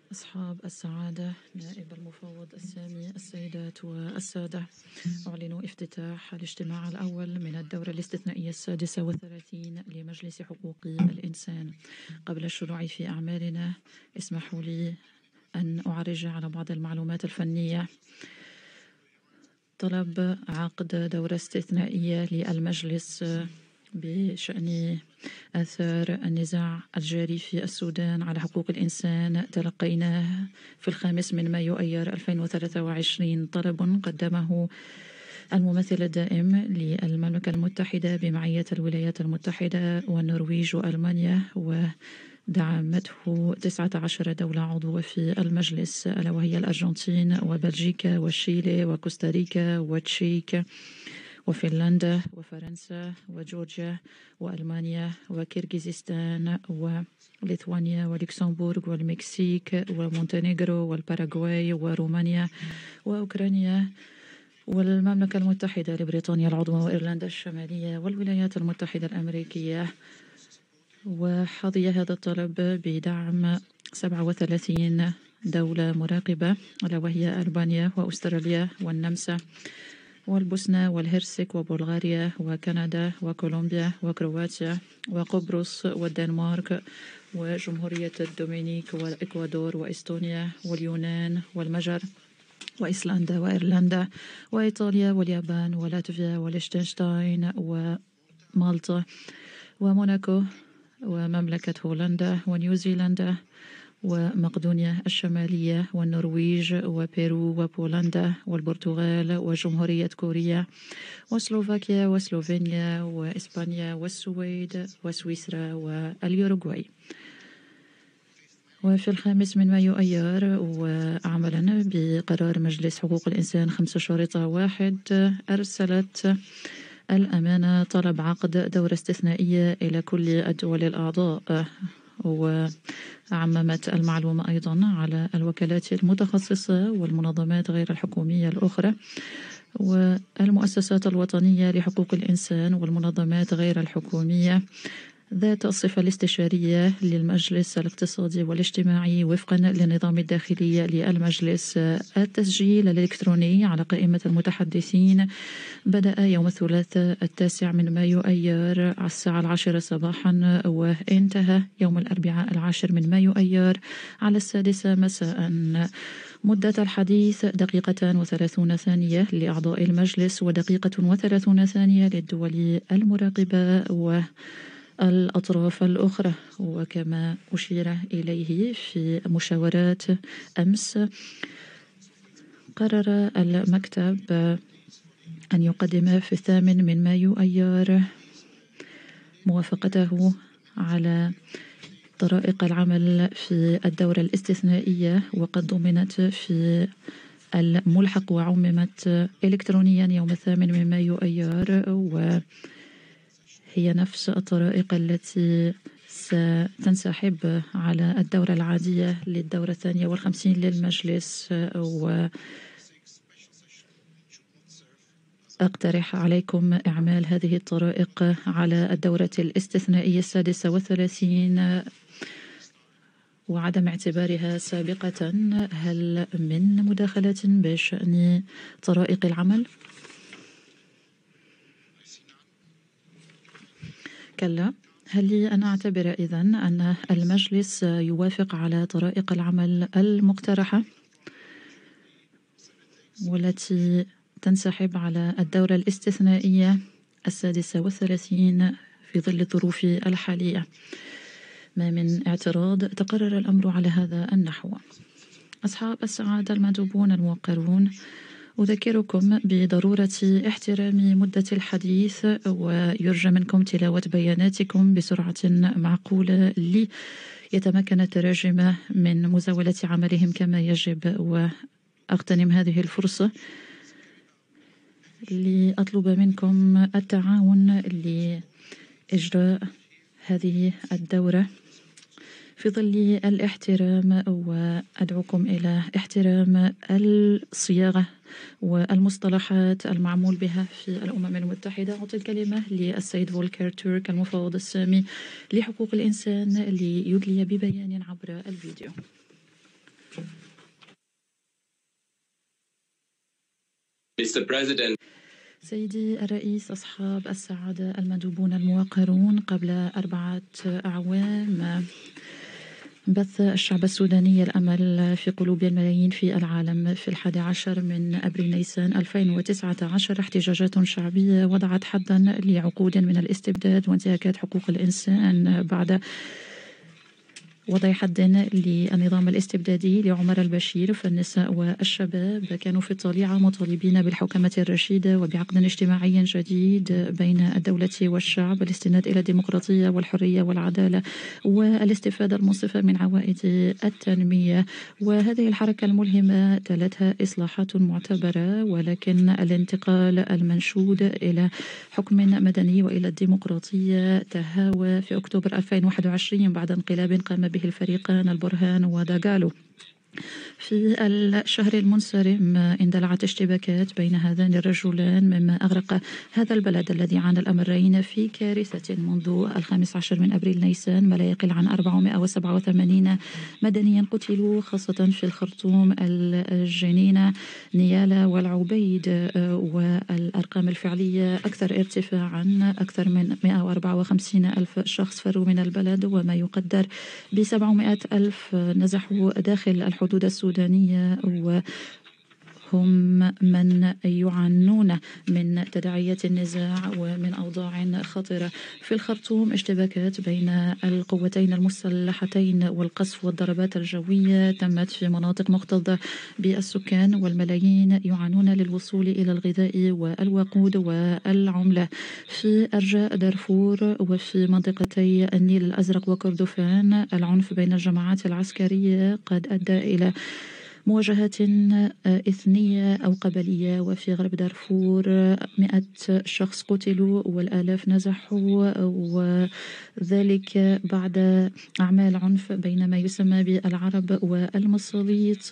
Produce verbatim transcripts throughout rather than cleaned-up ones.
أصحاب السعادة، نائب المفوض السامي، السيدات والسادة، أعلن افتتاح الاجتماع الأول من الدورة الاستثنائية السادسة والثلاثين لمجلس حقوق الإنسان. قبل الشروع في أعمالنا اسمحوا لي أن أعرج على بعض المعلومات الفنية. طلب عقد دورة استثنائية للمجلس بشأن آثار النزاع الجاري في السودان على حقوق الإنسان تلقيناه في الخامس من مايو أيار ألفين وثلاثة وعشرين. طلب قدمه الممثل الدائم للمملكة المتحدة بمعية الولايات المتحدة والنرويج وألمانيا، ودعمته تسعة عشر دولة عضوة في المجلس، ألا وهي الأرجنتين وبلجيكا وشيلي وكوستاريكا وتشيك وفنلندا وفرنسا وجورجيا وألمانيا وكيرغيزستان وليثوانيا ولوكسمبورغ والمكسيك ومونتينيغرو والباراغواي ورومانيا وأوكرانيا والمملكة المتحدة لبريطانيا العظمى وإيرلندا الشمالية والولايات المتحدة الأمريكية. وحظي هذا الطلب بدعم سبعة وثلاثين دولة مراقبة، ألا وهي ألبانيا وأستراليا والنمسا والبوسنة والهرسك وبلغاريا وكندا وكولومبيا وكرواتيا وقبرص والدنمارك وجمهورية الدومينيك والإكوادور وإستونيا واليونان والمجر وإيسلندا وإيرلندا وإيطاليا واليابان ولاتفيا وليشتنشتاين ومالطا وموناكو ومملكة هولندا ونيوزيلندا ومقدونيا الشمالية والنرويج وبيرو وبولندا والبرتغال وجمهورية كوريا وسلوفاكيا وسلوفينيا وإسبانيا والسويد وسويسرا واليوروغواي. وفي الخامس من مايو أيار وعملا بقرار مجلس حقوق الإنسان خمسة شرطة واحد أرسلت الأمانة طلب عقد دورة استثنائية إلى كل الدول الأعضاء، وعممت المعلومة أيضا على الوكالات المتخصصة والمنظمات غير الحكومية الأخرى والمؤسسات الوطنية لحقوق الإنسان والمنظمات غير الحكومية ذات الصفة الاستشارية للمجلس الاقتصادي والاجتماعي وفقا للنظام الداخلي للمجلس. التسجيل الإلكتروني على قائمة المتحدثين بدأ يوم الثلاثاء التاسع من مايو أيار على الساعة العاشرة صباحا، وانتهى يوم الأربعاء العاشر من مايو أيار على السادسة مساء. مدة الحديث دقيقتان وثلاثون ثانية لأعضاء المجلس ودقيقة وثلاثون ثانية للدول المراقبة والأطراف الأخرى. وكما أشير إليه في مشاورات أمس، قرر المكتب أن يقدم في الثامن من مايو أيار موافقته على طرائق العمل في الدورة الاستثنائية، وقد ضمنت في الملحق وعممت إلكترونيا يوم الثامن من مايو أيار، وهي نفس الطرائق التي ستنسحب على الدورة العادية للدورة الثانية والخمسين للمجلس. و أقترح عليكم إعمال هذه الطرائق على الدورة الاستثنائية السادسة والثلاثين وعدم اعتبارها سابقة. هل من مداخلات بشأن طرائق العمل؟ كلا. هل لي أن أعتبر إذن أن المجلس يوافق على طرائق العمل المقترحة والتي تنسحب على الدورة الاستثنائية السادسة والثلاثين في ظل الظروف الحالية؟ ما من اعتراض. تقرر الأمر على هذا النحو. أصحاب السعادة المندوبون الموقرون، أذكركم بضرورة احترام مدة الحديث، ويرجى منكم تلاوة بياناتكم بسرعة معقولة لي يتمكن التراجمة من مزاولة عملهم كما يجب. وأغتنم هذه الفرصة لأطلب منكم التعاون لإجراء هذه الدورة في ظل الاحترام، وأدعوكم إلى احترام الصياغة والمصطلحات المعمول بها في الأمم المتحدة. أعطي الكلمة للسيد فولكر تورك المفوض السامي لحقوق الإنسان ليدلي ببيان عبر الفيديو. Mister President. سيدي الرئيس، أصحاب السعادة المندوبون الموقرون، قبل أربعة أعوام بث الشعب السوداني الأمل في قلوب الملايين في العالم. في الحادي عشر من أبريل نيسان ألفين وتسعة عشر احتجاجات شعبية وضعت حدا لعقود من الاستبداد وانتهاكات حقوق الإنسان بعد وضع حد للنظام الاستبدادي لعمر البشير. فالنساء والشباب كانوا في الطليعة مطالبين بالحكومة الرشيدة وبعقد اجتماعي جديد بين الدولة والشعب، الاستناد إلى الديمقراطية والحرية والعدالة والاستفادة المنصفة من عوائد التنمية. وهذه الحركة الملهمة تلتها إصلاحات معتبرة، ولكن الانتقال المنشود إلى حكم مدني وإلى الديمقراطية تهاوى في أكتوبر ألفين وواحد وعشرين بعد انقلاب قام به الفريقان البرهان وداغالو. في الشهر المنصرم اندلعت اشتباكات بين هذان الرجلان مما أغرق هذا البلد الذي عانى الأمرين في كارثة منذ الخامس عشر من أبريل نيسان. ما لا يقل عن أربعمائة وسبعة وثمانين مدنيا قتلوا، خاصة في الخرطوم، الجنينة، نيالا والعبيد، والأرقام الفعلية أكثر ارتفاعا. أكثر من مائة وأربعة وخمسين ألف شخص فروا من البلد، وما يقدر بسبعمائة ألف نزحوا داخل الحدود السودانية، وهم من يعانون من تداعيات النزاع ومن أوضاع خطرة. في الخرطوم اشتباكات بين القوتين المسلحتين والقصف والضربات الجوية تمت في مناطق مكتظة بالسكان، والملايين يعانون للوصول إلى الغذاء والوقود والعملة. في أرجاء دارفور وفي منطقتي النيل الأزرق وكردفان العنف بين الجماعات العسكرية قد أدى إلى مواجهات إثنية أو قبلية. وفي غرب دارفور مئة شخص قتلوا والآلاف نزحوا، وذلك بعد أعمال عنف بين ما يسمى بالعرب والمصاليط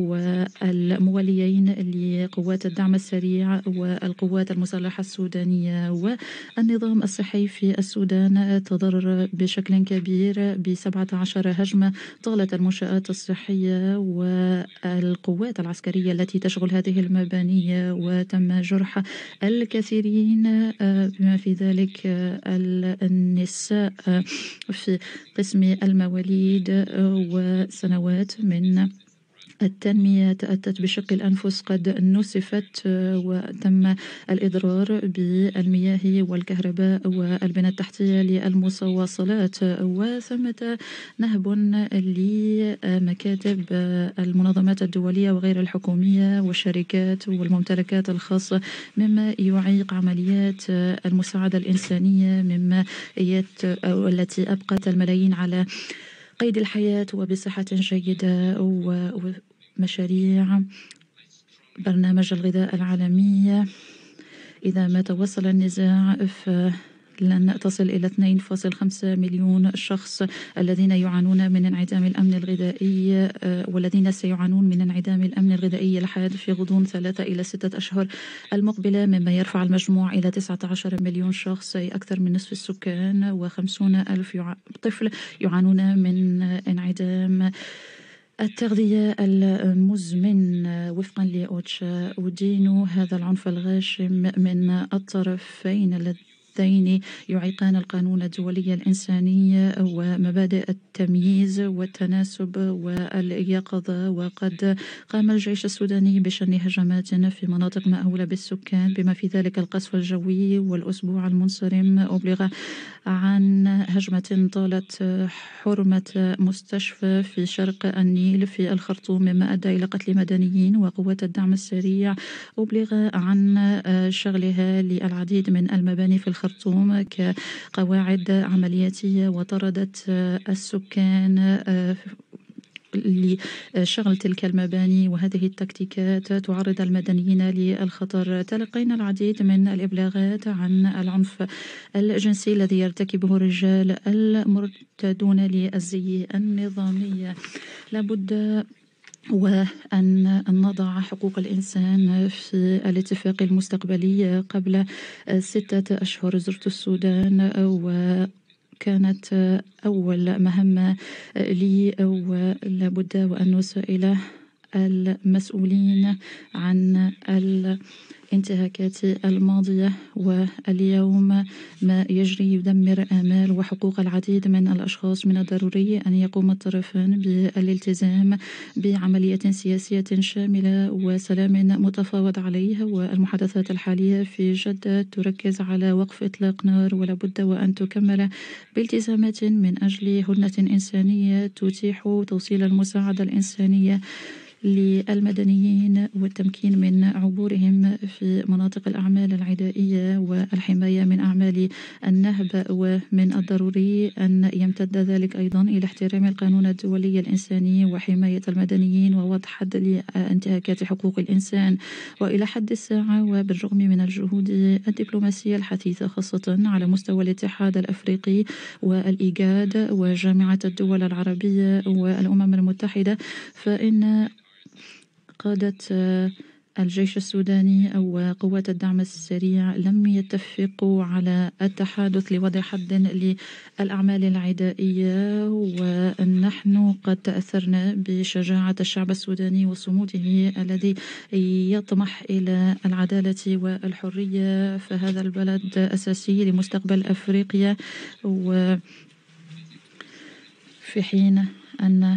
والمواليين لقوات الدعم السريع والقوات المسلحة السودانية. والنظام الصحي في السودان تضرر بشكل كبير بسبعة عشر هجمة طالت المنشآت الصحية والقوات العسكرية التي تشغل هذه المباني، وتم جرح الكثيرين بما في ذلك النساء في قسم المواليد. وسنوات من التنمية تأتت بشق الأنفس قد نسفت، وتم الإضرار بالمياه والكهرباء والبنى التحتية للمواصلات، وثمة نهب لمكاتب المنظمات الدولية وغير الحكومية والشركات والممتلكات الخاصة، مما يعيق عمليات المساعدة الإنسانية مما يت... التي أبقت الملايين على قيد الحياة وبصحة جيدة. ومشاريع برنامج الغذاء العالمي إذا ما توصل النزاع فلن تصل إلى اثنين فاصلة خمسة مليون شخص الذين يعانون من انعدام الأمن الغذائي، والذين سيعانون من انعدام الأمن الغذائي الحاد في غضون ثلاثة إلى ستة أشهر المقبلة، مما يرفع المجموع إلى تسعة عشر مليون شخص، أي أكثر من نصف السكان، وخمسون ألف طفل يعانون من انعدام التغذية المزمن وفقا لأوتشا. ودين هذا العنف الغاشم من الطرفين اللذين يعيقان القانون الدولي الإنساني ومبادئ التمييز والتناسب واليقظة. وقد قام الجيش السوداني بشن هجمات في مناطق مأهولة بالسكان بما في ذلك القصف الجوي، والأسبوع المنصرم أبلغ عن هجمة طالت حرمة مستشفى في شرق النيل في الخرطوم مما أدى إلى قتل مدنيين. وقوات الدعم السريع أبلغ عن شغلها للعديد من المباني في الخرطوم كقواعد عملياتية، وطردت السكان لشغل تلك المباني. وهذه التكتيكات تعرض المدنيين للخطر. تلقينا العديد من الإبلاغات عن العنف الجنسي الذي يرتكبه الرجال المرتدون للزي النظامية. لابد وأن نضع حقوق الإنسان في الاتفاق المستقبلي. قبل ستة أشهر زرت السودان، و كانت أول مهمة لي ولابد وأن نسائل المسؤولين عن الانتهاكات الماضية، واليوم ما يجري يدمر آمال وحقوق العديد من الأشخاص. من الضروري أن يقوم الطرفان بالالتزام بعملية سياسية شاملة وسلام متفاوض عليه، والمحادثات الحالية في جدة تركز على وقف إطلاق نار، ولا بد وأن تكمل بالتزامات من أجل هدنة إنسانية تتيح توصيل المساعدة الإنسانية للمدنيين والتمكين من عبورهم في مناطق الأعمال العدائية والحماية من أعمال النهب. ومن الضروري أن يمتد ذلك أيضا إلى احترام القانون الدولي الإنساني وحماية المدنيين ووضع حد لانتهاكات حقوق الإنسان. وإلى حد الساعة، وبالرغم من الجهود الدبلوماسية الحثيثة خاصة على مستوى الاتحاد الأفريقي والإيجاد وجامعة الدول العربية والأمم المتحدة، فإن قادة الجيش السوداني أو قوات الدعم السريع لم يتفقوا على التحادث لوضع حد للأعمال العدائية. ونحن قد تأثرنا بشجاعة الشعب السوداني وصموده الذي يطمح إلى العدالة والحرية، فهذا البلد أساسي لمستقبل أفريقيا. وفي حين أن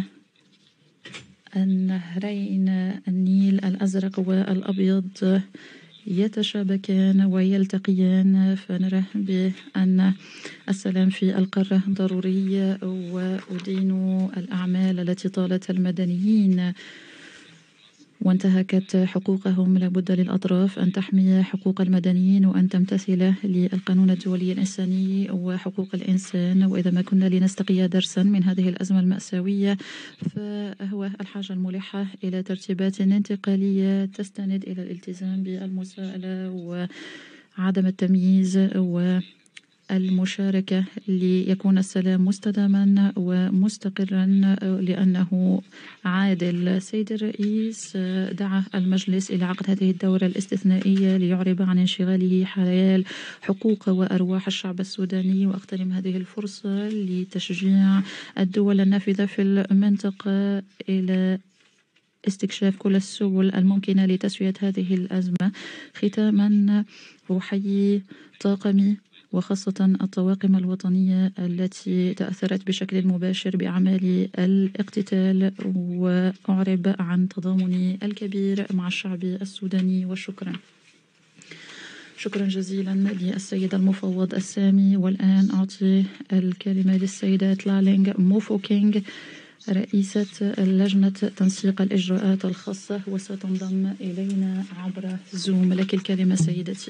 النهرين النيل الأزرق والأبيض يتشابكان ويلتقيان، فنرى بأن السلام في القارة ضروري. وأدين الأعمال التي طالت المدنيين وانتهكت حقوقهم، لابد للأطراف أن تحمي حقوق المدنيين وأن تمتثل للقانون الدولي الإنساني وحقوق الإنسان. وإذا ما كنا لنستقي درسا من هذه الأزمة المأساوية، فهو الحاجة الملحة إلى ترتيبات انتقالية تستند إلى الالتزام بالمساءلة وعدم التمييز و المشاركة ليكون السلام مستداما ومستقرا لأنه عادل. سيد الرئيس دعا المجلس إلى عقد هذه الدورة الاستثنائية ليعرب عن انشغاله حيال حقوق وأرواح الشعب السوداني. وأغتنم هذه الفرصة لتشجيع الدول النافذة في المنطقة إلى استكشاف كل السبل الممكنة لتسوية هذه الأزمة. ختاما، أحيي طاقمي وخاصة الطواقم الوطنية التي تأثرت بشكل مباشر بأعمال الاقتتال، وأعرب عن تضامني الكبير مع الشعب السوداني. وشكرا شكرا جزيلا للسيد المفوض السامي. والآن أعطي الكلمة للسيدة تلالينغ موفوكينغ رئيسة لجنة تنسيق الإجراءات الخاصة، وستنضم إلينا عبر زوم. لك الكلمة سيدتي.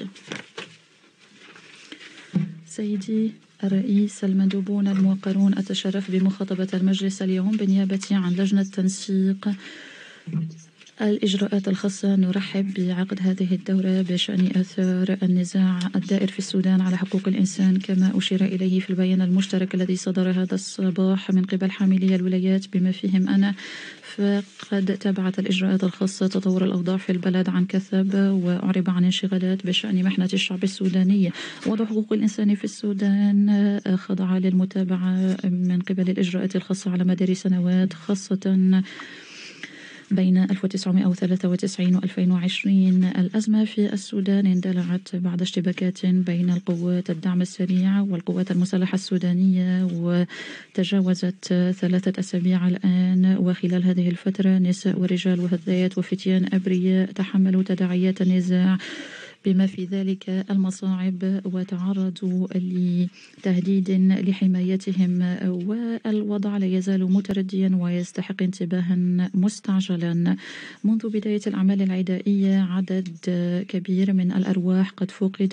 سيدي الرئيس، المندوبون الموقرون، أتشرف بمخاطبة المجلس اليوم بنيابة عن لجنة تنسيق الإجراءات الخاصة. نرحب بعقد هذه الدورة بشأن آثار النزاع الدائر في السودان على حقوق الإنسان، كما أشير إليه في البيان المشترك الذي صدر هذا الصباح من قبل حاملي الولايات بما فيهم أنا. فقد تابعت الإجراءات الخاصة تطور الأوضاع في البلد عن كثب، وأعرب عن انشغالات بشأن محنة الشعب السوداني. وضع حقوق الإنسان في السودان خضع للمتابعة من قبل الإجراءات الخاصة على مدار سنوات، خاصة بين ألف وتسعمائة وثلاثة وتسعين و ألفين وعشرين. الأزمة في السودان اندلعت بعد اشتباكات بين القوات الدعم السريع والقوات المسلحة السودانية، وتجاوزت ثلاثة أسابيع الآن. وخلال هذه الفترة نساء ورجال وهذيات وفتيان أبرياء تحملوا تداعيات النزاع بما في ذلك المصاعب، وتعرضوا لتهديد لحمايتهم. والوضع لا يزال مترديا ويستحق انتباها مستعجلا. منذ بداية الأعمال العدائية عدد كبير من الأرواح قد فقد،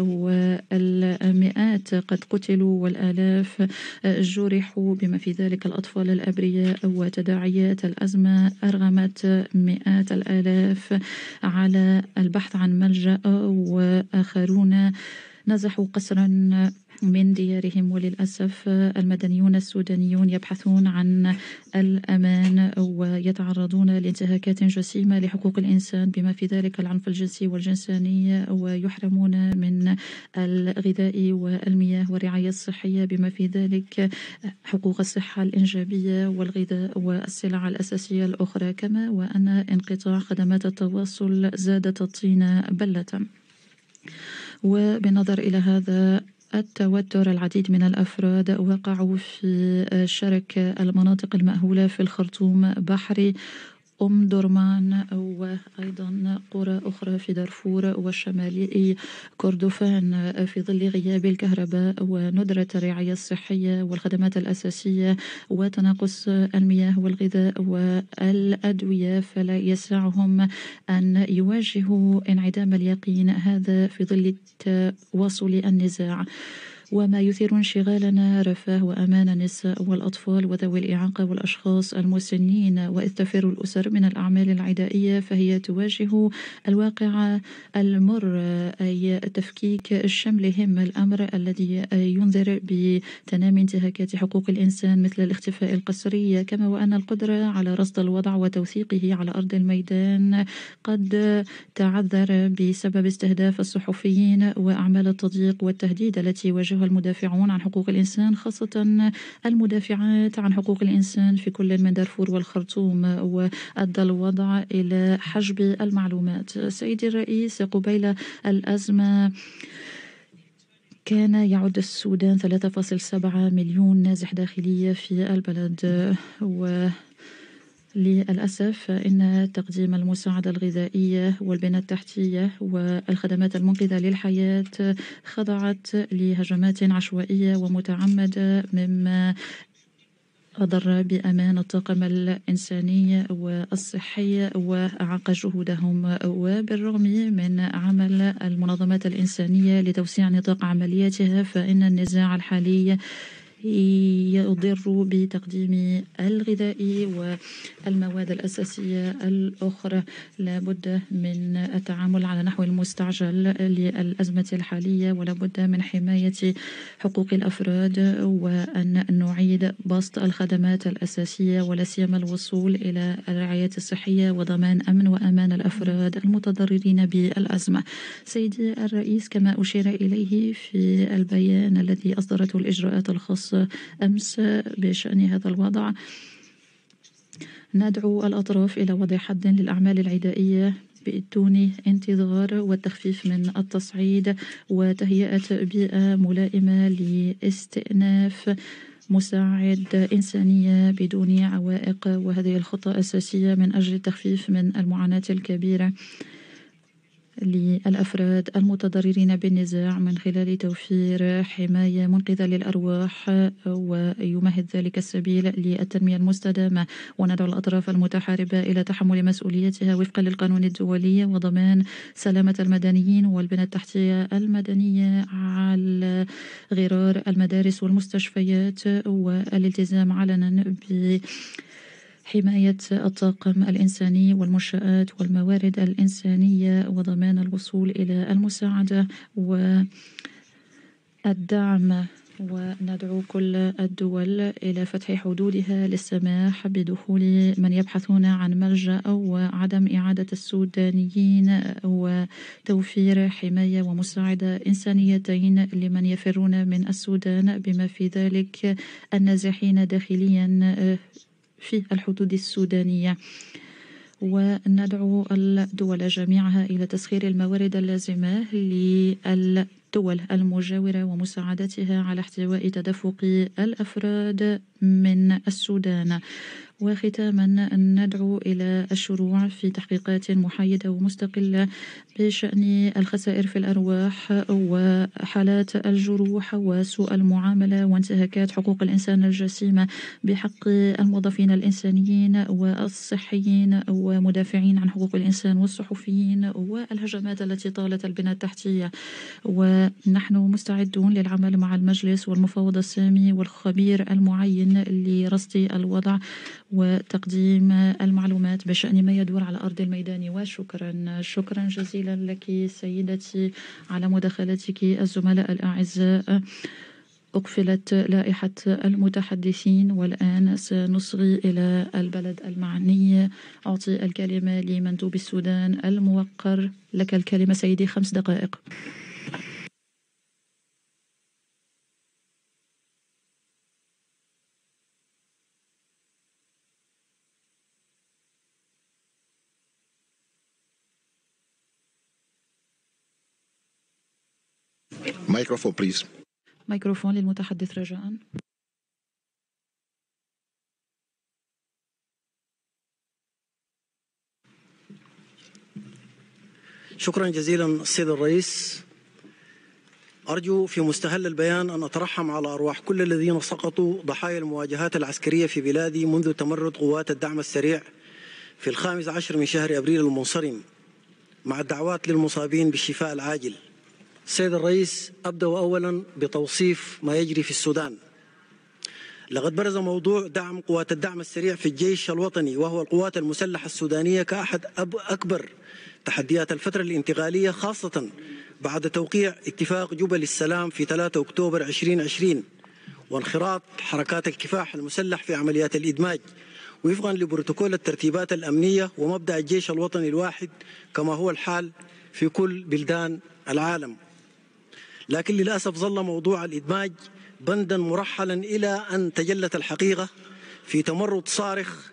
والمئات قد قتلوا، والآلاف جرحوا بما في ذلك الأطفال الأبرياء. وتداعيات الأزمة أرغمت مئات الآلاف على البحث عن ملجأ، وآخرون نزحوا قسرا من ديارهم، وللأسف المدنيون السودانيون يبحثون عن الأمان ويتعرضون لانتهاكات جسيمة لحقوق الإنسان بما في ذلك العنف الجنسي والجنساني، ويحرمون من الغذاء والمياه والرعاية الصحية بما في ذلك حقوق الصحة الإنجابية والغذاء والسلع الأساسية الأخرى، كما وأن انقطاع خدمات التواصل زادت الطين بلة. وبالنظر إلى هذا التوتر، العديد من الأفراد وقعوا في شرك المناطق المأهولة في الخرطوم، بحري، أم درمان، وأيضا قرى أخرى في دارفور والشمالي كردفان في ظل غياب الكهرباء وندرة الرعاية الصحية والخدمات الأساسية وتناقص المياه والغذاء والأدوية، فلا يسعهم أن يواجهوا انعدام اليقين، هذا في ظل تواصل النزاع. وما يثير انشغالنا رفاه وأمان النساء والأطفال وذوي الإعاقة والأشخاص المسنين، وإذ تفر الأسر من الأعمال العدائية فهي تواجه الواقع المر، أي تفكيك شملهم، الأمر الذي ينذر بتنامي انتهاكات حقوق الإنسان مثل الاختفاء القسري، كما وأن القدرة على رصد الوضع وتوثيقه على أرض الميدان قد تعذر بسبب استهداف الصحفيين وأعمال التضييق والتهديد التي يواجهها المدافعون عن حقوق الإنسان، خاصة المدافعات عن حقوق الإنسان في كل من دارفور والخرطوم، وأدى الوضع إلى حجب المعلومات. سيدي الرئيس، قبيل الأزمة كان يعد السودان ثلاثة فاصلة سبعة مليون نازح داخلي في البلد، و للأسف إن تقديم المساعدة الغذائية والبنى التحتية والخدمات المنقذة للحياة خضعت لهجمات عشوائية ومتعمدة، مما أضر بأمان الطاقم الإنساني والصحي وأعاق جهودهم. وبالرغم من عمل المنظمات الإنسانية لتوسيع نطاق عملياتها، فإن النزاع الحالي يضر بتقديم الغذاء والمواد الأساسية الأخرى. لابد من التعامل على نحو المستعجل للأزمة الحالية، ولابد من حماية حقوق الأفراد، وأن نعيد بسط الخدمات الأساسية ولا سيما الوصول إلى الرعاية الصحية وضمان أمن وأمان الأفراد المتضررين بالأزمة. سيدي الرئيس، كما أشير إليه في البيان الذي أصدرته الإجراءات الخاصة أمس بشأن هذا الوضع، ندعو الأطراف إلى وضع حد للأعمال العدائية بدون انتظار، والتخفيف من التصعيد، وتهيئة بيئة ملائمة لاستئناف مساعد إنسانية بدون عوائق. وهذه الخطة أساسية من أجل التخفيف من المعاناة الكبيرة للأفراد المتضررين بالنزاع من خلال توفير حماية منقذة للأرواح، ويمهد ذلك السبيل للتنمية المستدامة. وندعو الأطراف المتحاربة إلى تحمل مسؤوليتها وفقا للقانون الدولي وضمان سلامة المدنيين والبنى التحتية المدنية على غرار المدارس والمستشفيات، والالتزام علنا ب حماية الطاقم الإنساني والمنشآت والموارد الإنسانية وضمان الوصول إلى المساعدة والدعم. وندعو كل الدول إلى فتح حدودها للسماح بدخول من يبحثون عن ملجأ وعدم إعادة السودانيين، وتوفير حماية ومساعدة إنسانيتين لمن يفرون من السودان بما في ذلك النازحين داخليا في الحدود السودانية. وندعو الدول جميعها إلى تسخير الموارد اللازمة للدول المجاورة ومساعدتها على احتواء تدفق الأفراد من السودان. وختاما ندعو إلى الشروع في تحقيقات محايدة ومستقلة بشأن الخسائر في الأرواح وحالات الجروح وسوء المعاملة وانتهاكات حقوق الإنسان الجسيمة بحق الموظفين الإنسانيين والصحيين ومدافعين عن حقوق الإنسان والصحفيين، والهجمات التي طالت البنى التحتية. و ونحن مستعدون للعمل مع المجلس والمفوض السامي والخبير المعين لرصد الوضع وتقديم المعلومات بشأن ما يدور على أرض الميدان. وشكرا شكرا جزيلا لك سيدتي على مداخلتك. الزملاء الأعزاء، أقفلت لائحة المتحدثين والآن سنصغي إلى البلد المعني. أعطي الكلمة لمندوب السودان الموقر. لك الكلمة سيدي، خمس دقائق. مايكروفون بليز. ميكروفون للمتحدث رجاء. شكرا جزيلا السيد الرئيس. أرجو في مستهل البيان أن أترحم على أرواح كل الذين سقطوا ضحايا المواجهات العسكرية في بلادي منذ تمرد قوات الدعم السريع في الخامس عشر من شهر أبريل المنصرم، مع الدعوات للمصابين بالشفاء العاجل. السيد الرئيس، أبدأ أولا بتوصيف ما يجري في السودان. لقد برز موضوع دعم قوات الدعم السريع في الجيش الوطني وهو القوات المسلحة السودانية كأحد أكبر تحديات الفترة الانتقالية، خاصة بعد توقيع اتفاق جبل السلام في ثلاثة أكتوبر ألفين وعشرين وانخراط حركات الكفاح المسلح في عمليات الإدماج وفقا لبروتوكول الترتيبات الأمنية ومبدأ الجيش الوطني الواحد كما هو الحال في كل بلدان العالم. لكن للأسف ظل موضوع الإدماج بندا مرحلا إلى أن تجلت الحقيقة في تمرد صارخ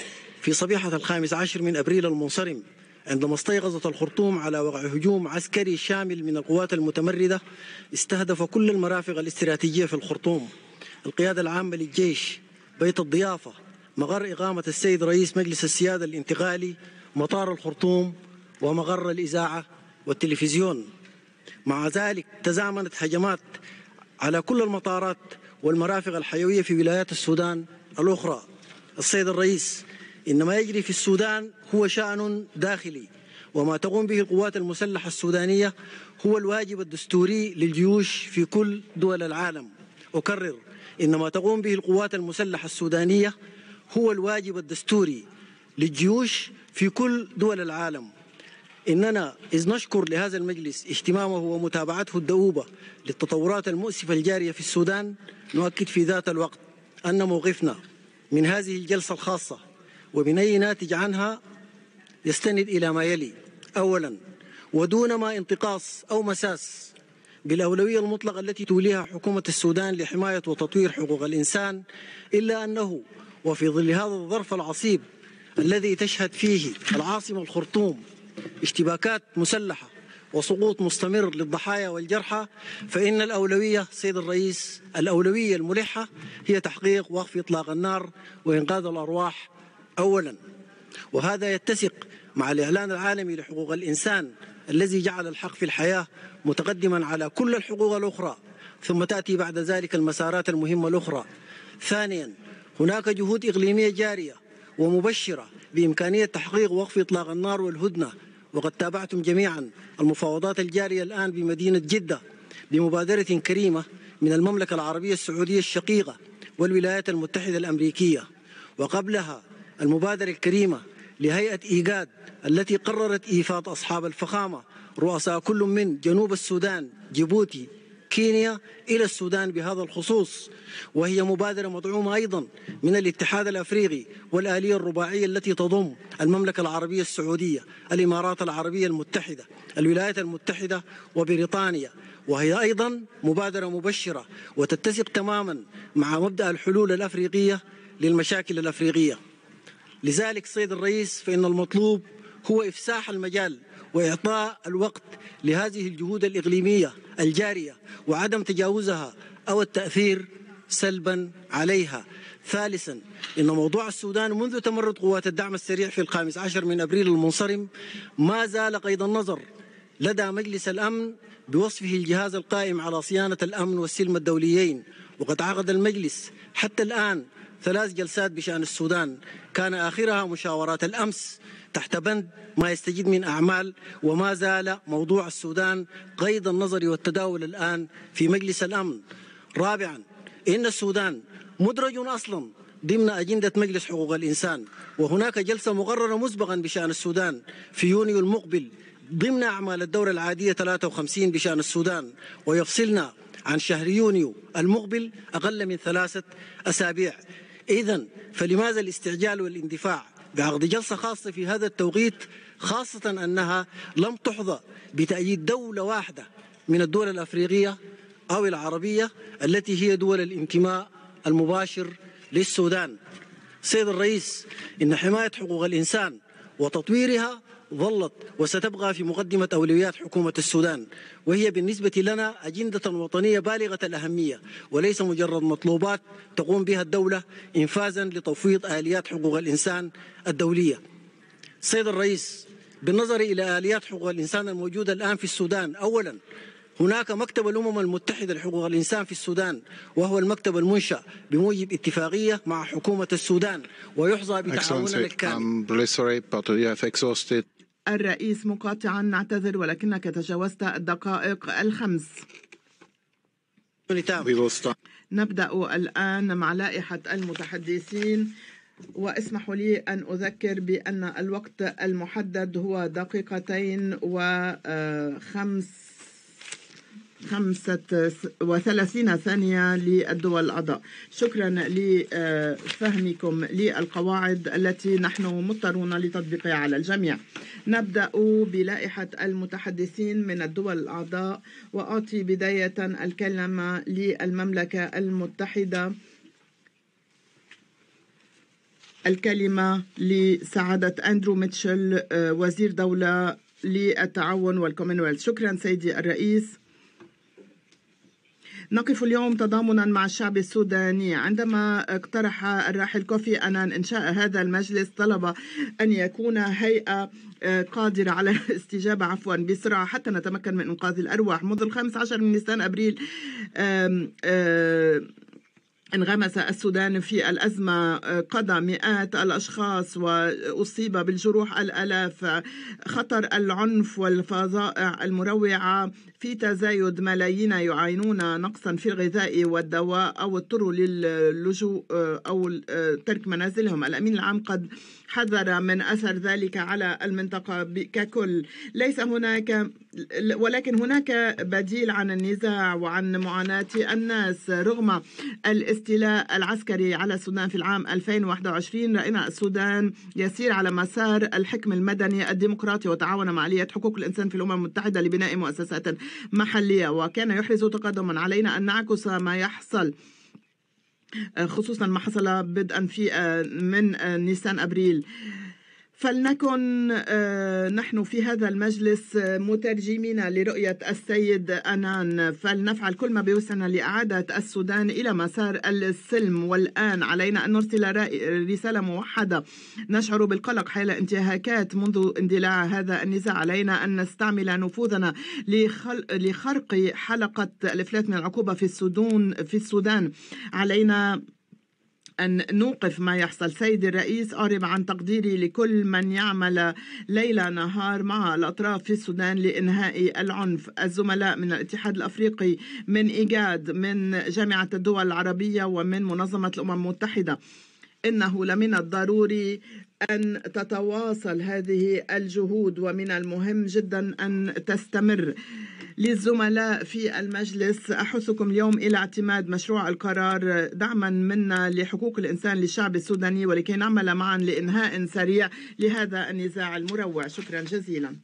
في صبيحة الخامس عشر من أبريل المنصرم، عندما استيقظت الخرطوم على وقع هجوم عسكري شامل من القوات المتمردة استهدف كل المرافق الاستراتيجية في الخرطوم، القيادة العامة للجيش، بيت الضيافة، مقر إقامة السيد رئيس مجلس السيادة الانتقالي، مطار الخرطوم، ومقر الإذاعة والتلفزيون. مع ذلك تزامنت هجمات على كل المطارات والمرافق الحيوية في ولايات السودان الأخرى. السيد الرئيس، إن ما يجري في السودان هو شأن داخلي، وما تقوم به القوات المسلحة السودانية هو الواجب الدستوري للجيوش في كل دول العالم. أكرر، إن ما تقوم به القوات المسلحة السودانية هو الواجب الدستوري للجيوش في كل دول العالم. إننا إذ نشكر لهذا المجلس اهتمامه ومتابعته الدؤوبة للتطورات المؤسفة الجارية في السودان، نؤكد في ذات الوقت أن موقفنا من هذه الجلسة الخاصة ومن أي ناتج عنها يستند إلى ما يلي. أولا، ودون ما انتقاص أو مساس بالأولوية المطلقة التي توليها حكومة السودان لحماية وتطوير حقوق الإنسان، إلا أنه وفي ظل هذا الظرف العصيب الذي تشهد فيه العاصمة الخرطوم اشتباكات مسلحة وسقوط مستمر للضحايا والجرحى، فإن الأولوية سيد الرئيس، الأولوية الملحة هي تحقيق وقف إطلاق النار وإنقاذ الأرواح أولا. وهذا يتسق مع الإعلان العالمي لحقوق الإنسان الذي جعل الحق في الحياة متقدما على كل الحقوق الأخرى، ثم تأتي بعد ذلك المسارات المهمة الأخرى. ثانيا، هناك جهود إقليمية جارية ومبشرة بإمكانية تحقيق وقف إطلاق النار والهدنة، وقد تابعتم جميعا المفاوضات الجارية الآن بمدينة جدة بمبادرة كريمة من المملكة العربية السعودية الشقيقة والولايات المتحدة الأمريكية، وقبلها المبادرة الكريمة لهيئة إيجاد التي قررت إيفاد أصحاب الفخامة رؤساء كل من جنوب السودان، جيبوتي، كينيا إلى السودان بهذا الخصوص، وهي مبادرة مدعومة أيضا من الاتحاد الأفريقي والآلية الرباعية التي تضم المملكة العربية السعودية، الإمارات العربية المتحدة، الولايات المتحدة وبريطانيا، وهي أيضا مبادرة مبشرة وتتسق تماما مع مبدأ الحلول الأفريقية للمشاكل الأفريقية. لذلك سيد الرئيس، فإن المطلوب هو إفساح المجال وإعطاء الوقت لهذه الجهود الإقليمية الجارية وعدم تجاوزها أو التأثير سلبا عليها. ثالثا، إن موضوع السودان منذ تمرد قوات الدعم السريع في الخامس عشر من أبريل المنصرم ما زال قيد النظر لدى مجلس الأمن بوصفه الجهاز القائم على صيانة الأمن والسلم الدوليين، وقد عقد المجلس حتى الآن ثلاث جلسات بشأن السودان، كان آخرها مشاورات الأمس تحت بند ما يستجد من أعمال، وما زال موضوع السودان قيد النظر والتداول الآن في مجلس الأمن. رابعا، إن السودان مدرج أصلا ضمن أجندة مجلس حقوق الإنسان، وهناك جلسة مقررة مسبقا بشأن السودان في يونيو المقبل ضمن أعمال الدورة العادية ثلاثة وخمسين بشأن السودان، ويفصلنا عن شهر يونيو المقبل أقل من ثلاثة أسابيع. إذن فلماذا الاستعجال والاندفاع بعقد جلسة خاصة في هذا التوقيت، خاصة أنها لم تحظى بتأييد دولة واحدة من الدول الأفريقية أو العربية التي هي دول الانتماء المباشر للسودان. سيد الرئيس، إن حماية حقوق الإنسان وتطويرها ظلت وستبقى في مقدمة أولويات حكومة السودان، وهي بالنسبة لنا أجندة وطنية بالغة الأهمية، وليس مجرد مطلوبات تقوم بها الدولة إنفاذا لتفويض آليات حقوق الإنسان الدولية. سيد الرئيس، بالنظر إلى آليات حقوق الإنسان الموجودة الآن في السودان، أولا هناك مكتب الأمم المتحدة لحقوق الإنسان في السودان، وهو المكتب المنشأ بموجب اتفاقية مع حكومة السودان ويحظى بتعاوننا الكامل. الرئيس مقاطعا: نعتذر ولكنك تجاوزت الدقائق الخمس. نبدأ الآن مع لائحة المتحدثين، واسمحوا لي أن أذكر بأن الوقت المحدد هو دقيقتين وخمس خمسة وثلاثين ثانية للدول الأعضاء. شكرا لفهمكم للقواعد التي نحن مضطرون لتطبيقها على الجميع. نبدأ بلائحة المتحدثين من الدول الأعضاء، وأعطي بداية الكلمة للمملكة المتحدة. الكلمة لسعادة أندرو ميتشل، وزير دولة للتعاون والكومنولث. شكرا سيدي الرئيس. نقف اليوم تضامنا مع الشعب السوداني. عندما اقترح الراحل كوفي أنان إنشاء هذا المجلس، طلب أن يكون هيئة قادرة على الاستجابة عفوا بسرعة حتى نتمكن من إنقاذ الأرواح. منذ الخامس عشر من نيسان أبريل آم آم انغمس السودان في الأزمة، قضى مئات الأشخاص وأصيب بالجروح الآلاف. خطر العنف والفظائع المروعة في تزايد، ملايين يعانون نقصا في الغذاء والدواء أو اضطروا للجوء أو ترك منازلهم. الأمين العام قد حذر من أثر ذلك على المنطقة ككل. ليس هناك ولكن هناك بديل عن النزاع وعن معاناة الناس. رغم الاستيلاء العسكري على السودان في العام ألفين وواحد وعشرين، رأينا السودان يسير على مسار الحكم المدني الديمقراطي، وتعاون مع آلية حقوق الإنسان في الأمم المتحدة لبناء مؤسسات محلية، وكان يحرز تقدما. علينا أن نعكس ما يحصل، خصوصا ما حصل بدءا في من نيسان أبريل. فلنكن نحن في هذا المجلس مترجمين لرؤية السيد أنان، فلنفعل كل ما بوسعنا لإعادة السودان إلى مسار السلم. والآن علينا أن نرسل رسالة موحدة. نشعر بالقلق حول انتهاكات منذ اندلاع هذا النزاع. علينا أن نستعمل نفوذنا لخرق حلقة الإفلات من العقوبة في السودان في السودان. علينا أن نوقف ما يحصل. سيد الرئيس، أعرب عن تقديري لكل من يعمل ليل نهار مع الأطراف في السودان لإنهاء العنف. الزملاء من الاتحاد الأفريقي، من إيجاد، من جامعة الدول العربية، ومن منظمة الأمم المتحدة، إنه لمن الضروري أن تتواصل هذه الجهود، ومن المهم جدا أن تستمر. للزملاء في المجلس، أحثكم اليوم إلى اعتماد مشروع القرار دعما منا لحقوق الإنسان للشعب السوداني، ولكي نعمل معا لإنهاء سريع لهذا النزاع المروع. شكرا جزيلا.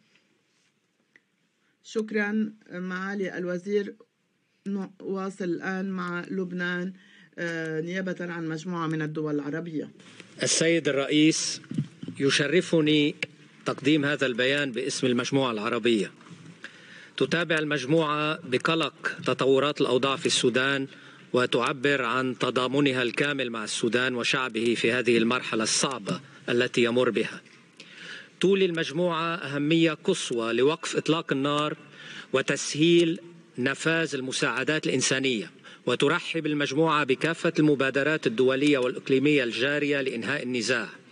شكرا معالي الوزير. نواصل الآن مع لبنان نيابة عن مجموعة من الدول العربية. السيد الرئيس، يشرفني تقديم هذا البيان باسم المجموعة العربية. تتابع المجموعة بقلق تطورات الأوضاع في السودان، وتعبر عن تضامنها الكامل مع السودان وشعبه في هذه المرحلة الصعبة التي يمر بها. تولي المجموعة أهمية قصوى لوقف إطلاق النار وتسهيل نفاذ المساعدات الإنسانية، وترحب المجموعة بكافة المبادرات الدولية والإقليمية الجارية لإنهاء النزاع،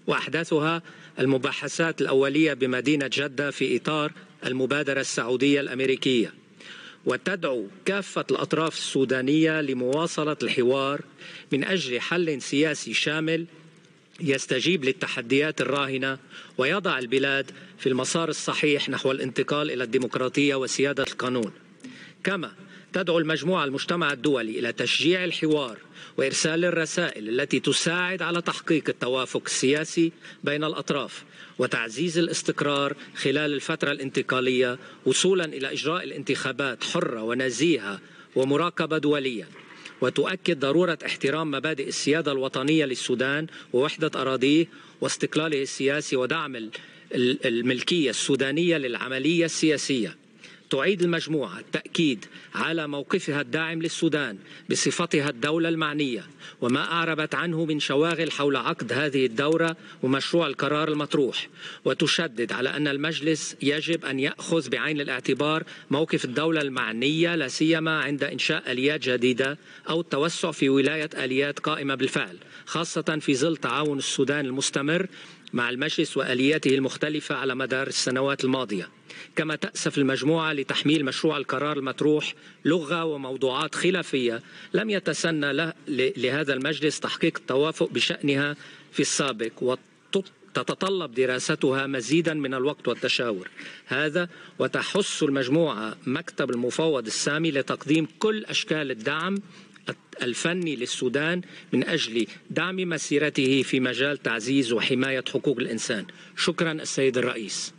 وأحداثها المباحثات الأولية بمدينة جدة في إطار المبادرة السعودية الأمريكية، وتدعو كافة الأطراف السودانية لمواصلة الحوار من أجل حل سياسي شامل يستجيب للتحديات الراهنة ويضع البلاد في المسار الصحيح نحو الانتقال إلى الديمقراطية وسيادة القانون. كما تدعو المجموعة المجتمع الدولي إلى تشجيع الحوار وإرسال الرسائل التي تساعد على تحقيق التوافق السياسي بين الأطراف وتعزيز الاستقرار خلال الفترة الانتقالية وصولا إلى إجراء الانتخابات حرة ونزيهة ومراقبة دوليا، وتؤكد ضرورة احترام مبادئ السيادة الوطنية للسودان ووحدة أراضيه واستقلاله السياسي ودعم الملكية السودانية للعملية السياسية. تعيد المجموعة التأكيد على موقفها الداعم للسودان بصفتها الدولة المعنية وما أعربت عنه من شواغل حول عقد هذه الدورة ومشروع القرار المطروح، وتشدد على أن المجلس يجب أن يأخذ بعين الاعتبار موقف الدولة المعنية لا سيما عند إنشاء آليات جديدة أو التوسع في ولاية آليات قائمة بالفعل، خاصة في ظل تعاون السودان المستمر مع المجلس وآلياته المختلفة على مدار السنوات الماضية. كما تأسف المجموعة لتحميل مشروع القرار المطروح لغة وموضوعات خلافية لم يتسنى له لهذا المجلس تحقيق التوافق بشأنها في السابق، وتتطلب دراستها مزيدا من الوقت والتشاور. هذا وتحث المجموعة مكتب المفوض السامي لتقديم كل أشكال الدعم الفني للسودان من أجل دعم مسيرته في مجال تعزيز وحماية حقوق الإنسان. شكرا السيد الرئيس.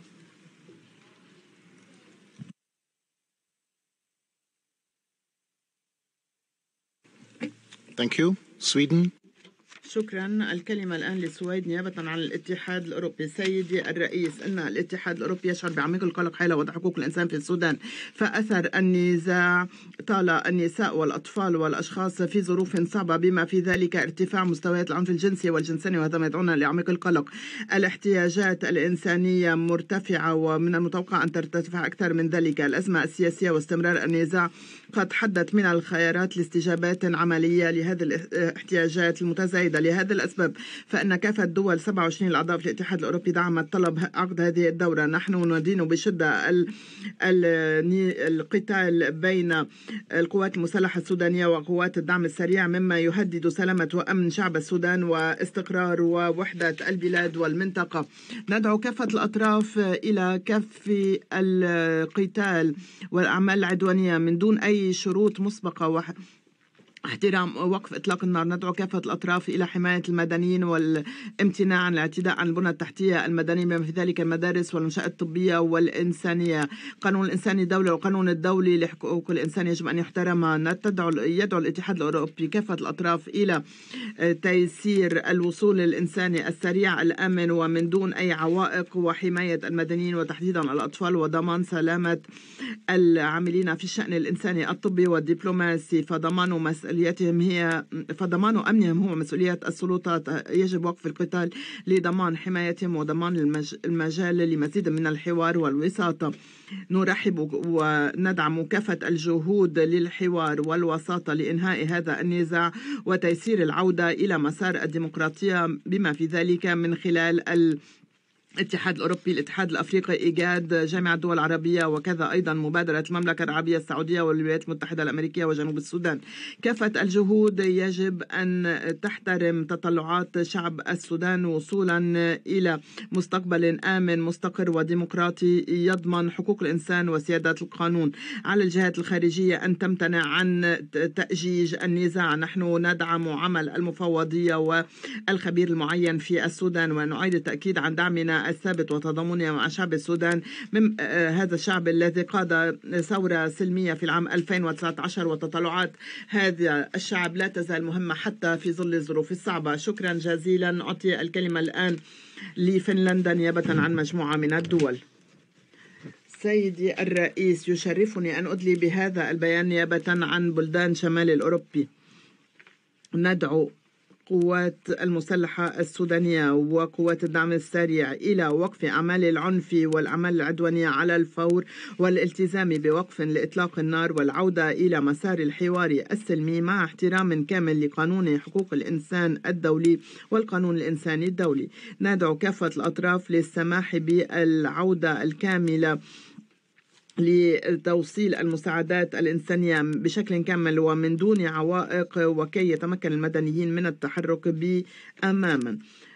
Thank you. Sweden. شكرا. الكلمة الآن للسويد نيابة عن الاتحاد الأوروبي. سيدي الرئيس، أن الاتحاد الأوروبي يشعر بعميق القلق حول وضع حقوق الإنسان في السودان، فأثر النزاع طال النساء والأطفال والأشخاص في ظروف صعبة، بما في ذلك ارتفاع مستويات العنف الجنسي والجنساني، وهذا ما يدعونا لعميق القلق. الاحتياجات الإنسانية مرتفعة ومن المتوقع أن ترتفع أكثر من ذلك. الأزمة السياسية واستمرار النزاع قد حدت من الخيارات لاستجابات عملية لهذه الاحتياجات المتزايدة. لهذا الأسباب فإن كافة الدول سبعة وعشرين الأعضاء في الاتحاد الأوروبي دعمت طلب عقد هذه الدورة. نحن ندين بشدة القتال بين القوات المسلحة السودانية وقوات الدعم السريع، مما يهدد سلامة وأمن شعب السودان واستقرار ووحدة البلاد والمنطقة. ندعو كافة الأطراف إلى كف القتال والأعمال العدوانية من دون أي شروط مسبقة وح... احترام وقف إطلاق النار. ندعو كافة الأطراف إلى حماية المدنيين والامتناع عن الاعتداء على البنى التحتية المدنية، بما في ذلك المدارس والمنشآت الطبية والإنسانية. قانون الإنساني دولة والقانون الدولي لحقوق الإنسان يجب أن يحترم. تدعو يدعو الاتحاد الأوروبي كافة الأطراف إلى تيسير الوصول الإنساني السريع الآمن ومن دون أي عوائق، وحماية المدنيين وتحديدا الأطفال، وضمان سلامة العاملين في الشأن الإنساني الطبي والدبلوماسي، فضمان مسؤوليتهم هي فضمان أمنهم هو مسؤولية السلطات. يجب وقف القتال لضمان حمايتهم وضمان المج... المجال لمزيد من الحوار والوساطة. نرحب وندعم كافة الجهود للحوار والوساطة لإنهاء هذا النزاع وتيسير العودة إلى مسار الديمقراطية، بما في ذلك من خلال ال الاتحاد الأوروبي، الاتحاد الأفريقي، إيجاد، جامعة الدول العربية، وكذا أيضا مبادرة المملكة العربية السعودية والولايات المتحدة الأمريكية وجنوب السودان. كافة الجهود يجب أن تحترم تطلعات شعب السودان وصولا إلى مستقبل آمن مستقر وديمقراطي يضمن حقوق الإنسان وسيادة القانون. على الجهات الخارجية أن تمتنع عن تأجيج النزاع. نحن ندعم عمل المفوضية والخبير المعين في السودان، ونعيد التأكيد عن دعمنا الثابت وتضامننا مع شعب السودان، من هذا الشعب الذي قاد ثورة سلمية في العام ألفين وتسعة عشر، وتطلعات هذا الشعب لا تزال مهمة حتى في ظل الظروف الصعبة. شكرا جزيلا. أعطي الكلمة الآن لفنلندا نيابة عن مجموعة من الدول. سيدي الرئيس، يشرفني أن أدلي بهذا البيان نيابة عن بلدان شمال الأوروبي. ندعو القوات المسلحة السودانية وقوات الدعم السريع إلى وقف أعمال العنف والأعمال العدوانية على الفور والالتزام بوقف لإطلاق النار والعودة إلى مسار الحوار السلمي مع احترام كامل لقانون حقوق الإنسان الدولي والقانون الإنساني الدولي. ندعو كافة الأطراف للسماح بالعودة الكاملة لتوصيل المساعدات الإنسانية بشكل كامل ومن دون عوائق وكي يتمكن المدنيين من التحرك بأماما.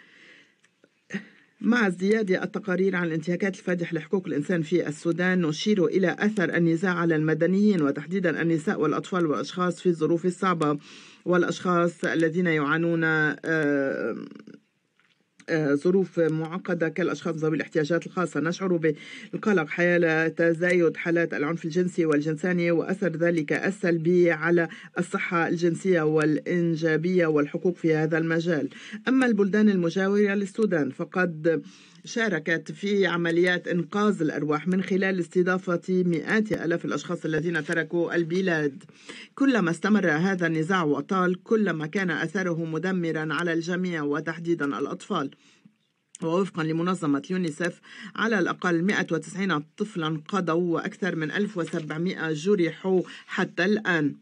مع ازدياد التقارير عن الانتهاكات الفادحة لحقوق الإنسان في السودان نشير إلى أثر النزاع على المدنيين وتحديدا النساء والأطفال والأشخاص في الظروف الصعبة والأشخاص الذين يعانون آه ظروف معقدة كالأشخاص ذوي الاحتياجات الخاصة. نشعر بالقلق حيال تزايد حالات العنف الجنسي والجنساني وأثر ذلك السلبي على الصحة الجنسية والإنجابية والحقوق في هذا المجال. أما البلدان المجاورة للسودان فقد شاركت في عمليات إنقاذ الأرواح من خلال استضافة مئات آلاف الأشخاص الذين تركوا البلاد. كلما استمر هذا النزاع وطال كلما كان أثره مدمرا على الجميع وتحديدا الأطفال. ووفقا لمنظمة يونيسف على الأقل مئة وتسعين طفلا قضوا وأكثر من ألف وسبعمئة جرحوا حتى الآن.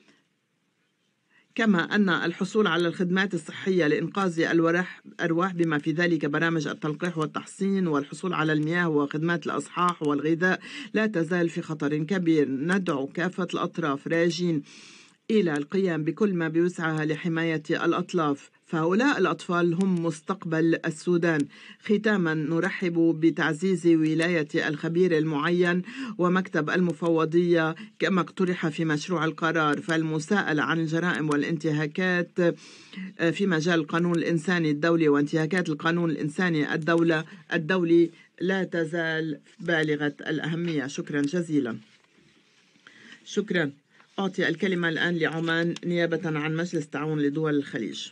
كما أن الحصول على الخدمات الصحية لإنقاذ الأرواح بما في ذلك برامج التلقيح والتحصين والحصول على المياه وخدمات الأصحاح والغذاء لا تزال في خطر كبير. ندعو كافة الأطراف راجين إلى القيام بكل ما بوسعها لحماية الأطلاف فهؤلاء الأطفال هم مستقبل السودان. ختاما نرحب بتعزيز ولاية الخبير المعين ومكتب المفوضية كما اقترح في مشروع القرار فالمساءلة عن الجرائم والانتهاكات في مجال القانون الإنساني الدولي وانتهاكات القانون الإنساني الدولة الدولي لا تزال بالغة الأهمية. شكرا جزيلا. شكرا. أعطي الكلمة الآن لعمان نيابة عن مجلس التعاون لدول الخليج.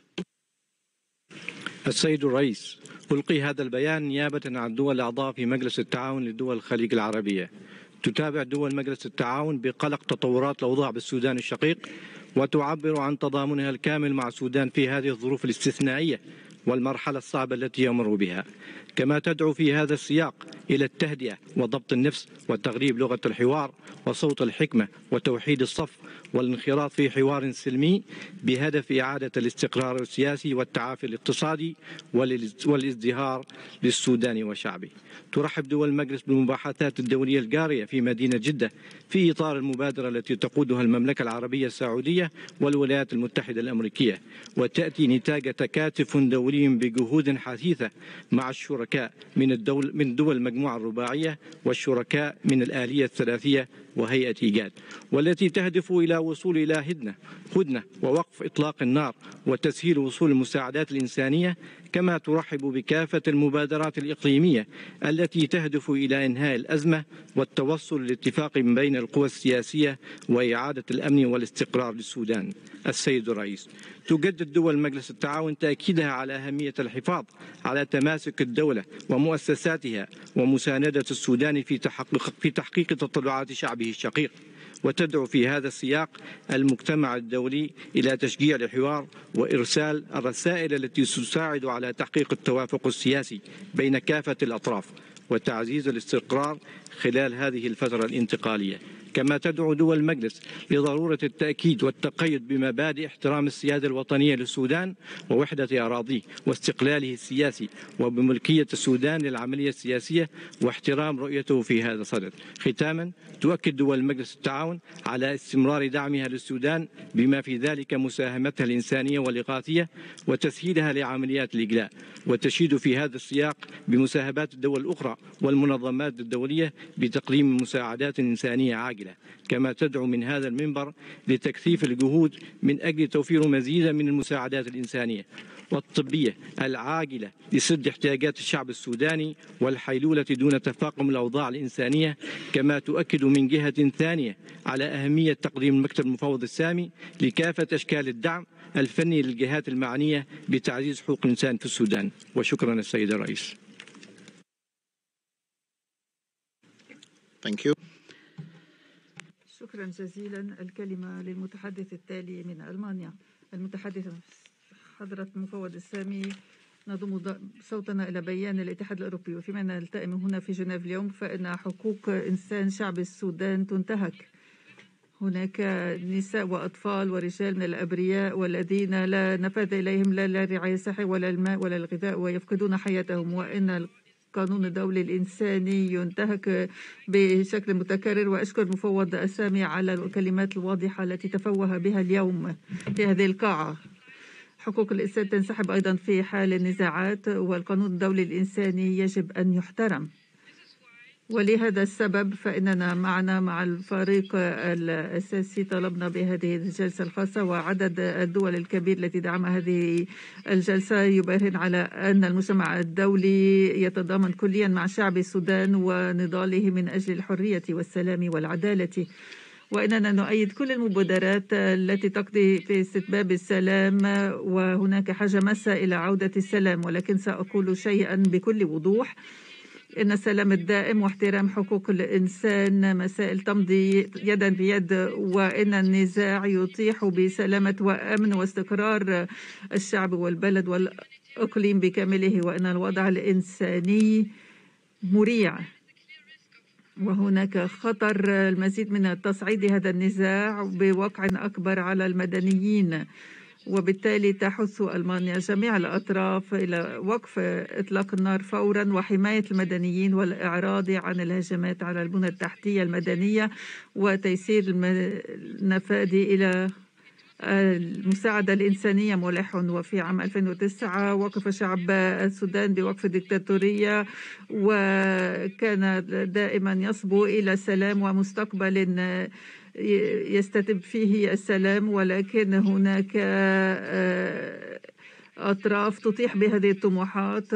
السيد الرئيس، ألقي هذا البيان نيابة عن الدول الأعضاء في مجلس التعاون لدول الخليج العربية. تتابع دول مجلس التعاون بقلق تطورات الأوضاع بالسودان الشقيق وتعبر عن تضامنها الكامل مع السودان في هذه الظروف الاستثنائية والمرحلة الصعبة التي يمر بها. كما تدعو في هذا السياق إلى التهدئة وضبط النفس وتغليب لغة الحوار وصوت الحكمة وتوحيد الصف والانخراط في حوار سلمي بهدف إعادة الاستقرار السياسي والتعافي الاقتصادي والازدهار للسودان وشعبه. ترحب دول المجلس بالمباحثات الدولية الجارية في مدينة جدة في إطار المبادرة التي تقودها المملكة العربية السعودية والولايات المتحدة الأمريكية وتأتي نتاج تكاتف دولي بجهود حثيثة مع الشركاء من الدول من دول المجموعة الرباعية والشركاء من الآلية الثلاثية وهيئة إيجاد والتي تهدف إلى وصول إلى هدنة هدنة ووقف إطلاق النار وتسهيل وصول المساعدات الإنسانية. كما ترحب بكافة المبادرات الإقليمية التي تهدف إلى إنهاء الأزمة والتوصل لاتفاق بين القوى السياسية وإعادة الأمن والاستقرار للسودان. السيد الرئيس، تجدد دول مجلس التعاون تأكيدها على أهمية الحفاظ على تماسك الدولة ومؤسساتها ومساندة السودان في تحقيق في تحقيق تطلعات شعبه الشقيق. وتدعو في هذا السياق المجتمع الدولي إلى تشجيع الحوار وإرسال الرسائل التي تساعد على تحقيق التوافق السياسي بين كافة الأطراف وتعزيز الاستقرار خلال هذه الفترة الانتقالية. كما تدعو دول المجلس لضرورة التأكيد والتقيد بمبادئ احترام السيادة الوطنية للسودان ووحدة أراضيه واستقلاله السياسي وبملكية السودان للعملية السياسية واحترام رؤيته في هذا الصدد. ختاما، تؤكد دول مجلس التعاون على استمرار دعمها للسودان بما في ذلك مساهمتها الإنسانية والإغاثية وتسهيلها لعمليات الإجلاء وتشيد في هذا السياق بمساهمات الدول الأخرى والمنظمات الدولية بتقديم مساعدات إنسانية عاجلة. كما تدعو من هذا المنبر لتكثيف الجهود من أجل توفير مزيدا من المساعدات الإنسانية والطبية العاجلة لسد احتياجات الشعب السوداني والحيلولة دون تفاقم الأوضاع الإنسانية. كما تؤكد من جهة ثانية على أهمية تقديم المكتب المفوض السامي لكافة أشكال الدعم الفني للجهات المعنية بتعزيز حقوق الإنسان في السودان. وشكرا السيد الرئيس. Thank you. شكرا جزيلا. الكلمة للمتحدث التالي من ألمانيا. المتحدث حضرة المفوض السامي، نضم صوتنا إلى بيان الاتحاد الأوروبي، وفيما نلتئم هنا في جنيف اليوم فإن حقوق إنسان شعب السودان تنتهك. هناك نساء وأطفال ورجال من الأبرياء والذين لا نفذ إليهم لا الرعاية الصحية ولا الماء ولا الغذاء ويفقدون حياتهم، وإن القانون الدولي الإنساني ينتهك بشكل متكرر. وأشكر المفوض السامي على الكلمات الواضحة التي تفوه بها اليوم في هذه القاعة. حقوق الإنسان تنسحب أيضا في حال النزاعات، والقانون الدولي الإنساني يجب أن يحترم. ولهذا السبب فإننا معنا مع الفريق الأساسي طلبنا بهذه الجلسة الخاصة، وعدد الدول الكبير التي دعم هذه الجلسة يبرهن على أن المجتمع الدولي يتضامن كليا مع شعب السودان ونضاله من أجل الحرية والسلام والعدالة، وإننا نؤيد كل المبادرات التي تقضي في استتباب السلام، وهناك حاجة ماسة إلى عودة السلام. ولكن سأقول شيئا بكل وضوح، إن السلام الدائم واحترام حقوق الإنسان مسائل تمضي يدا بيد، وإن النزاع يطيح بسلامة وأمن واستقرار الشعب والبلد والإقليم بكامله، وإن الوضع الإنساني مريع، وهناك خطر المزيد من تصعيد هذا النزاع بوقع أكبر على المدنيين. وبالتالي تحث ألمانيا جميع الأطراف إلى وقف إطلاق النار فورا وحماية المدنيين والإعراض عن الهجمات على البنى التحتية المدنية وتيسير النفاذ إلى المساعدة الإنسانية ملح. وفي عام ألفين وتسعة وقف شعب السودان بوقف الدكتاتورية، وكان دائما يصبو إلى سلام ومستقبل يستتب فيه السلام، ولكن هناك أطراف تطيح بهذه الطموحات،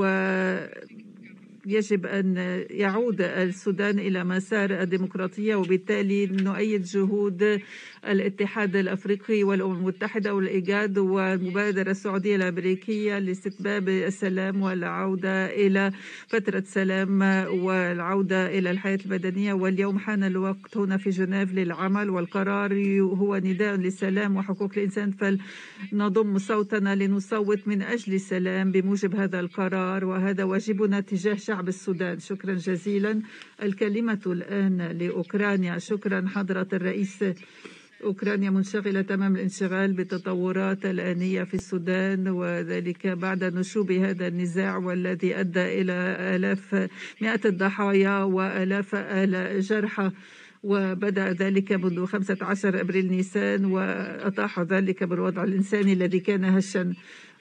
ويجب أن يعود السودان إلى مسار الديمقراطية. وبالتالي نؤيد جهود الاتحاد الأفريقي والأمم المتحدة والإيجاد والمبادرة السعودية الأمريكية لاستتباب السلام والعودة إلى فترة سلام والعودة إلى الحياة المدنية. واليوم حان الوقت هنا في جنيف للعمل، والقرار هو نداء للسلام وحقوق الإنسان، فلنضم صوتنا لنصوت من أجل السلام بموجب هذا القرار، وهذا واجبنا تجاه شعب السودان. شكرا جزيلا. الكلمة الآن لأوكرانيا. شكرا حضرة الرئيس. أوكرانيا منشغلة تمام الانشغال بالتطورات الآنية في السودان، وذلك بعد نشوب هذا النزاع والذي أدى إلى آلاف مئات الضحايا وآلاف الجرحى، وبدأ ذلك منذ خمسة عشر أبريل نيسان، وأطاح ذلك بالوضع الإنساني الذي كان هشا.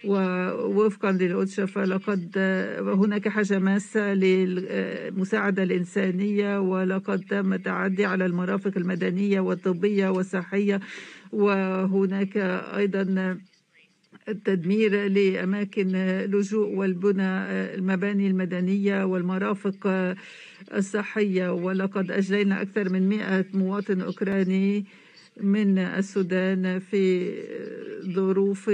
ووفقا للأوتشا فلقد هناك حاجة ماسة للمساعدة الإنسانية، ولقد تم التعدي على المرافق المدنية والطبية والصحية، وهناك أيضا التدمير لأماكن لجوء والبنى المباني المدنية والمرافق الصحية. ولقد أجلينا أكثر من مئة مواطن أوكراني من السودان في ظروف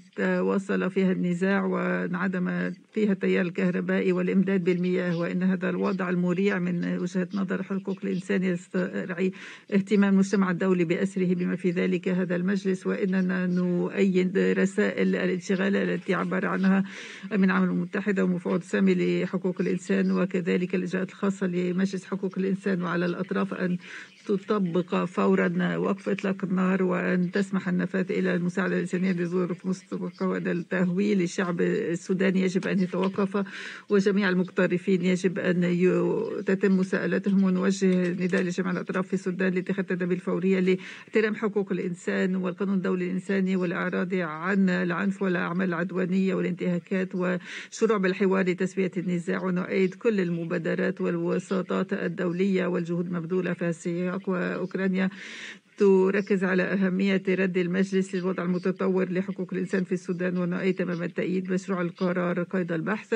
وصل فيها النزاع وانعدم فيها التيار الكهربائي والإمداد بالمياه، وإن هذا الوضع المريع من وجهة نظر حقوق الإنسان يستدعي اهتمام المجتمع الدولي بأسره بما في ذلك هذا المجلس. وإننا نؤيد رسائل الانشغال التي عبر عنها من الأمم المتحدة ومفوض سامي لحقوق الإنسان، وكذلك الإجراءات الخاصة لمجلس حقوق الإنسان، وعلى الأطراف أن تطبق فورا وقف إطلاق النار، وأن تسمح النفاذ إلى المساعدة الإنسانية لظروف مسبقة. وهذا التهويل الشعب السوداني يجب أن يتوقف، وجميع المقترفين يجب أن تتم مساءلتهم، ونوجه نداء لجميع الأطراف في السودان لاتخاذ التدابير الفورية لاحترام حقوق الإنسان والقانون الدولي الإنساني والإعراض عن العنف والأعمال العدوانية والانتهاكات، والشروع بالحوار لتسوية النزاع. ونؤيد كل المبادرات والوساطات الدولية والجهود المبذولة في السياق. وأوكرانيا تركز على أهمية رد المجلس للوضع المتطور لحقوق الإنسان في السودان، ونؤيد تمام التأييد مشروع القرار قيد البحث،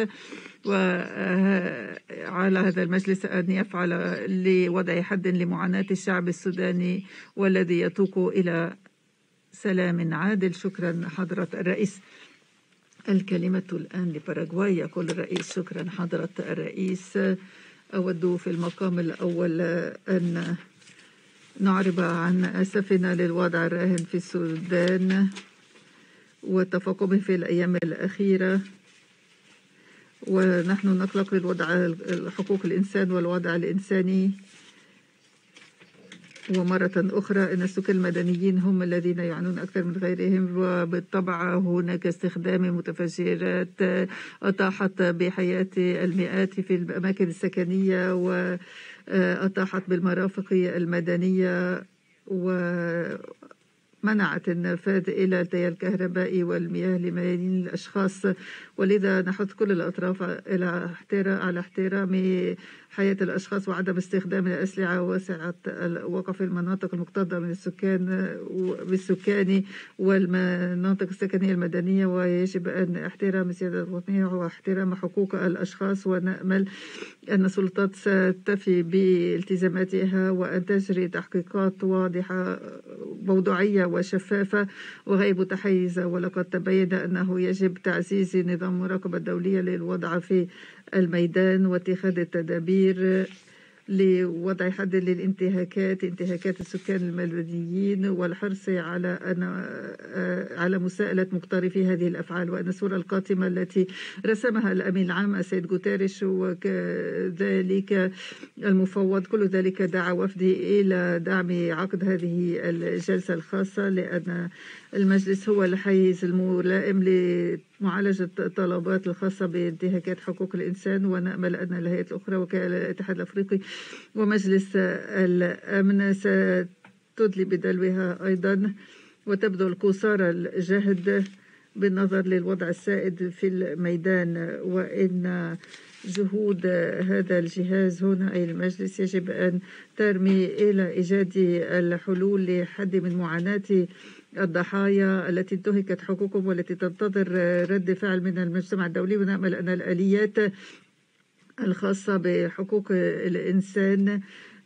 وعلى هذا المجلس أن يفعل لوضع حد لمعاناة الشعب السوداني والذي يتوق إلى سلام عادل. شكرا حضرة الرئيس. الكلمة الآن لباراغواي. يقول الرئيس. شكرا حضرة الرئيس. أود في المقام الأول أن نعرب عن أسفنا للوضع الراهن في السودان، وتفاقمه في الأيام الأخيرة، ونحن نقلق للوضع حقوق الإنسان والوضع الإنساني. ومرة أخرى أن السكان المدنيين هم الذين يعانون أكثر من غيرهم، وبالطبع هناك استخدام متفجرات أطاحت بحياة المئات في الأماكن السكنية وأطاحت بالمرافق المدنية ومنعت النفاذ إلى التيار الكهربائي والمياه لملايين الأشخاص. ولذا نحث كل الأطراف إلى على احترام حياة الأشخاص وعدم استخدام الأسلحة وسعة وقف المناطق المكتظة من السكان بالسكان والمناطق السكنية المدنية. ويجب أن احترام السيادة الوطنية واحترام حقوق الأشخاص، ونأمل أن السلطات ستفي بالتزاماتها وأن تجري تحقيقات واضحة موضوعية وشفافة وغير متحيزة. ولقد تبين أنه يجب تعزيز نظام المراقبة الدولية للوضع في الميدان واتخاذ التدابير لوضع حد للانتهاكات انتهاكات السكان المدنيين، والحرص على أن على مساءلة مقترفي هذه الأفعال. وأن الصورة القاتمة التي رسمها الأمين العام السيد غوتيريش وكذلك المفوض، كل ذلك دعا وفدي إلى دعم عقد هذه الجلسة الخاصة، لأن المجلس هو الحيز الملائم لمعالجة الطلبات الخاصة بانتهاكات حقوق الإنسان. ونأمل أن الهيئات الأخرى وكالة الاتحاد الأفريقي ومجلس الأمن ستدلي بدلوها أيضا وتبذل القصارى الجهد بالنظر للوضع السائد في الميدان. وإن جهود هذا الجهاز هنا أي المجلس يجب أن ترمي إلى إيجاد الحلول لحد من معاناة الضحايا التي انتهكت حقوقهم والتي تنتظر رد فعل من المجتمع الدولي. ونأمل أن الآليات الخاصة بحقوق الإنسان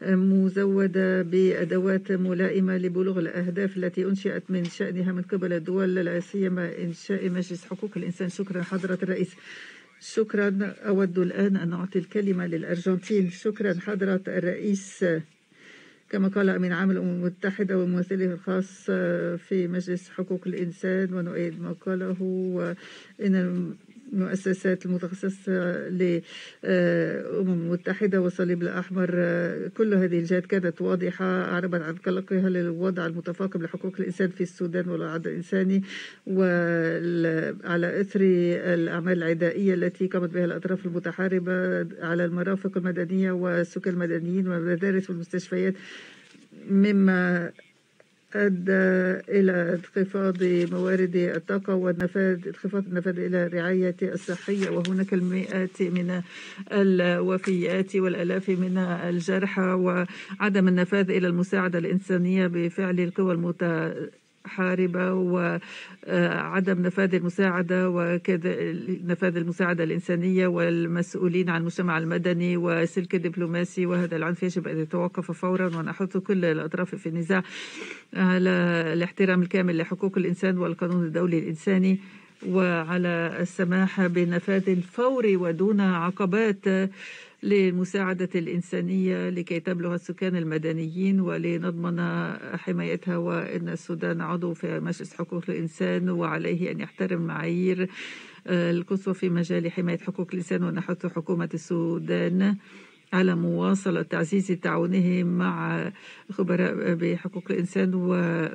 مزودة بأدوات ملائمة لبلوغ الأهداف التي أنشئت من شأنها من قبل الدول، لا سيما إنشاء مجلس حقوق الإنسان. شكرا حضرة الرئيس. شكرا. أود الآن أن أعطي الكلمة للأرجنتين. شكرا حضرة الرئيس. كما قال أمين عام الأمم المتحدة وممثله الخاص في مجلس حقوق الإنسان، ونؤيد ما قاله، وإن المؤسسات المتخصصة للأمم المتحدة والصليب الأحمر كل هذه الجهات كانت واضحة أعربت عن قلقها للوضع المتفاقم لحقوق الإنسان في السودان والعدل الإنساني، وعلى إثر الأعمال العدائية التي قامت بها الأطراف المتحاربة على المرافق المدنية والسكان المدنيين والمدارس والمستشفيات، مما أدى إلى انخفاض موارد الطاقة والنفاذ انخفاض النفاذ إلى الرعاية الصحية. وهناك المئات من الوفيات والآلاف من الجرحى، وعدم النفاذ إلى المساعدة الإنسانية بفعل القوى المتحاربة حاربة، وعدم نفاذ المساعدة وكذا نفاذ المساعدة الإنسانية والمسؤولين عن المجتمع المدني وسلك دبلوماسي. وهذا العنف يجب أن يتوقف فورا، ونحث كل الأطراف في النزاع على الاحترام الكامل لحقوق الإنسان والقانون الدولي الإنساني، وعلى السماح بالنفاذ الفوري ودون عقبات للمساعدة الإنسانية لكي تبلغ السكان المدنيين ولنضمن حمايتها. وإن السودان عضو في مجلس حقوق الإنسان وعليه أن يحترم معايير القصوى في مجال حماية حقوق الإنسان. ونحث حكومة السودان على مواصلة تعزيز تعاونه مع خبراء بحقوق الإنسان و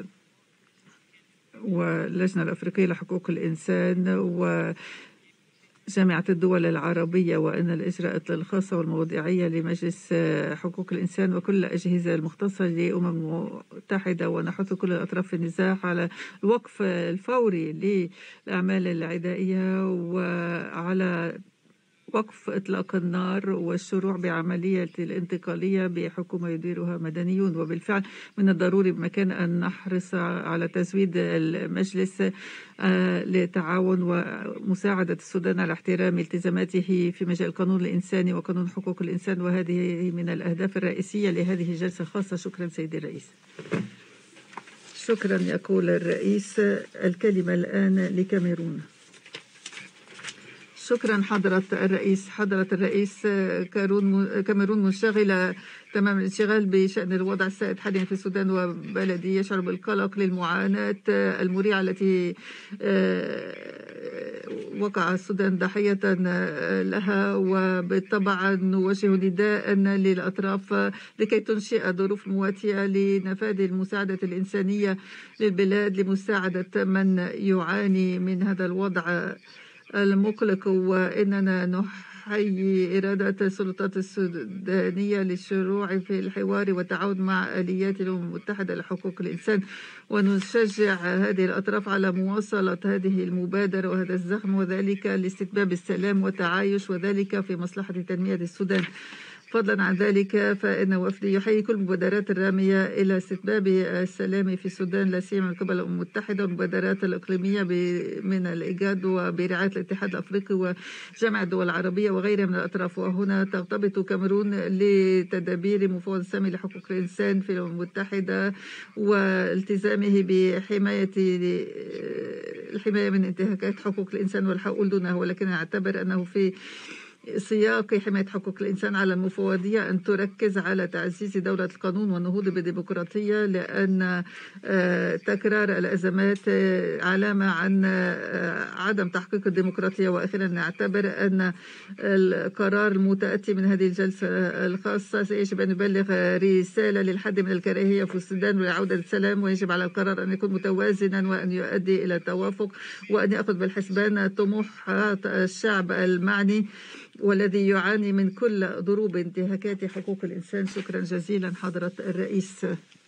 واللجنة الأفريقية لحقوق الإنسان و جامعة الدول العربية، وأن الإجراءات الخاصة والموضوعية لمجلس حقوق الإنسان وكل الأجهزة المختصة للأمم المتحدة. ونحث كل الأطراف في النزاع على الوقف الفوري للأعمال العدائية وعلى وقف إطلاق النار والشروع بعملية الانتقالية بحكومة يديرها مدنيون. وبالفعل من الضروري بمكان أن نحرص على تزويد المجلس لتعاون ومساعدة السودان على احترام التزاماته في مجال القانون الإنساني وقانون حقوق الإنسان، وهذه من الأهداف الرئيسية لهذه الجلسة الخاصة. شكرا سيدي الرئيس. شكرا يقول الرئيس. الكلمة الآن لكاميرون. شكرا حضرة الرئيس. حضرة الرئيس، كاميرون منشغلة تمام الانشغال بشأن الوضع السائد حاليا في السودان، وبلدي يشعر بالقلق للمعاناة المريعة التي وقع السودان ضحية لها، وبالطبع نوجه نداء للأطراف لكي تنشئ ظروف مواتية لنفاذ المساعدة الإنسانية للبلاد لمساعدة من يعاني من هذا الوضع المقلق. وإننا نحيي إرادة السلطات السودانية للشروع في الحوار والتعاون مع آليات الأمم المتحدة لحقوق الإنسان، ونشجع هذه الأطراف على مواصلة هذه المبادرة وهذا الزخم، وذلك لاستتباب السلام والتعايش، وذلك في مصلحة تنمية السودان. فضلا عن ذلك فإن وفدي يحيي كل المبادرات الرامية إلى استتباب السلام في السودان، لا سيما من قبل الأمم المتحدة والمبادرات الإقليمية من الإيجاد وبرعاية الاتحاد الأفريقي وجامعة الدول العربية وغيرها من الأطراف. وهنا ترتبط كاميرون لتدابير مفوض السامي لحقوق الإنسان في الأمم المتحدة والتزامه بحماية الحماية من انتهاكات حقوق الإنسان والحقوق دونه، ولكن أعتبر أنه في سياق حماية حقوق الإنسان على المفوضية أن تركز على تعزيز دولة القانون والنهوض بالديمقراطية، لأن تكرار الأزمات علامة عن عدم تحقيق الديمقراطية. وأخيرا نعتبر أن القرار المتأتي من هذه الجلسة الخاصة سيجب أن يبلغ رسالة للحد من الكراهية في السودان ولعودة السلام، ويجب على القرار أن يكون متوازنا وأن يؤدي إلى توافق، وأن يأخذ بالحسبان طموحات الشعب المعني والذي يعاني من كل ضروب انتهاكات حقوق الإنسان. شكرا جزيلا حضرة الرئيس.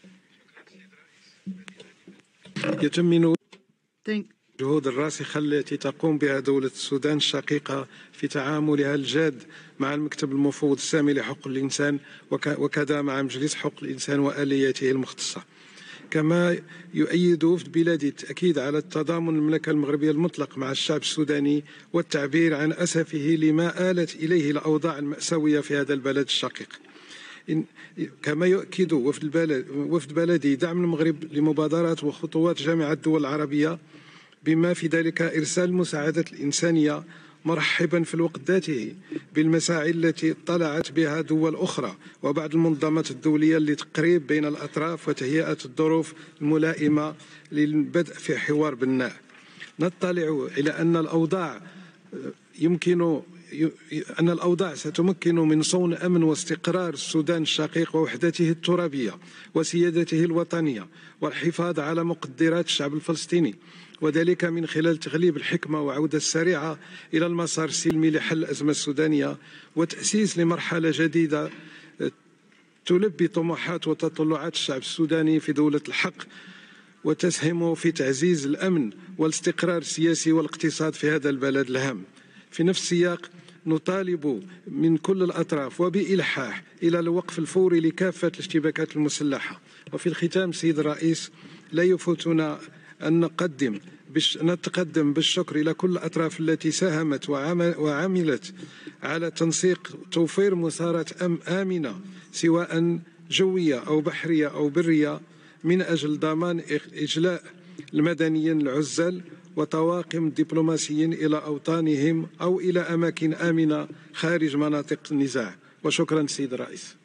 يتم الجهود الراسخة التي تقوم بها دولة السودان الشقيقة في تعاملها الجاد مع المكتب المفوض السامي لحقوق الإنسان وكذا مع مجلس حقوق الإنسان وآلياته المختصة. كما يؤيد وفد بلادي التأكيد على التضامن المملكة المغربية المطلق مع الشعب السوداني والتعبير عن أسفه لما آلت إليه الأوضاع المأساوية في هذا البلد الشقيق. كما يؤكد وفد, البلد وفد بلدي دعم المغرب لمبادرات وخطوات جامعة الدول العربية، بما في ذلك إرسال المساعدات الإنسانية، مرحبا في الوقت ذاته بالمساعي التي اطلعت بها دول أخرى وبعض المنظمات الدولية لتقريب بين الأطراف وتهيئة الظروف الملائمة للبدء في حوار بناء. نطلع إلى أن الأوضاع يمكن أن الأوضاع ستمكن من صون أمن واستقرار السودان الشقيق ووحدته الترابية وسيادته الوطنية والحفاظ على مقدرات الشعب الفلسطيني، وذلك من خلال تغليب الحكمة وعودة السريعة إلى المسار السلمي لحل الأزمة السودانية وتأسيس لمرحلة جديدة تلبي طموحات وتطلعات الشعب السوداني في دولة الحق وتسهم في تعزيز الأمن والاستقرار السياسي والاقتصاد في هذا البلد الهام. في نفس السياق نطالب من كل الأطراف وبإلحاح إلى الوقف الفوري لكافة الاشتباكات المسلحة. وفي الختام سيد الرئيس، لا يفوتنا أن نقدم بش نتقدم بالشكر إلى كل الأطراف التي ساهمت وعملت على تنسيق توفير مسارات أم آمنة سواء جوية أو بحرية أو برية من أجل ضمان إجلاء المدنيين العزل وطواقم دبلوماسيين إلى أوطانهم أو إلى أماكن آمنة خارج مناطق النزاع. وشكرا سيد الرئيس.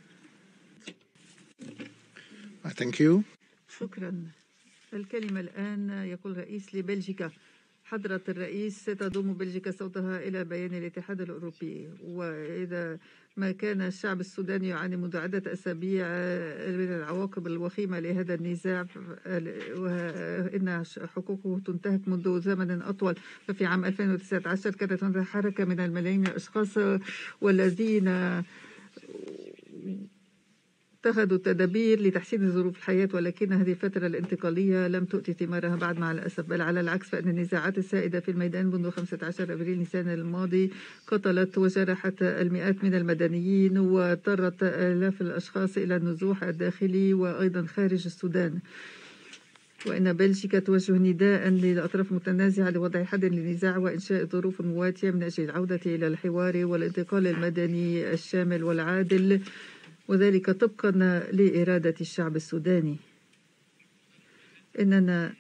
Thank you. شكرا. الكلمة الآن يقول رئيس لبلجيكا. حضرة الرئيس، تضم بلجيكا صوتها إلى بيان الاتحاد الأوروبي، وإذا ما كان الشعب السوداني يعاني منذ عدة أسابيع من العواقب الوخيمة لهذا النزاع، وإن حقوقه تنتهك منذ زمن أطول. ففي عام ألفين وتسعة عشر كانت هناك حركة من الملايين من الأشخاص والذين اتخذوا تدابير لتحسين ظروف الحياة، ولكن هذه الفترة الانتقالية لم تؤتي ثمارها بعد مع الأسف، بل على العكس فإن النزاعات السائدة في الميدان منذ خمسة عشر أبريل نيسان الماضي قتلت وجرحت المئات من المدنيين واضطرت آلاف الأشخاص إلى النزوح الداخلي وأيضا خارج السودان. وإن بلجيكا توجه نداء للأطراف المتنازعة لوضع حد للنزاع وإنشاء ظروف مواتية من أجل العودة إلى الحوار والانتقال المدني الشامل والعادل، وذلك طبقا لإرادة الشعب السوداني. إننا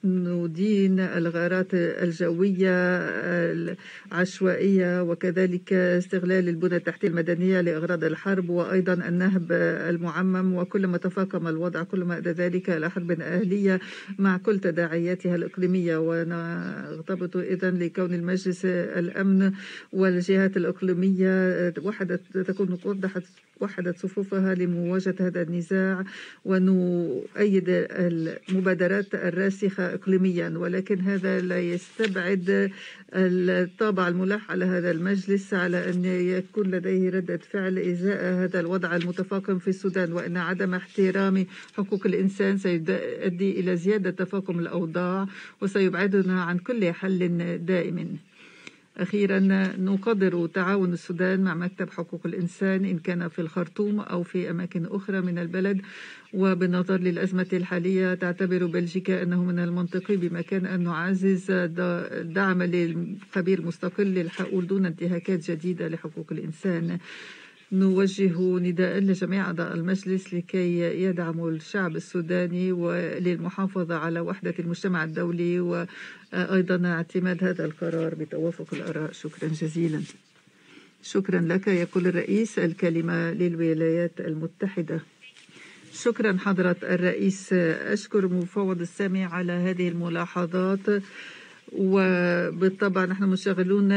ندين الغارات الجوية العشوائية وكذلك استغلال البنى التحتية المدنية لأغراض الحرب، وأيضا النهب المعمم. وكلما تفاقم الوضع كلما أدى ذلك إلى حرب أهلية مع كل تداعياتها الإقليمية. ونغتبط إذن لكون المجلس الأمن والجهات الإقليمية وحدت تكون وضحت وحدت صفوفها لمواجهة هذا النزاع، ونؤيد المبادرات الراسخة إقليميا. ولكن هذا لا يستبعد الطابع الملح على هذا المجلس على أن يكون لديه ردة فعل إزاء هذا الوضع المتفاقم في السودان، وأن عدم احترام حقوق الإنسان سيؤدي إلى زيادة تفاقم الأوضاع وسيبعدنا عن كل حل دائم. أخيرا، نقدر تعاون السودان مع مكتب حقوق الإنسان إن كان في الخرطوم أو في أماكن أخرى من البلد. وبالنظر للأزمة الحالية تعتبر بلجيكا أنه من المنطقي بمكان أن نعزز دعم للخبير المستقل للحقول دون انتهاكات جديدة لحقوق الإنسان. نوجه نداء لجميع أعضاء المجلس لكي يدعموا الشعب السوداني وللمحافظة على وحدة المجتمع الدولي، وأيضا اعتماد هذا القرار بتوافق الآراء. شكرا جزيلا. شكرا لك. يقول الرئيس الكلمة للولايات المتحدة. شكرا حضرة الرئيس. أشكر مفوض السامي على هذه الملاحظات. وبالطبع نحن مشغلون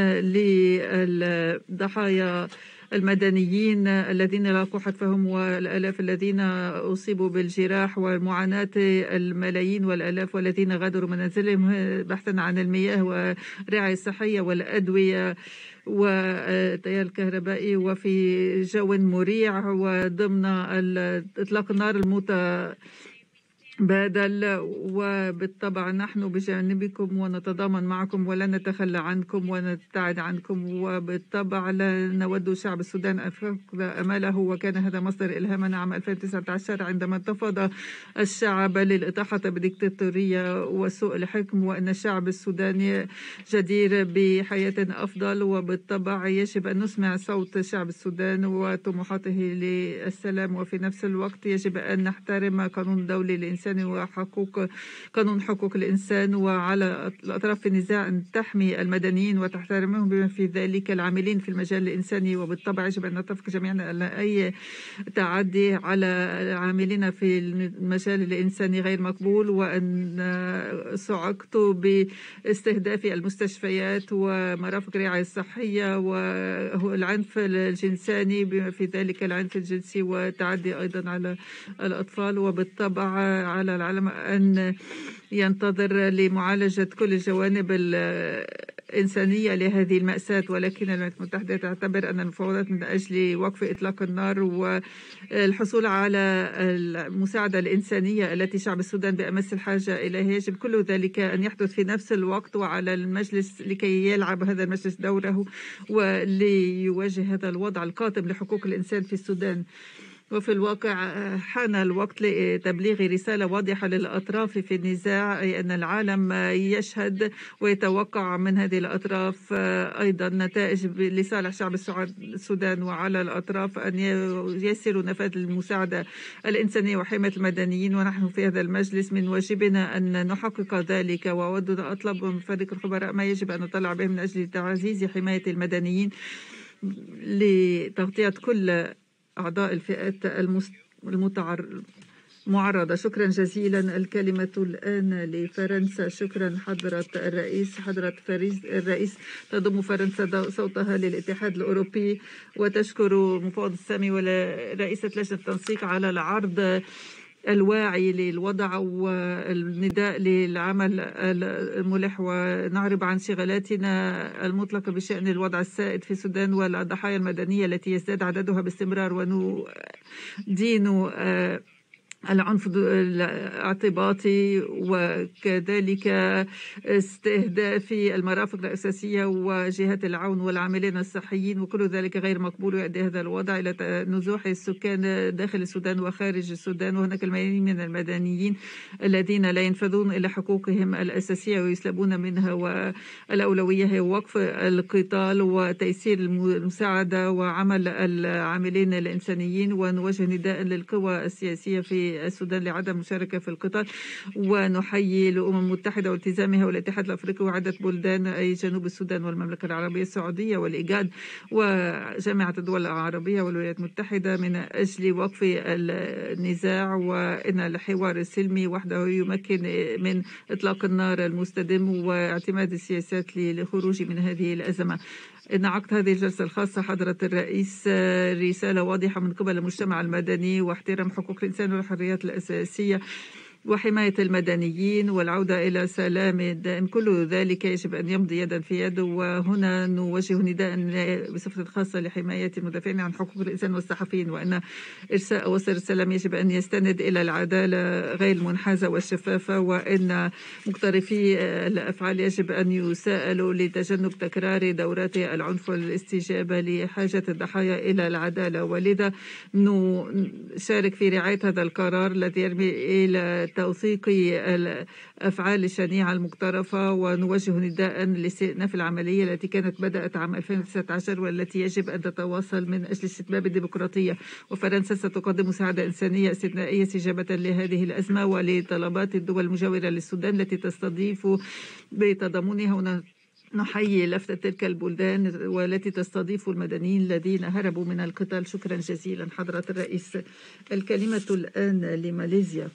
للضحايا المدنيين الذين لاقوا حتفهم والآلاف الذين أصيبوا بالجراح، ومعاناة الملايين والآلاف والذين غادروا منازلهم بحثا عن المياه والرعاية الصحية والأدوية والتيار الكهربائي، وفي جو مريع وضمن إطلاق النار المتبادل. وبالطبع نحن بجانبكم ونتضامن معكم ولا نتخلى عنكم ونبتعد عنكم. وبالطبع لا نود شعب السودان أن يفقد أمله، وكان هذا مصدر إلهامنا عام ألفين وتسعة عشر عندما انتفض الشعب للإطاحة بالديكتاتورية وسوء الحكم، وأن الشعب السوداني جدير بحياة أفضل. وبالطبع يجب أن نسمع صوت شعب السودان وطموحاته للسلام، وفي نفس الوقت يجب أن نحترم قانون الدولي للإنسان وحقوق قانون حقوق الإنسان، وعلى الأطراف في النزاع أن تحمي المدنيين وتحترمهم بما في ذلك العاملين في المجال الإنساني. وبالطبع يجب أن نتفق جميعا على أي تعدي على العاملين في المجال الإنساني غير مقبول، وأن صعقت باستهداف المستشفيات ومرافق الرعاية الصحية والعنف الجنساني بما في ذلك العنف الجنسي والتعدي أيضا على الأطفال. وبالطبع على العالم أن ينتظر لمعالجة كل الجوانب الإنسانية لهذه المأساة. ولكن الولايات المتحدة تعتبر أن المفاوضات من أجل وقف إطلاق النار والحصول على المساعدة الإنسانية التي شعب السودان بأمس الحاجة إليها يجب كل ذلك أن يحدث في نفس الوقت، وعلى المجلس لكي يلعب هذا المجلس دوره وليواجه هذا الوضع القاتم لحقوق الإنسان في السودان. وفي الواقع حان الوقت لتبليغ رسالة واضحة للأطراف في النزاع، أي أن العالم يشهد ويتوقع من هذه الأطراف أيضا نتائج لصالح شعب السودان، وعلى الأطراف أن يسيروا نفاذ المساعدة الإنسانية وحماية المدنيين. ونحن في هذا المجلس من واجبنا أن نحقق ذلك، وأود أن أطلب من فريق الخبراء ما يجب أن نطلع به من أجل تعزيز حماية المدنيين لتغطية كل أعضاء الفئات المعرضة. شكرا جزيلا. الكلمة الآن لفرنسا. شكرا حضرة الرئيس. حضرة الرئيس تضم فرنسا صوتها للاتحاد الأوروبي، وتشكر مفوض السامي ورئيسة لجنة التنسيق على العرض الواعي للوضع والنداء للعمل الملح، ونعرب عن شغلاتنا المطلقة بشأن الوضع السائد في السودان والضحايا المدنية التي يزداد عددها باستمرار، وندين العنف الاعتباطي وكذلك استهداف المرافق الأساسية وجهات العون والعاملين الصحيين، وكل ذلك غير مقبول. يؤدي هذا الوضع إلى نزوح السكان داخل السودان وخارج السودان، وهناك الملايين من المدنيين الذين لا ينفذون إلى حقوقهم الأساسية ويسلبون منها. والأولوية هي وقف القتال وتيسير المساعدة وعمل العاملين الإنسانيين، ونوجه نداء للقوى السياسية في في السودان لعدم المشاركة في القتال. ونحيي الأمم المتحدة والتزامها والاتحاد الأفريقي وعدة بلدان أي جنوب السودان والمملكة العربية السعودية والإيجاد وجامعة الدول العربية والولايات المتحدة من أجل وقف النزاع، وإن الحوار السلمي وحده يمكن من إطلاق النار المستدام واعتماد السياسات للخروج من هذه الأزمة. إن عقد هذه الجلسة الخاصة حضرة الرئيس رسالة واضحة من قبل المجتمع المدني واحترام حقوق الإنسان والحريات الأساسية وحماية المدنيين والعودة إلى سلام دائم. كل ذلك يجب أن يمضي يدا في يد. وهنا نوجه نداء بصفة خاصة لحماية المدافعين عن حقوق الإنسان والصحفيين، وأن إرساء وصل السلام يجب أن يستند إلى العدالة غير المنحازة والشفافة، وأن مقترفي الأفعال يجب أن يساءلوا لتجنب تكرار دورات العنف والاستجابة لحاجة الضحايا إلى العدالة. ولذا نشارك في رعاية هذا القرار الذي يرمي إلى توثيق الأفعال الشنيعة المقترفة، ونوجه نداء لاستئناف العملية التي كانت بدأت عام ألفين وتسعة عشر والتي يجب أن تتواصل من أجل استتباب الديمقراطية. وفرنسا ستقدم مساعدة إنسانية استثنائية استجابة لهذه الأزمة ولطلبات الدول المجاورة للسودان التي تستضيف بتضامنها. نحيي لفتة تلك البلدان والتي تستضيف المدنيين الذين هربوا من القتال. شكرا جزيلا حضرة الرئيس. الكلمة الآن لماليزيا.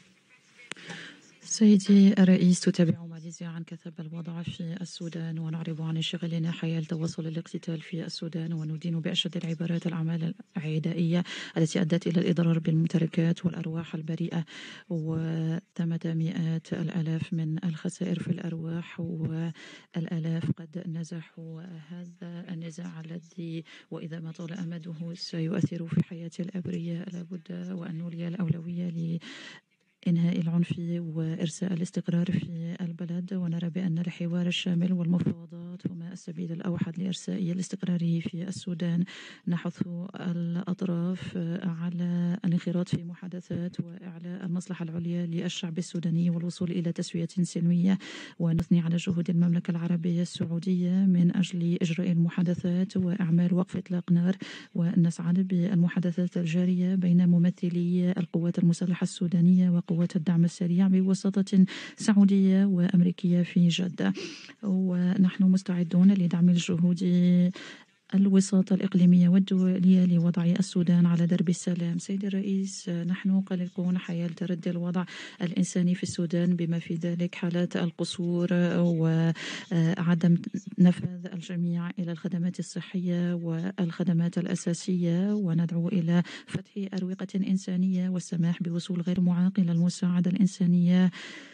سيدي الرئيس، تتابع ماليزيا عن كثب الوضع في السودان ونعرب عن انشغالنا حيال تواصل الاقتتال في السودان، وندين بأشد العبارات الأعمال العدائية التي أدت إلى الإضرار بالممتلكات والأرواح البريئة، وثمة مئات الآلاف من الخسائر في الأرواح والآلاف قد نزحوا. هذا النزاع الذي وإذا ما طال أمده سيؤثر في حياة الأبرياء لابد وأن نولي الأولوية ل إنهاء العنف وإرساء الاستقرار في البلد، ونرى بأن الحوار الشامل والمفاوضات هما السبيل الأوحد لإرساء الاستقرار في السودان. نحث الأطراف على الانخراط في محادثات وإعلاء المصلحة العليا للشعب السوداني والوصول إلى تسوية سلمية، ونثني على جهود المملكة العربية السعودية من أجل إجراء المحادثات وإعمال وقف إطلاق نار، ونسعد بالمحادثات الجارية بين ممثلي القوات المسلحة السودانية وقوات الدعم السريع بوساطة سعودية وأمريكية في جدة. ونحن مستعدون لدعم الجهود الوساطة الإقليمية والدولية لوضع السودان على درب السلام. سيد الرئيس، نحن قلقون حيال تردي الوضع الإنساني في السودان بما في ذلك حالات القصور وعدم نفاذ الجميع إلى الخدمات الصحية والخدمات الأساسية، وندعو إلى فتح أروقة إنسانية والسماح بوصول غير معاقل المساعدة الإنسانية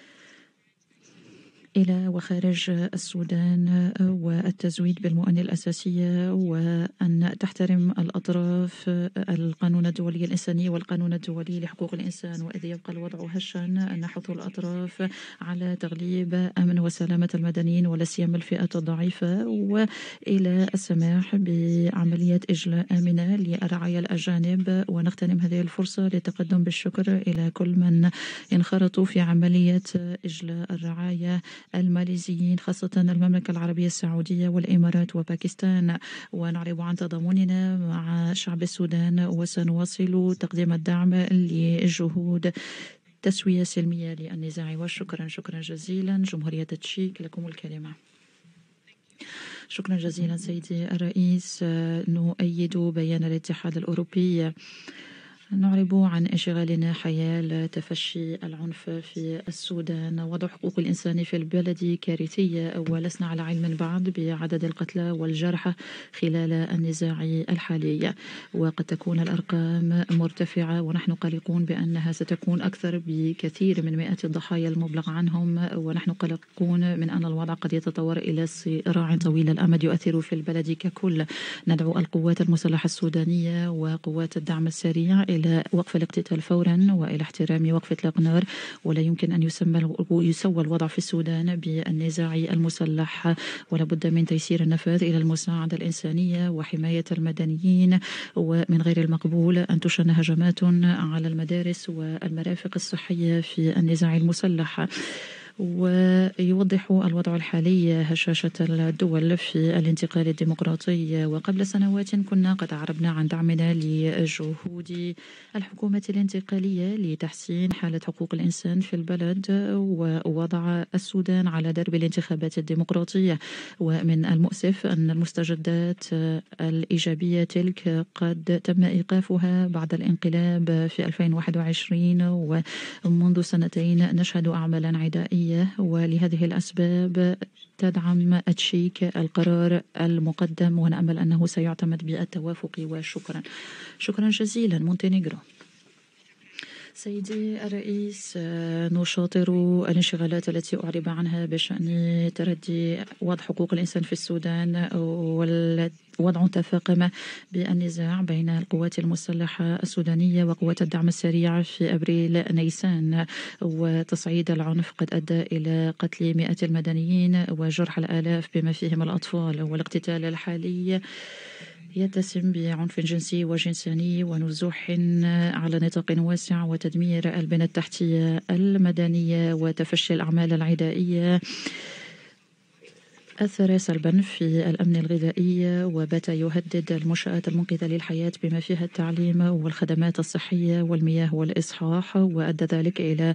إلى وخارج السودان، والتزويد بالمؤن الأساسية، وأن تحترم الأطراف القانون الدولي الإنساني والقانون الدولي لحقوق الإنسان. وإذ يبقى الوضع هشا نحث الأطراف على تغليب أمن وسلامة المدنيين ولا سيما الفئة الضعيفة، وإلى السماح بعملية إجلاء آمنة للرعايا الأجانب. ونغتنم هذه الفرصة للتقدم بالشكر إلى كل من انخرطوا في عملية إجلاء الرعايا الماليزيين، خاصة المملكة العربية السعودية والإمارات وباكستان. ونعرب عن تضامننا مع شعب السودان، وسنواصل تقديم الدعم لجهود تسوية سلمية للنزاع. وشكرا شكرا جزيلا. جمهورية التشيك لكم الكلمة. شكرا جزيلا سيدي الرئيس. نؤيد بيان الاتحاد الأوروبي. نعرب عن انشغالنا حيال تفشي العنف في السودان. وضع حقوق الإنسان في البلد كارثية، ولسنا على علم بعد بعدد القتلى والجرحى خلال النزاع الحالي، وقد تكون الأرقام مرتفعة، ونحن قلقون بأنها ستكون أكثر بكثير من مئات الضحايا المبلغ عنهم. ونحن قلقون من أن الوضع قد يتطور إلى صراع طويل الأمد يؤثر في البلد ككل. ندعو القوات المسلحة السودانية وقوات الدعم السريع إلى وقف الاقتتال فورا وإلى احترام وقف إطلاق نار، ولا يمكن أن يسمى يسوى الوضع في السودان بالنزاع المسلح، ولا بد من تيسير النفاذ إلى المساعدة الإنسانية وحماية المدنيين. ومن غير المقبول أن تشن هجمات على المدارس والمرافق الصحية في النزاع المسلح. ويوضح الوضع الحالي هشاشة الدول في الانتقال الديمقراطي. وقبل سنوات كنا قد أعربنا عن دعمنا لجهود الحكومة الانتقالية لتحسين حالة حقوق الإنسان في البلد ووضع السودان على درب الانتخابات الديمقراطية. ومن المؤسف أن المستجدات الإيجابية تلك قد تم إيقافها بعد الانقلاب في ألفين وواحد وعشرين، ومنذ سنتين نشهد أعمالا عدائية، ولهذه الأسباب تدعم التشيك القرار المقدم، ونأمل أنه سيعتمد بالتوافق. وشكرا شكرا جزيلا. مونتينيغرو. سيدي الرئيس، نشاطر الانشغالات التي أعرب عنها بشأن تردي وضع حقوق الإنسان في السودان ووضع تفاقم بالنزاع بين القوات المسلحة السودانية وقوات الدعم السريع في أبريل نيسان، وتصعيد العنف قد أدى إلى قتل مئات المدنيين وجرح الآلاف بما فيهم الأطفال. والاقتتال الحالي يتسم بعنف جنسي وجنساني ونزوح على نطاق واسع وتدمير البنى التحتية المدنية وتفشي الأعمال العدائية أثر سلبا في الأمن الغذائي، وبات يهدد المنشآت المنقذة للحياة بما فيها التعليم والخدمات الصحية والمياه والإصحاح، وأدى ذلك إلى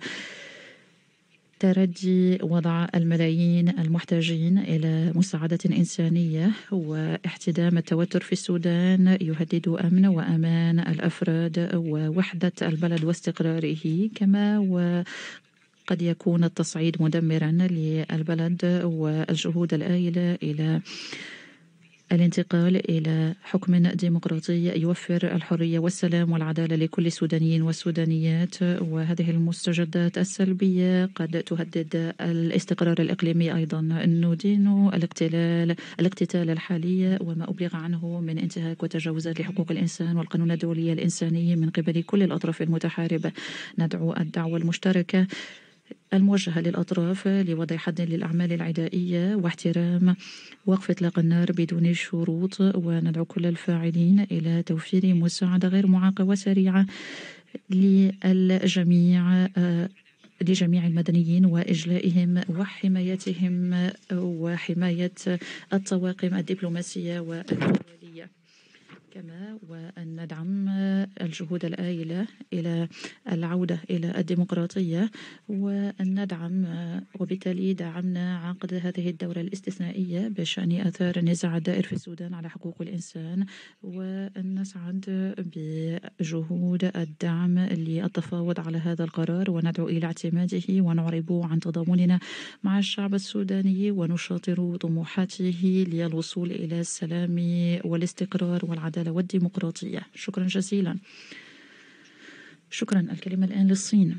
تردي وضع الملايين المحتاجين إلى مساعدة إنسانية واحتدام التوتر في السودان يهدد أمن وأمان الأفراد ووحدة البلد واستقراره، كما وقد يكون التصعيد مدمرا للبلد والجهود الآيلة إلى الانتقال إلى حكم ديمقراطي يوفر الحرية والسلام والعدالة لكل السودانيين والسودانيات. وهذه المستجدات السلبية قد تهدد الاستقرار الإقليمي أيضا. ندين الاقتلال الاقتتال الحالي وما أبلغ عنه من انتهاك وتجاوزات لحقوق الإنسان والقانون الدولي الإنساني من قبل كل الأطراف المتحاربة. ندعو الدعوة المشتركة الموجهة للأطراف لوضع حد للأعمال العدائية واحترام وقف إطلاق النار بدون شروط، وندعو كل الفاعلين إلى توفير مساعدة غير معاقة وسريعة للجميع لجميع المدنيين وإجلائهم وحمايتهم وحماية الطواقم الدبلوماسية والدولية، كما وأن ندعم الجهود الآيلة إلى العودة إلى الديمقراطية، وأن ندعم وبالتالي دعمنا عقد هذه الدورة الاستثنائية بشأن آثار النزاع الدائر في السودان على حقوق الإنسان، وأن نسعد بجهود الدعم للتفاوض على هذا القرار، وندعو إلى اعتماده ونعرب عن تضامننا مع الشعب السوداني ونشاطر طموحاته للوصول إلى السلام والاستقرار والعدالة والديمقراطية. شكرا جزيلا. شكرا. الكلمة الآن للصين.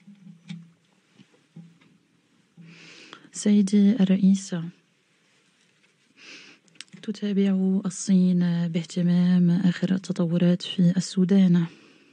سيدي الرئيس، تتابع الصين باهتمام آخر التطورات في السودان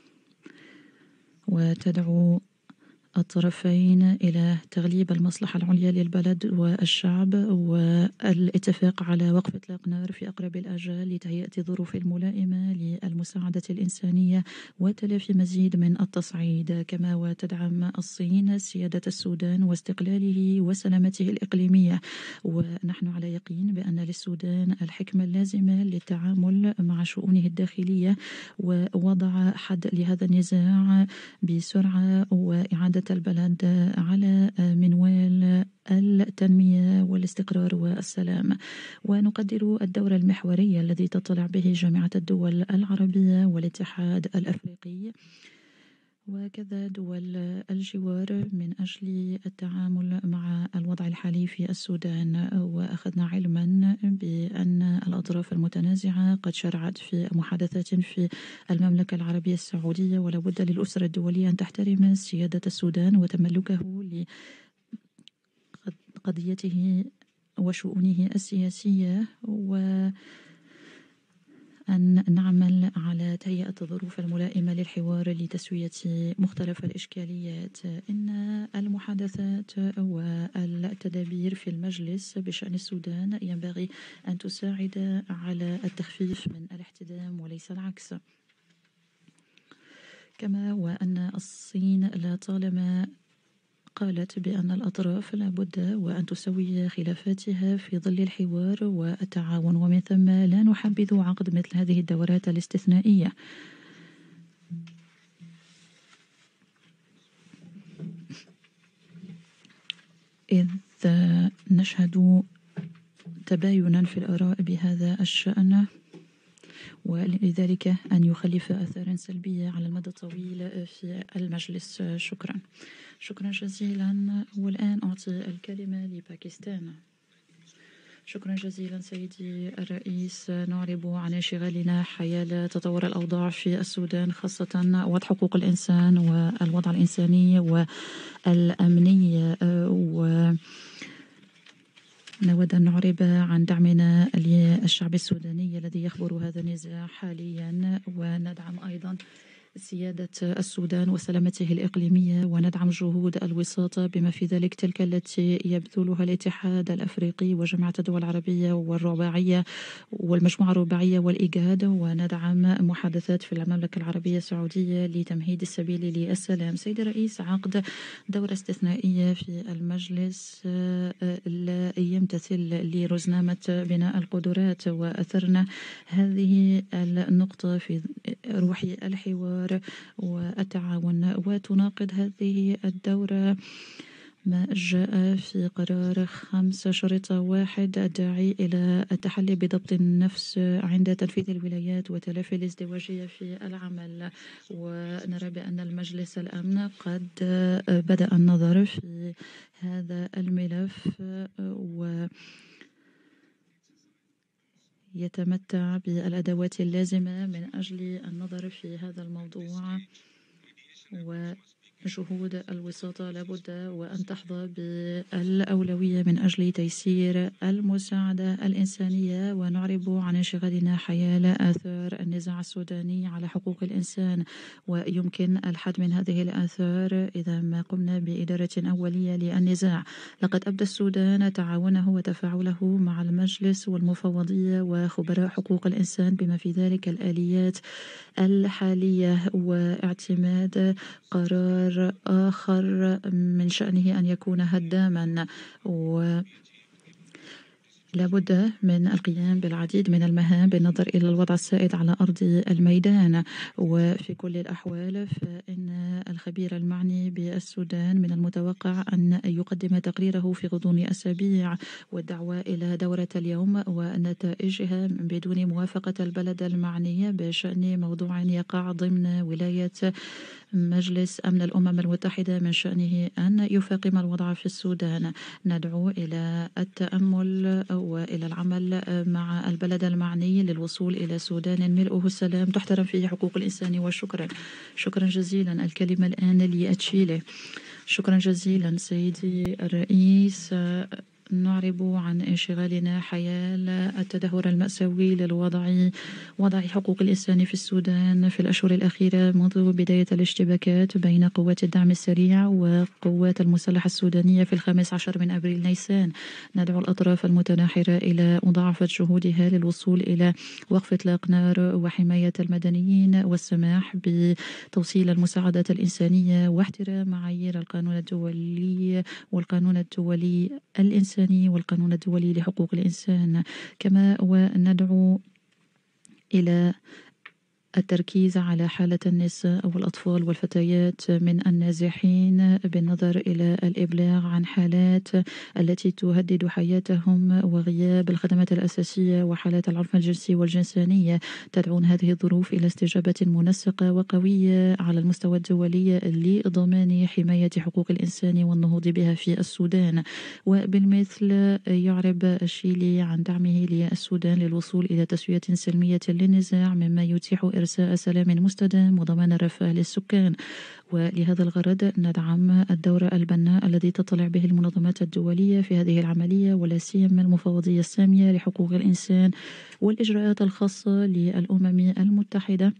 وتدعو الطرفين إلى تغليب المصلحة العليا للبلد والشعب والاتفاق على وقف إطلاق نار في أقرب الآجال لتهيئة الظروف الملائمة للمساعدة الإنسانية وتلافي مزيد من التصعيد، كما وتدعم الصين سيادة السودان واستقلاله وسلامته الإقليمية. ونحن على يقين بأن للسودان الحكمة اللازمة للتعامل مع شؤونه الداخلية ووضع حد لهذا النزاع بسرعة وإعادة البلد على منوال التنمية والاستقرار والسلام. ونقدر الدور المحوري الذي تطلع به جامعة الدول العربية والاتحاد الأفريقي وكذا دول الجوار من أجل التعامل مع الوضع الحالي في السودان. وأخذنا علما بأن الأطراف المتنازعة قد شرعت في محادثات في المملكة العربية السعودية، ولا بد للأسرة الدولية أن تحترم سيادة السودان وتملكه لقضيته وشؤونه السياسية، و أن نعمل على تهيئة الظروف الملائمة للحوار لتسوية مختلف الإشكاليات. إن المحادثات والتدابير في المجلس بشأن السودان ينبغي أن تساعد على التخفيف من الاحتدام وليس العكس، كما وأن الصين لا طالما قالت بأن الأطراف لابد وأن تسوي خلافاتها في ظل الحوار والتعاون، ومن ثم لا نحبذ عقد مثل هذه الدورات الاستثنائية. إذ نشهد تباينا في الآراء بهذا الشأن، ولذلك أن يخلف آثارا سلبية على المدى الطويل في المجلس. شكرا شكرا جزيلا. والآن أعطي الكلمة لباكستان. شكرا جزيلا سيدي الرئيس. نعرب عن انشغالنا حيال تطور الأوضاع في السودان، خاصة وضع حقوق الإنسان والوضع الإنساني والأمني، و نود أن نعرب عن دعمنا للشعب السوداني الذي يخبر هذا النزاع حاليا، وندعم أيضا سيادة السودان وسلامته الإقليمية، وندعم جهود الوساطة بما في ذلك تلك التي يبذلها الاتحاد الأفريقي وجماعة الدول العربية والرباعية والمجموعة الرباعية والإيجاد، وندعم محادثات في المملكة العربية السعودية لتمهيد السبيل للسلام. سيد الرئيس، عقد دورة استثنائية في المجلس لا يمتثل لرزنامة بناء القدرات، وأثرنا هذه النقطة في روح الحوار والتعاون، وتناقض هذه الدورة ما جاء في قرار خمس شريطة واحد الداعي إلى التحلي بضبط النفس عند تنفيذ الولايات وتلافي الازدواجية في العمل. ونرى بأن المجلس الأمن قد بدأ النظر في هذا الملف و يتمتع بالأدوات اللازمة من أجل النظر في هذا الموضوع، وجهود الوساطة لابد وأن تحظى بالأولوية من أجل تيسير المساعدة الإنسانية. ونعرب عن انشغالنا حيال آثار النزاع السوداني على حقوق الإنسان، ويمكن الحد من هذه الآثار إذا ما قمنا بإدارة أولية للنزاع. لقد أبدى السودان تعاونه وتفاعله مع المجلس والمفوضية وخبراء حقوق الإنسان بما في ذلك الآليات الحالية، واعتماد قرار آخر من شأنه أن يكون هداما، و لابد من القيام بالعديد من المهام بالنظر إلى الوضع السائد على أرض الميدان. وفي كل الأحوال فإن الخبير المعني بالسودان من المتوقع أن يقدم تقريره في غضون أسابيع، والدعوة إلى دورة اليوم ونتائجها بدون موافقة البلد المعني بشأن موضوع يقع ضمن ولاية مجلس أمن الأمم المتحدة من شأنه أن يفاقم الوضع في السودان. ندعو إلى التأمل وإلى العمل مع البلد المعني للوصول إلى سودان ملؤه السلام تحترم فيه حقوق الإنسان. وشكرا شكرا جزيلا. الكلمة الآن لأتشيلي. شكرا جزيلا سيدي الرئيس. نعرب عن انشغالنا حيال التدهور المأساوي للوضع وضع حقوق الإنسان في السودان في الأشهر الأخيرة منذ بداية الاشتباكات بين قوات الدعم السريع وقوات المسلحة السودانية في الخامس عشر من أبريل نيسان. ندعو الأطراف المتناحرة إلى مضاعفة جهودها للوصول إلى وقف إطلاق نار وحماية المدنيين والسماح بتوصيل المساعدات الإنسانية واحترام معايير القانون الدولي والقانون الدولي الإنساني والقانون الدولي لحقوق الإنسان. كما وندعو إلى التركيز على حالة النساء والأطفال والفتيات من النازحين بالنظر إلى الإبلاغ عن حالات التي تهدد حياتهم وغياب الخدمات الأساسية وحالات العنف الجنسي والجنسانية. تدعون هذه الظروف إلى استجابة منسقة وقوية على المستوى الدولي لضمان حماية حقوق الإنسان والنهوض بها في السودان. وبالمثل يعرب الشيلي عن دعمه للسودان للوصول إلى تسوية سلمية للنزاع مما يتيح إرساء سلام مستدام وضمان الرفاه للسكان. ولهذا الغرض ندعم الدور البناء الذي تطلع به المنظمات الدولية في هذه العملية، ولا سيما المفوضية السامية لحقوق الإنسان والإجراءات الخاصة للأمم المتحدة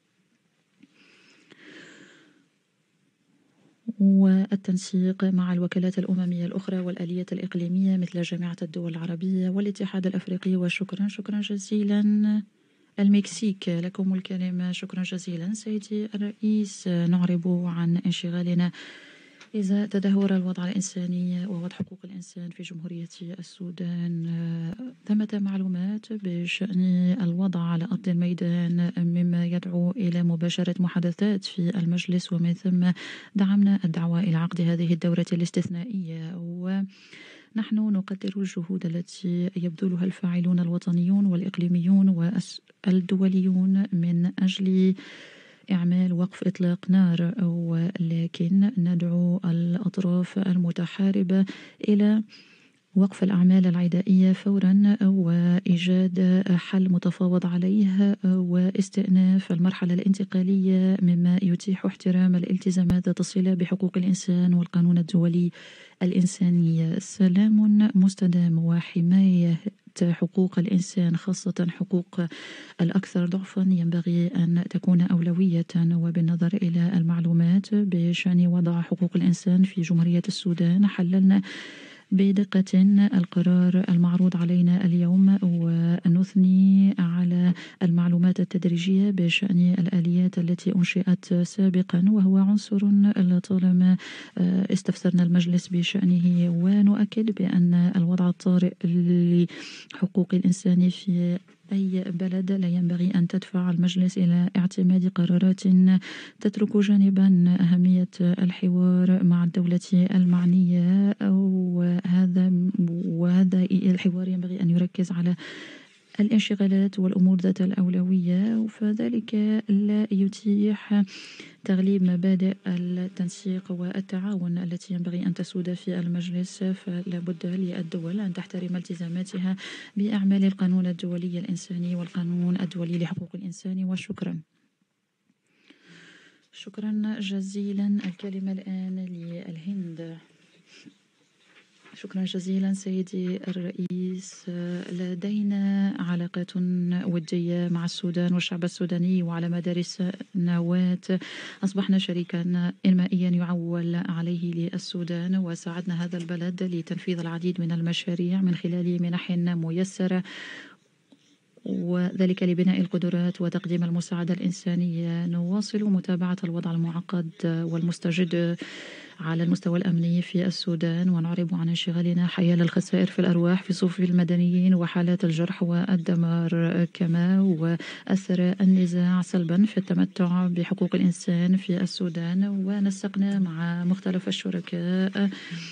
والتنسيق مع الوكالات الأممية الأخرى والآليات الإقليمية مثل جامعة الدول العربية والاتحاد الأفريقي. وشكرا شكرا جزيلا. المكسيك لكم الكلمة. شكرا جزيلا سيدي الرئيس. نعرب عن انشغالنا إذا تدهور الوضع الإنساني ووضع حقوق الإنسان في جمهورية السودان، ثمة معلومات بشأن الوضع على أرض الميدان مما يدعو إلى مباشرة محادثات في المجلس، ومن ثم دعمنا الدعوة إلى عقد هذه الدورة الاستثنائية. ونحن نقدر الجهود التي يبذلها الفاعلون الوطنيون والإقليميون والدوليون من أجل إعمال وقف إطلاق نار، ولكن ندعو الأطراف المتحاربة إلى وقف الأعمال العدائية فورا وإيجاد حل متفاوض عليه واستئناف المرحلة الانتقالية مما يتيح احترام الالتزامات ذات الصلة بحقوق الإنسان والقانون الدولي الإنساني. سلام مستدام وحماية حقوق الإنسان خاصة حقوق الأكثر ضعفا ينبغي أن تكون أولوية، وبالنظر إلى المعلومات بشأن وضع حقوق الإنسان في جمهورية السودان حللنا بدقة القرار المعروض علينا اليوم، ونثني على المعلومات التدريجية بشأن الآليات التي أنشئت سابقا، وهو عنصر لطالما استفسرنا المجلس بشأنه، ونؤكد بأن الوضع الطارئ لحقوق الإنسان في أي بلد لا ينبغي أن تدفع المجلس إلى اعتماد قرارات تترك جانبا أهمية الحوار مع الدولة المعنية، وهذا وهذا الحوار ينبغي أن يركز على الانشغالات والأمور ذات الأولوية، فذلك لا يتيح تغليب مبادئ التنسيق والتعاون التي ينبغي أن تسود في المجلس. فلا بد للدول أن تحترم التزاماتها بأعمال القانون الدولي الإنساني والقانون الدولي لحقوق الإنسان. وشكرا شكرا جزيلا. الكلمة الآن للهند. شكرا جزيلا سيدي الرئيس. لدينا علاقات ودية مع السودان والشعب السوداني، وعلى مدار السنوات أصبحنا شريكا إنمائيا يعول عليه للسودان، وساعدنا هذا البلد لتنفيذ العديد من المشاريع من خلال منح ميسرة، وذلك لبناء القدرات وتقديم المساعدة الإنسانية. نواصل متابعة الوضع المعقد والمستجد على المستوى الأمني في السودان، ونعرب عن انشغالنا حيال الخسائر في الأرواح في صفوف المدنيين وحالات الجرح والدمار، كما وأثر النزاع سلبا في التمتع بحقوق الإنسان في السودان. ونسقنا مع مختلف الشركاء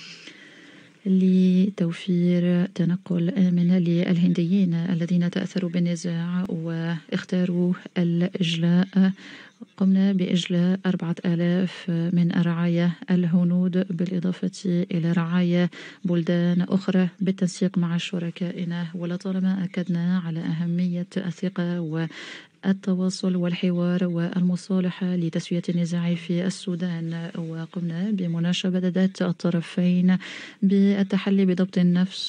لتوفير تنقل آمن للهنديين الذين تأثروا بالنزاع واختاروا الإجلاء. قمنا بإجلاء أربعة آلاف من رعايا الهنود، بالإضافة إلى رعايا بلدان أخرى بالتنسيق مع شركائنا، ولطالما أكدنا على أهمية الثقة والتواصل والحوار والمصالحة لتسوية النزاع في السودان. وقمنا بمناشدة الطرفين بالتحلي بضبط النفس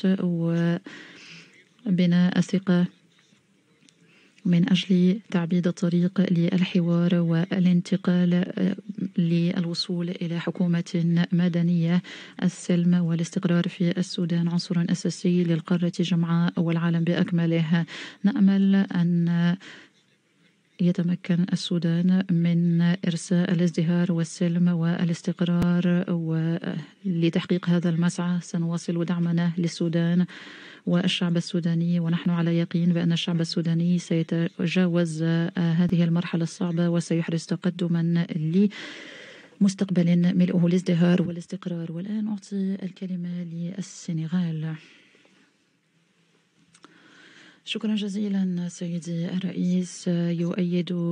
وبناء الثقة من أجل تعبيد الطريق للحوار والانتقال للوصول إلى حكومة مدنية. السلم والاستقرار في السودان عنصر أساسي للقارة جمعاء والعالم بأكمله. نأمل أن يتمكن السودان من إرساء الازدهار والسلم والاستقرار، ولتحقيق هذا المسعى سنواصل دعمنا للسودان والشعب السوداني، ونحن على يقين بأن الشعب السوداني سيتجاوز هذه المرحلة الصعبة وسيحرز تقدما لمستقبل ملؤه الازدهار والاستقرار. والآن أعطي الكلمة للسنغال. شكرا جزيلا سيدي الرئيس. يؤيد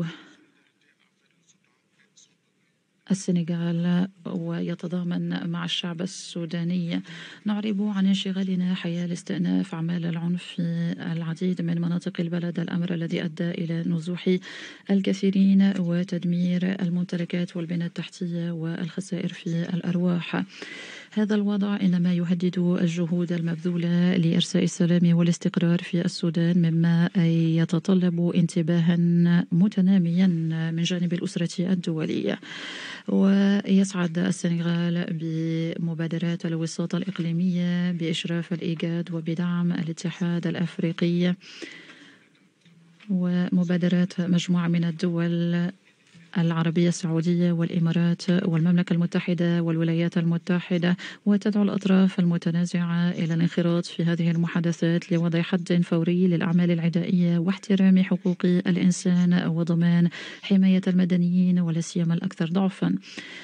السنغال ويتضامن مع الشعب السوداني. نعرب عن انشغالنا حيال استئناف أعمال العنف في العديد من مناطق البلد، الأمر الذي أدى إلى نزوح الكثيرين وتدمير الممتلكات والبنى التحتية والخسائر في الأرواح. هذا الوضع إنما يهدد الجهود المبذولة لإرساء السلام والاستقرار في السودان، مما يتطلب انتباها متناميا من جانب الأسرة الدولية. ويسعد السنغال بمبادرات الوساطة الإقليمية بإشراف الإيجاد وبدعم الاتحاد الأفريقي ومبادرات مجموعة من الدول العربية السعودية والإمارات والمملكة المتحدة والولايات المتحدة، وتدعو الأطراف المتنازعة إلى الانخراط في هذه المحادثات لوضع حد فوري للأعمال العدائية واحترام حقوق الإنسان وضمان حماية المدنيين ولا سيما الأكثر ضعفا.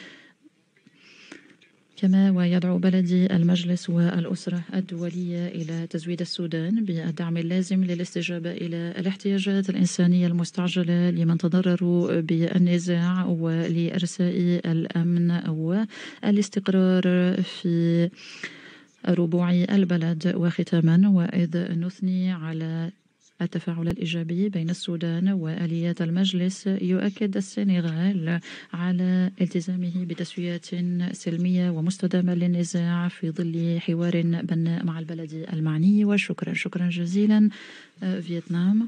كما ويدعو بلدي المجلس والأسرة الدولية إلى تزويد السودان بالدعم اللازم للاستجابة إلى الاحتياجات الإنسانية المستعجلة لمن تضرروا بالنزاع ولإرساء الأمن والاستقرار في ربوع البلد. وختاما، وإذ نثني على التفاعل الإيجابي بين السودان وآليات المجلس، يؤكد السنغال على التزامه بتسويات سلمية ومستدامة للنزاع في ظل حوار بناء مع البلد المعني. وشكرا شكرا جزيلا. فيتنام.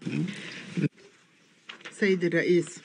سيدي الرئيس،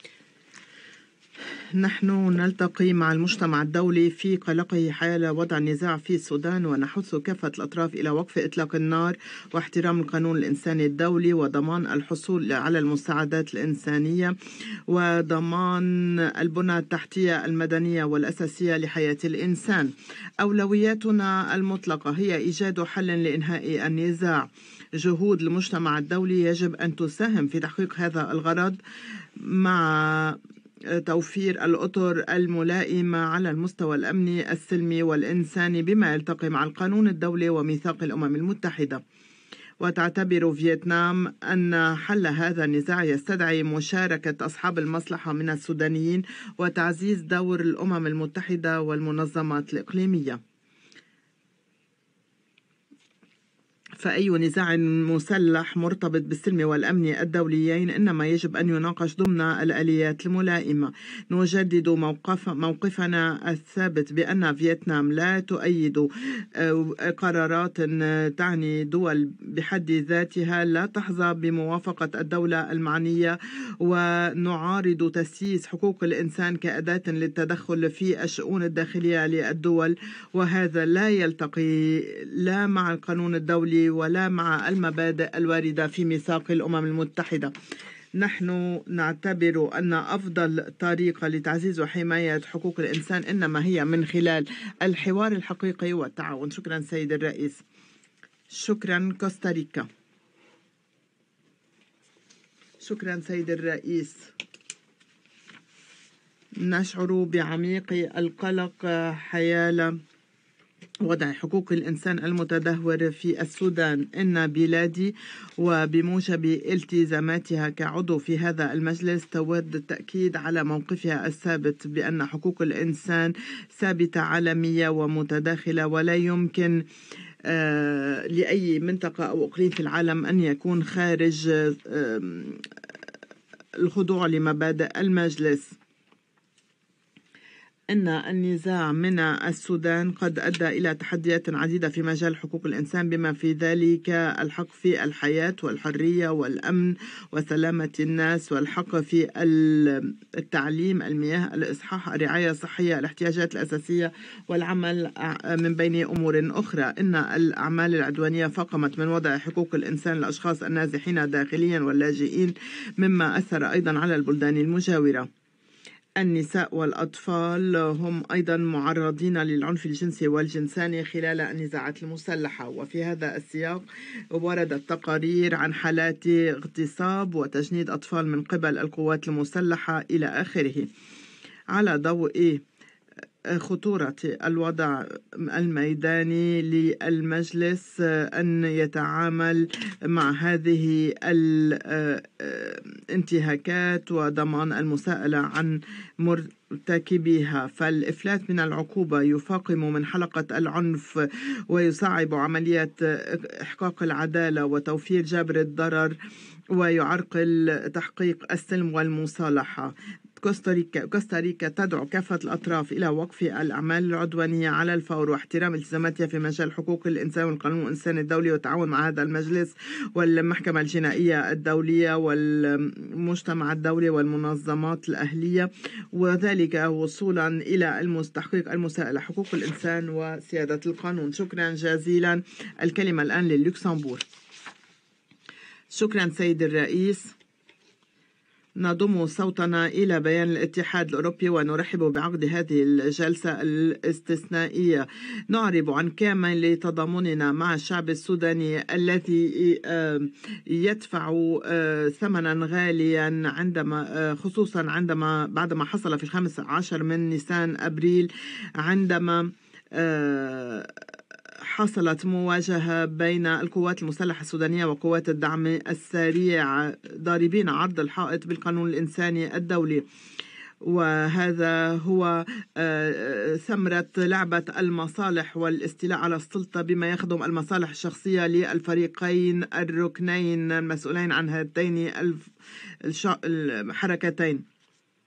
نحن نلتقي مع المجتمع الدولي في قلقه حيال وضع النزاع في السودان، ونحث كافة الأطراف إلى وقف إطلاق النار واحترام القانون الإنساني الدولي وضمان الحصول على المساعدات الإنسانية وضمان البنى التحتية المدنية والأساسية لحياة الإنسان. أولوياتنا المطلقة هي إيجاد حل لإنهاء النزاع. جهود المجتمع الدولي يجب أن تساهم في تحقيق هذا الغرض مع توفير الأطر الملائمة على المستوى الأمني السلمي والإنساني بما يلتقي مع القانون الدولي وميثاق الأمم المتحدة. وتعتبر فيتنام أن حل هذا النزاع يستدعي مشاركة أصحاب المصلحة من السودانيين وتعزيز دور الأمم المتحدة والمنظمات الإقليمية. فأي نزاع مسلح مرتبط بالسلم والأمن الدوليين إنما يجب أن يناقش ضمن الآليات الملائمة. نجدد موقف موقفنا الثابت بأن فيتنام لا تؤيد قرارات تعني دول بحد ذاتها لا تحظى بموافقة الدولة المعنية، ونعارض تسييس حقوق الإنسان كأداة للتدخل في الشؤون الداخلية للدول، وهذا لا يلتقي لا مع القانون الدولي ولا مع المبادئ الواردة في ميثاق الأمم المتحدة. نحن نعتبر أن أفضل طريقة لتعزيز وحماية حقوق الإنسان إنما هي من خلال الحوار الحقيقي والتعاون. شكرا سيد الرئيس. شكرا كوستاريكا. شكرا سيد الرئيس. نشعر بعميق القلق حيال وضع حقوق الإنسان المتدهور في السودان. إن بلادي وبموجب التزاماتها كعضو في هذا المجلس تود التأكيد على موقفها الثابت بأن حقوق الإنسان ثابتة عالمية ومتداخلة، ولا يمكن آه لأي منطقة أو إقليم في العالم أن يكون خارج آه الخضوع لمبادئ المجلس. إن النزاع من السودان قد أدى إلى تحديات عديدة في مجال حقوق الإنسان، بما في ذلك الحق في الحياة والحرية والأمن وسلامة الناس، والحق في التعليم، المياه، الإصحاح، الرعاية الصحية، الاحتياجات الأساسية والعمل من بين أمور أخرى. إن الأعمال العدوانية فاقمت من وضع حقوق الإنسان للأشخاص النازحين داخليا واللاجئين، مما أثر أيضا على البلدان المجاورة. النساء والأطفال هم أيضا معرضين للعنف الجنسي والجنساني خلال النزاعات المسلحة. وفي هذا السياق وردت تقارير عن حالات اغتصاب وتجنيد أطفال من قبل القوات المسلحة إلى آخره. على ضوء خطورة الوضع الميداني للمجلس أن يتعامل مع هذه الانتهاكات وضمان المساءلة عن مرتكبيها، فالإفلات من العقوبة يفاقم من حلقة العنف ويصعب عملية إحقاق العدالة وتوفير جبر الضرر ويعرقل تحقيق السلم والمصالحة. كوستاريكا كوستاريكا تدعو كافة الأطراف إلى وقف الأعمال العدوانية على الفور واحترام التزاماتها في مجال حقوق الإنسان والقانون الإنساني الدولي، والتعاون مع هذا المجلس والمحكمة الجنائية الدولية والمجتمع الدولي والمنظمات الأهلية، وذلك وصولا إلى المستحقيق المساءلة حقوق الإنسان وسيادة القانون. شكرا جزيلا. الكلمة الآن للوكسمبورغ. شكرا سيد الرئيس. نضم صوتنا إلى بيان الاتحاد الأوروبي ونرحب بعقد هذه الجلسة الاستثنائية. نعرب عن كامل تضامننا مع الشعب السوداني الذي يدفع ثمنا غاليا عندما خصوصا عندما بعدما حصل في الخامس عشر من نيسان أبريل عندما حصلت مواجهة بين القوات المسلحة السودانية وقوات الدعم السريع ضاربين عرض الحائط بالقانون الإنساني الدولي. وهذا هو ثمرة لعبة المصالح والاستيلاء على السلطة بما يخدم المصالح الشخصية للفريقين الركنين المسؤولين عن هاتين الحركتين.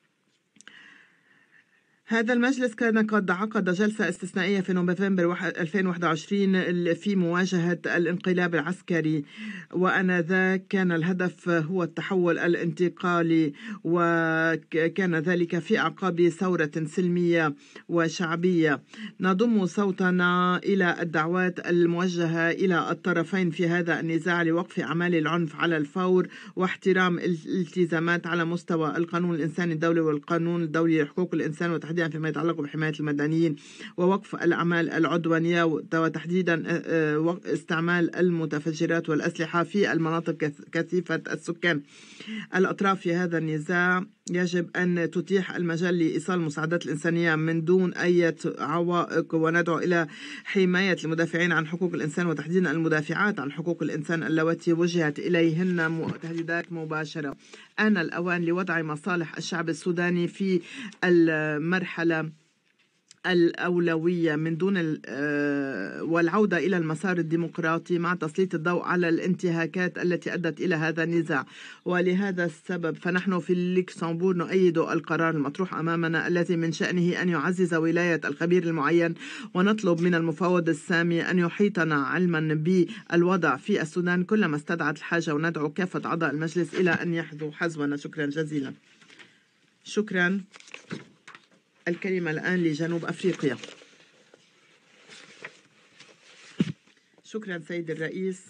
هذا المجلس كان قد عقد جلسة استثنائية في نوفمبر ألفين وواحد وعشرين في مواجهة الانقلاب العسكري، وآنذاك كان الهدف هو التحول الانتقالي، وكان ذلك في أعقاب ثورة سلمية وشعبية. نضم صوتنا إلى الدعوات الموجهة إلى الطرفين في هذا النزاع لوقف أعمال العنف على الفور واحترام الالتزامات على مستوى القانون الإنساني الدولي والقانون الدولي لحقوق الإنسان، وتحديدا فيما يتعلق بحماية المدنيين ووقف الأعمال العدوانية، وتحديدا استعمال المتفجرات والأسلحة في المناطق كثيفة السكان. الأطراف في هذا النزاع يجب أن تتيح المجال لإيصال المساعدات الإنسانية من دون أي عوائق، وندعو إلى حماية المدافعين عن حقوق الإنسان وتحديدا المدافعات عن حقوق الإنسان اللواتي وجهت إليهن تهديدات مباشرة. آن الأوان لوضع مصالح الشعب السوداني في المرحلة الأولوية من دون والعودة إلى المسار الديمقراطي مع تسليط الضوء على الانتهاكات التي أدت إلى هذا النزاع. ولهذا السبب فنحن في اللوكسمبورغ نؤيد القرار المطروح أمامنا الذي من شأنه أن يعزز ولاية الخبير المعين، ونطلب من المفوض السامي أن يحيطنا علما بالوضع في السودان كلما استدعت الحاجة، وندعو كافة أعضاء المجلس إلى أن يحذوا حذونا. شكرا جزيلا. شكرا. الكلمة الآن لجنوب أفريقيا. شكرا سيد الرئيس.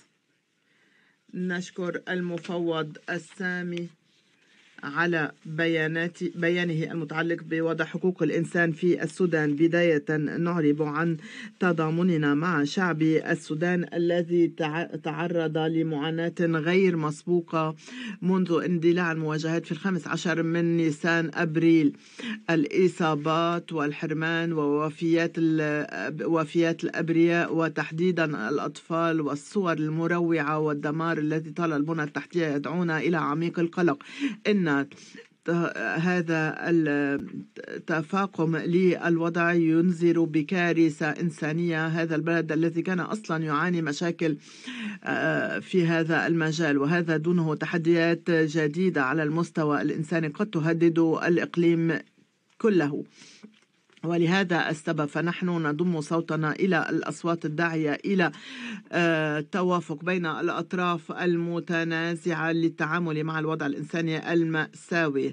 نشكر المفوض السامي على بيانات بيانه المتعلق بوضع حقوق الإنسان في السودان. بداية نعرب عن تضامننا مع شعب السودان الذي تعرض لمعاناة غير مسبوقة منذ اندلاع المواجهات في الخامس عشر من نيسان أبريل. الإصابات والحرمان ووفيات وفيات الأبرياء وتحديدا الأطفال والصور المروعة والدمار الذي طال البنى التحتية يدعونا إلى عميق القلق. إن هذا التفاقم للوضع ينذر بكارثة إنسانية. هذا البلد الذي كان أصلا يعاني مشاكل في هذا المجال، وهذا دونه تحديات جديدة على المستوى الإنساني قد تهدد الإقليم كله. ولهذا السبب فنحن نضم صوتنا إلى الأصوات الداعية إلى التوافق بين الأطراف المتنازعة للتعامل مع الوضع الإنساني المأساوي.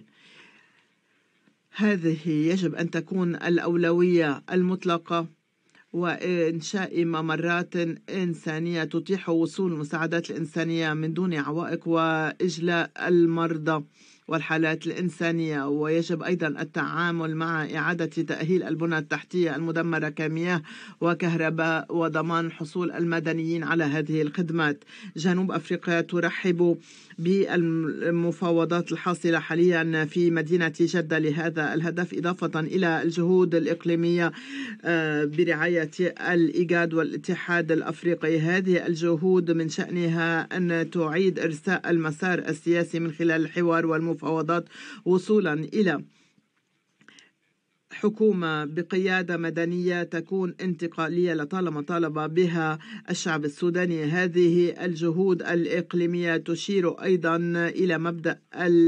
هذه يجب أن تكون الأولوية المطلقة، وإنشاء ممرات إنسانية تتيح وصول المساعدات الإنسانية من دون عوائق وإجلاء المرضى والحالات الإنسانية. ويجب أيضا التعامل مع إعادة تأهيل البنى التحتية المدمرة كمياه وكهرباء وضمان حصول المدنيين على هذه الخدمات. جنوب أفريقيا ترحب بالمفاوضات الحاصلة حاليا في مدينة جدة لهذا الهدف، إضافة إلى الجهود الإقليمية برعاية الإيجاد والاتحاد الأفريقي. هذه الجهود من شأنها أن تعيد إرساء المسار السياسي من خلال الحوار والمفاوضات وصولا إلى حكومة بقيادة مدنية تكون انتقالية لطالما طالب بها الشعب السوداني. هذه الجهود الإقليمية تشير أيضا إلى مبدأ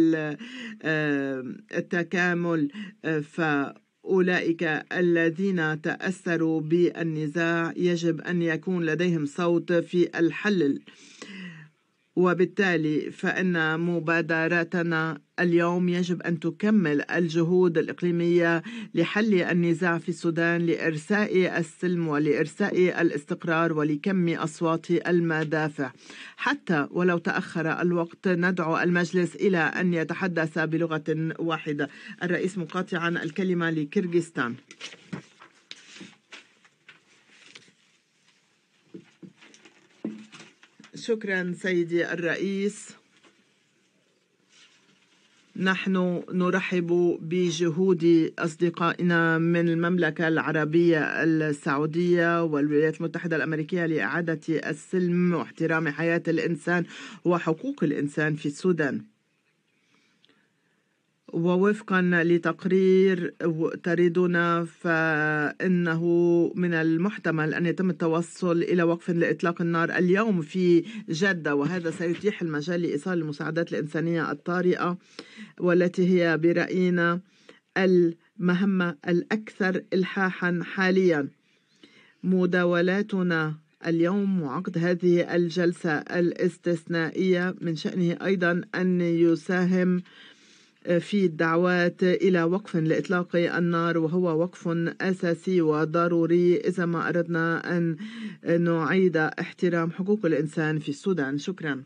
التكامل، فأولئك الذين تأثروا بالنزاع يجب أن يكون لديهم صوت في الحل، وبالتالي فإن مبادراتنا اليوم يجب أن تكمل الجهود الإقليمية لحل النزاع في السودان، لإرساء السلم ولإرساء الاستقرار ولكم أصوات المدافع. حتى ولو تأخر الوقت ندعو المجلس إلى أن يتحدث بلغة واحدة. الرئيس مقاطعا الكلمة لكيرغستان. شكرا سيدي الرئيس. نحن نرحب بجهود أصدقائنا من المملكة العربية السعودية والولايات المتحدة الأمريكية لإعادة السلم واحترام حياة الإنسان وحقوق الإنسان في السودان. ووفقا لتقرير تريدنا فإنه من المحتمل أن يتم التوصل إلى وقف لإطلاق النار اليوم في جدة، وهذا سيتيح المجال لإيصال المساعدات الإنسانية الطارئة والتي هي برأينا المهمة الأكثر إلحاحا حاليا. مداولاتنا اليوم وعقد هذه الجلسة الاستثنائية من شأنه أيضا أن يساهم في الدعوات إلى وقف لإطلاق النار، وهو وقف أساسي وضروري إذا ما أردنا أن نعيد احترام حقوق الإنسان في السودان. شكرا.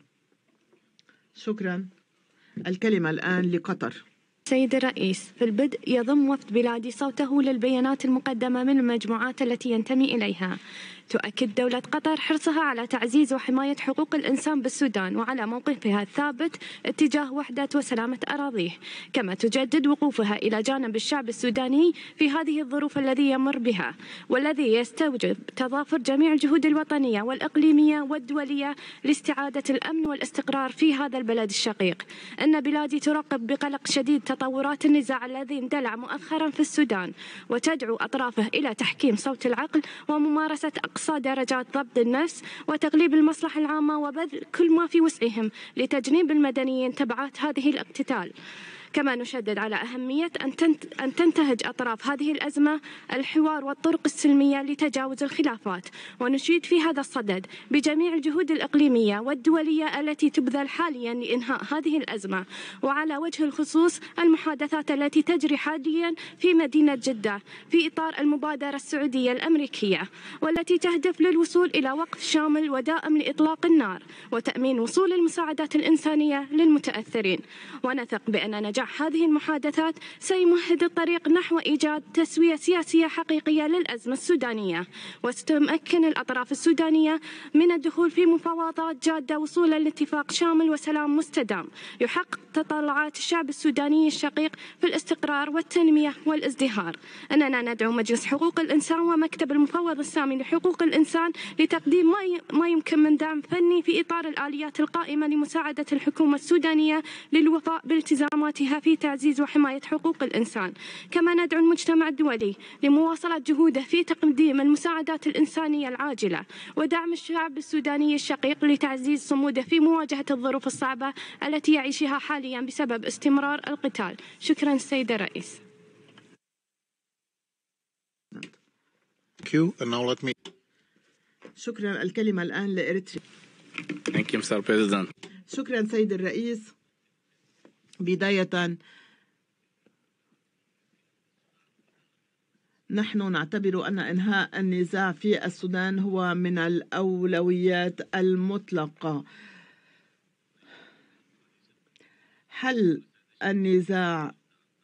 شكرا. الكلمة الآن لقطر. سيد الرئيس، في البدء يضم وفد بلادي صوته للبيانات المقدمة من المجموعات التي ينتمي إليها. تؤكد دولة قطر حرصها على تعزيز وحماية حقوق الإنسان بالسودان وعلى موقفها الثابت اتجاه وحدة وسلامة أراضيه، كما تجدد وقوفها إلى جانب الشعب السوداني في هذه الظروف الذي يمر بها، والذي يستوجب تضافر جميع الجهود الوطنية والإقليمية والدولية لاستعادة الأمن والاستقرار في هذا البلد الشقيق. إن بلادي تراقب بقلق شديد تطورات النزاع الذي اندلع مؤخرا في السودان، وتدعو أطرافه إلى تحكيم صوت العقل وممارسة أقصى درجات ضبط النفس وتغليب المصلحة العامة وبذل كل ما في وسعهم لتجنيب المدنيين تبعات هذه الاقتتال. كما نشدد على أهمية أن تنتهج أطراف هذه الأزمة الحوار والطرق السلمية لتجاوز الخلافات، ونشيد في هذا الصدد بجميع الجهود الإقليمية والدولية التي تبذل حاليا لإنهاء هذه الأزمة، وعلى وجه الخصوص المحادثات التي تجري حاليا في مدينة جدة في إطار المبادرة السعودية الأمريكية، والتي تهدف للوصول إلى وقف شامل ودائم لإطلاق النار وتأمين وصول المساعدات الإنسانية للمتأثرين. ونثق بأن نجاح هذه المحادثات سيمهد الطريق نحو إيجاد تسوية سياسية حقيقية للأزمة السودانية، وستمكن الأطراف السودانية من الدخول في مفاوضات جادة وصولا لاتفاق شامل وسلام مستدام يحقق تطلعات الشعب السوداني الشقيق في الاستقرار والتنمية والازدهار. أننا ندعو مجلس حقوق الإنسان ومكتب المفوض السامي لحقوق الإنسان لتقديم ما يمكن من دعم فني في إطار الآليات القائمة لمساعدة الحكومة السودانية للوفاء بالتزاماتها في تعزيز وحماية حقوق الإنسان. كما ندعو المجتمع الدولي لمواصلة جهوده في تقديم المساعدات الإنسانية العاجلة ودعم الشعب السوداني الشقيق لتعزيز صموده في مواجهة الظروف الصعبة التي يعيشها حاليا بسبب استمرار القتال. شكرا سيد الرئيس. شكرا. الكلمة الآن لإريتريا. Thank you, Mister President. شكرا سيد الرئيس. بداية نحن نعتبر أن إنهاء النزاع في السودان هو من الأولويات المطلقة. حل النزاع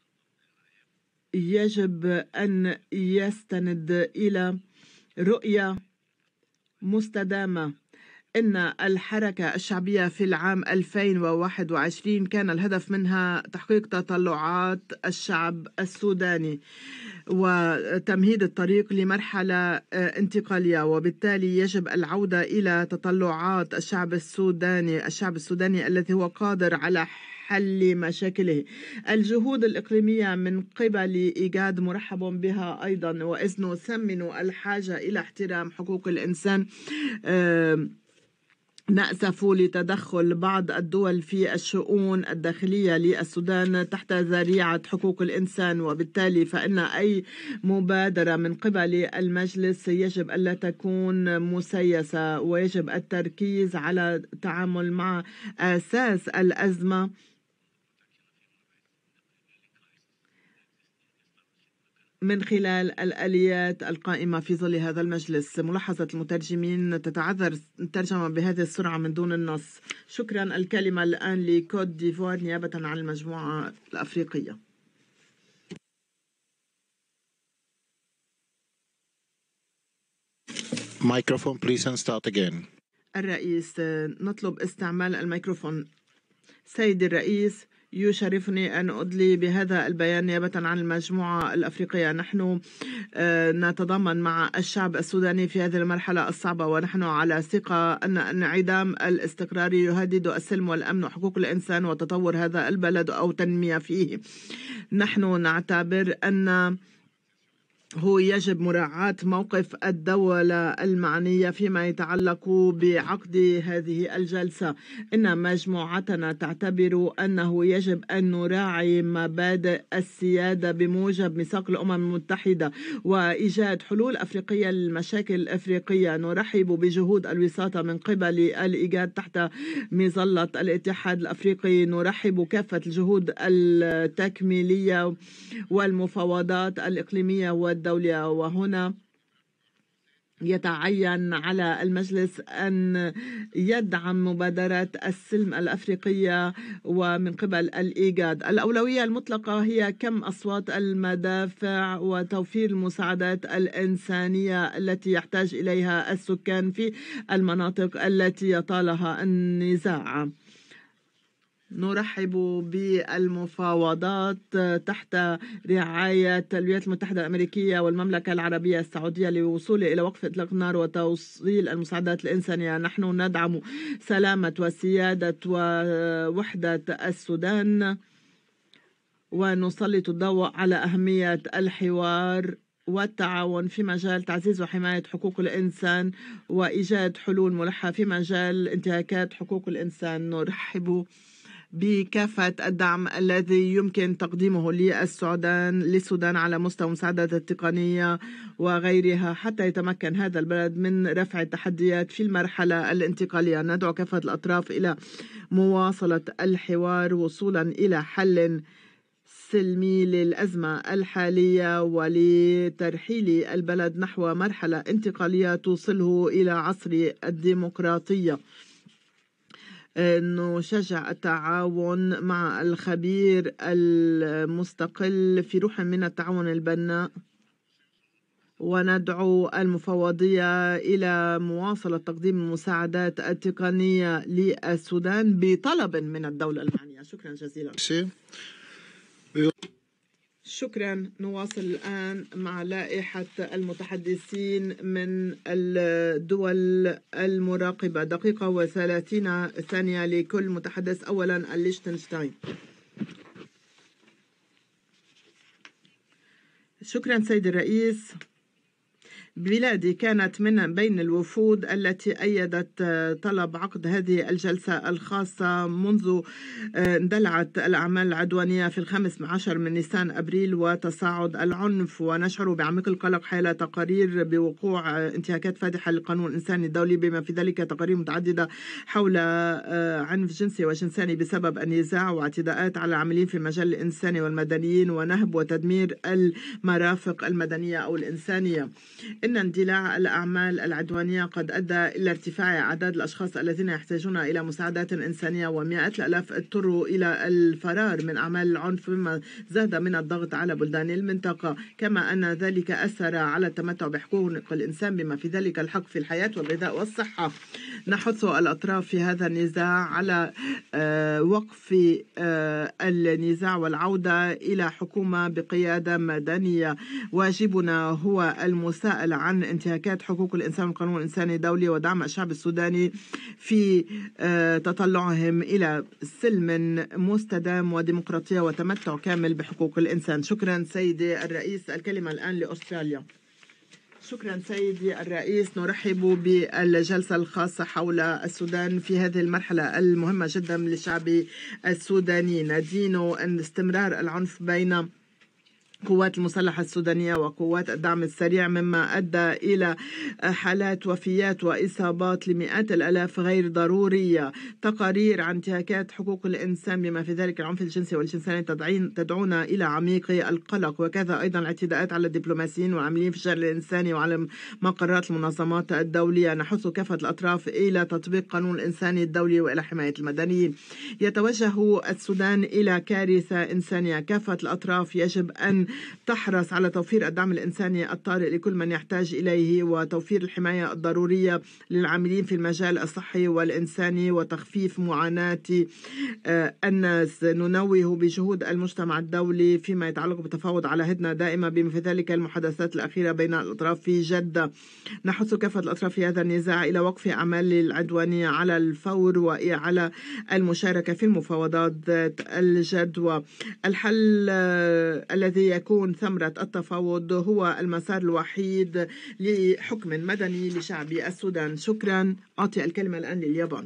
يجب أن يستند إلى رؤية مستدامة. إن الحركة الشعبية في العام ألفين وواحد وعشرين كان الهدف منها تحقيق تطلعات الشعب السوداني وتمهيد الطريق لمرحلة انتقالية، وبالتالي يجب العودة إلى تطلعات الشعب السوداني الشعب السوداني الذي هو قادر على حل مشاكله. الجهود الإقليمية من قبل إيجاد مرحب بها أيضا، وإذ نثمن الحاجة إلى احترام حقوق الإنسان نأسف لتدخل بعض الدول في الشؤون الداخلية للسودان تحت ذريعة حقوق الإنسان، وبالتالي فإن أي مبادرة من قبل المجلس يجب ألا تكون مسيسة، ويجب التركيز على التعامل مع أساس الأزمة من خلال الآليات القائمة في ظل هذا المجلس. ملاحظة المترجمين: تتعذر الترجمة بهذه السرعة من دون النص. شكرا. الكلمة الآن لكوت ديفوار نيابة عن المجموعة الأفريقية. Microphone please and start again. الرئيس: نطلب استعمال الميكروفون. سيد الرئيس، يشرفني أن أدلي بهذا البيان نيابة عن المجموعة الأفريقية. نحن نتضامن مع الشعب السوداني في هذه المرحلة الصعبة، ونحن على ثقة أن انعدام الاستقرار يهدد السلم والأمن وحقوق الإنسان وتطور هذا البلد أو تنمية فيه. نحن نعتبر أن هو يجب مراعاة موقف الدولة المعنية فيما يتعلق بعقد هذه الجلسة. إن مجموعتنا تعتبر أنه يجب أن نراعي مبادئ السيادة بموجب ميثاق الأمم المتحدة وإيجاد حلول أفريقية للمشاكل الأفريقية. نرحب بجهود الوساطة من قبل الإيجاد تحت مظلة الاتحاد الأفريقي. نرحب كافة الجهود التكميلية والمفاوضات الإقليمية والدولية، وهنا يتعين على المجلس أن يدعم مبادرة السلم الأفريقية ومن قبل الإيجاد. الأولوية المطلقة هي كم أصوات المدافع وتوفير المساعدات الإنسانية التي يحتاج إليها السكان في المناطق التي يطالها النزاع. نرحب بالمفاوضات تحت رعاية الولايات المتحدة الأمريكية والمملكة العربية السعودية للوصول إلى وقف إطلاق النار وتوصيل المساعدات الإنسانية. نحن ندعم سلامة وسيادة ووحدة السودان، ونسلط الضوء على أهمية الحوار والتعاون في مجال تعزيز وحماية حقوق الإنسان وإيجاد حلول ملحة في مجال انتهاكات حقوق الإنسان. نرحب بكافة الدعم الذي يمكن تقديمه للسودان للسودان على مستوى المساعدات التقنية وغيرها حتى يتمكن هذا البلد من رفع التحديات في المرحلة الانتقالية. ندعو كافة الأطراف إلى مواصلة الحوار وصولا إلى حل سلمي للأزمة الحالية ولترحيل البلد نحو مرحلة انتقالية توصله إلى عصر الديمقراطية. نشجع التعاون مع الخبير المستقل في روح من التعاون البناء، وندعو المفوضية إلى مواصلة تقديم المساعدات التقنية للسودان بطلب من الدولة المعنية. شكرا جزيلا. شكرا. نواصل الآن مع لائحة المتحدثين من الدول المراقبة. دقيقة وثلاثين ثانية لكل متحدث. أولا الليشتنشتاين. شكرا سيد الرئيس. بلادي كانت من بين الوفود التي أيدت طلب عقد هذه الجلسة الخاصة منذ اندلعت الأعمال العدوانية في الخامس عشر من نيسان أبريل وتصاعد العنف، ونشعر بعمق القلق حول تقارير بوقوع انتهاكات فادحة للقانون الإنساني الدولي، بما في ذلك تقارير متعددة حول عنف جنسي وجنساني بسبب النزاع واعتداءات على العاملين في المجال الإنساني والمدنيين ونهب وتدمير المرافق المدنية أو الإنسانية. إن اندلاع الأعمال العدوانية قد أدى إلى ارتفاع أعداد الأشخاص الذين يحتاجون إلى مساعدات إنسانية، ومئات الآلاف اضطروا إلى الفرار من أعمال العنف، مما زاد من الضغط على بلدان المنطقة، كما أن ذلك أثر على التمتع بحقوق الإنسان بما في ذلك الحق في الحياة والغذاء والصحة. نحث الأطراف في هذا النزاع على وقف النزاع والعودة إلى حكومة بقيادة مدنية. واجبنا هو المساءلة عن انتهاكات حقوق الإنسان والقانون الإنساني الدولي ودعم الشعب السوداني في تطلعهم إلى سلم مستدام وديمقراطية وتمتع كامل بحقوق الإنسان. شكرا سيدي الرئيس. الكلمة الآن لأستراليا. شكرا سيدي الرئيس. نرحب بالجلسة الخاصة حول السودان في هذه المرحلة المهمة جدا للشعب السوداني. ندين أن استمرار العنف بين قوات المسلحة السودانية وقوات الدعم السريع مما أدى إلى حالات وفيات وإصابات لمئات الآلاف غير ضرورية. تقارير عن انتهاكات حقوق الإنسان بما في ذلك العنف الجنسي والجنساني تدعونا إلى عميق القلق، وكذا أيضا الاعتداءات على الدبلوماسيين والعاملين في الشأن الإنساني وعلى مقرات المنظمات الدولية. نحث كافة الأطراف إلى تطبيق قانون الإنساني الدولي وإلى حماية المدنيين. يتوجه السودان إلى كارثة إنسانية. كافة الأطراف يجب أن تحرص على توفير الدعم الإنساني الطارئ لكل من يحتاج إليه، وتوفير الحماية الضرورية للعاملين في المجال الصحي والإنساني، وتخفيف معاناة الناس. ننوه بجهود المجتمع الدولي فيما يتعلق بالتفاوض على هدنة دائمة بما في ذلك المحادثات الأخيرة بين الأطراف في جدة. نحث كافة الأطراف في هذا النزاع إلى وقف أعمال العدوانية على الفور وعلى المشاركة في المفاوضات ذات الجدوى. الحل الذي يكون ثمرة التفاوض هو المسار الوحيد لحكم مدني لشعب السودان. شكرا. أعطي الكلمة الآن لليابان.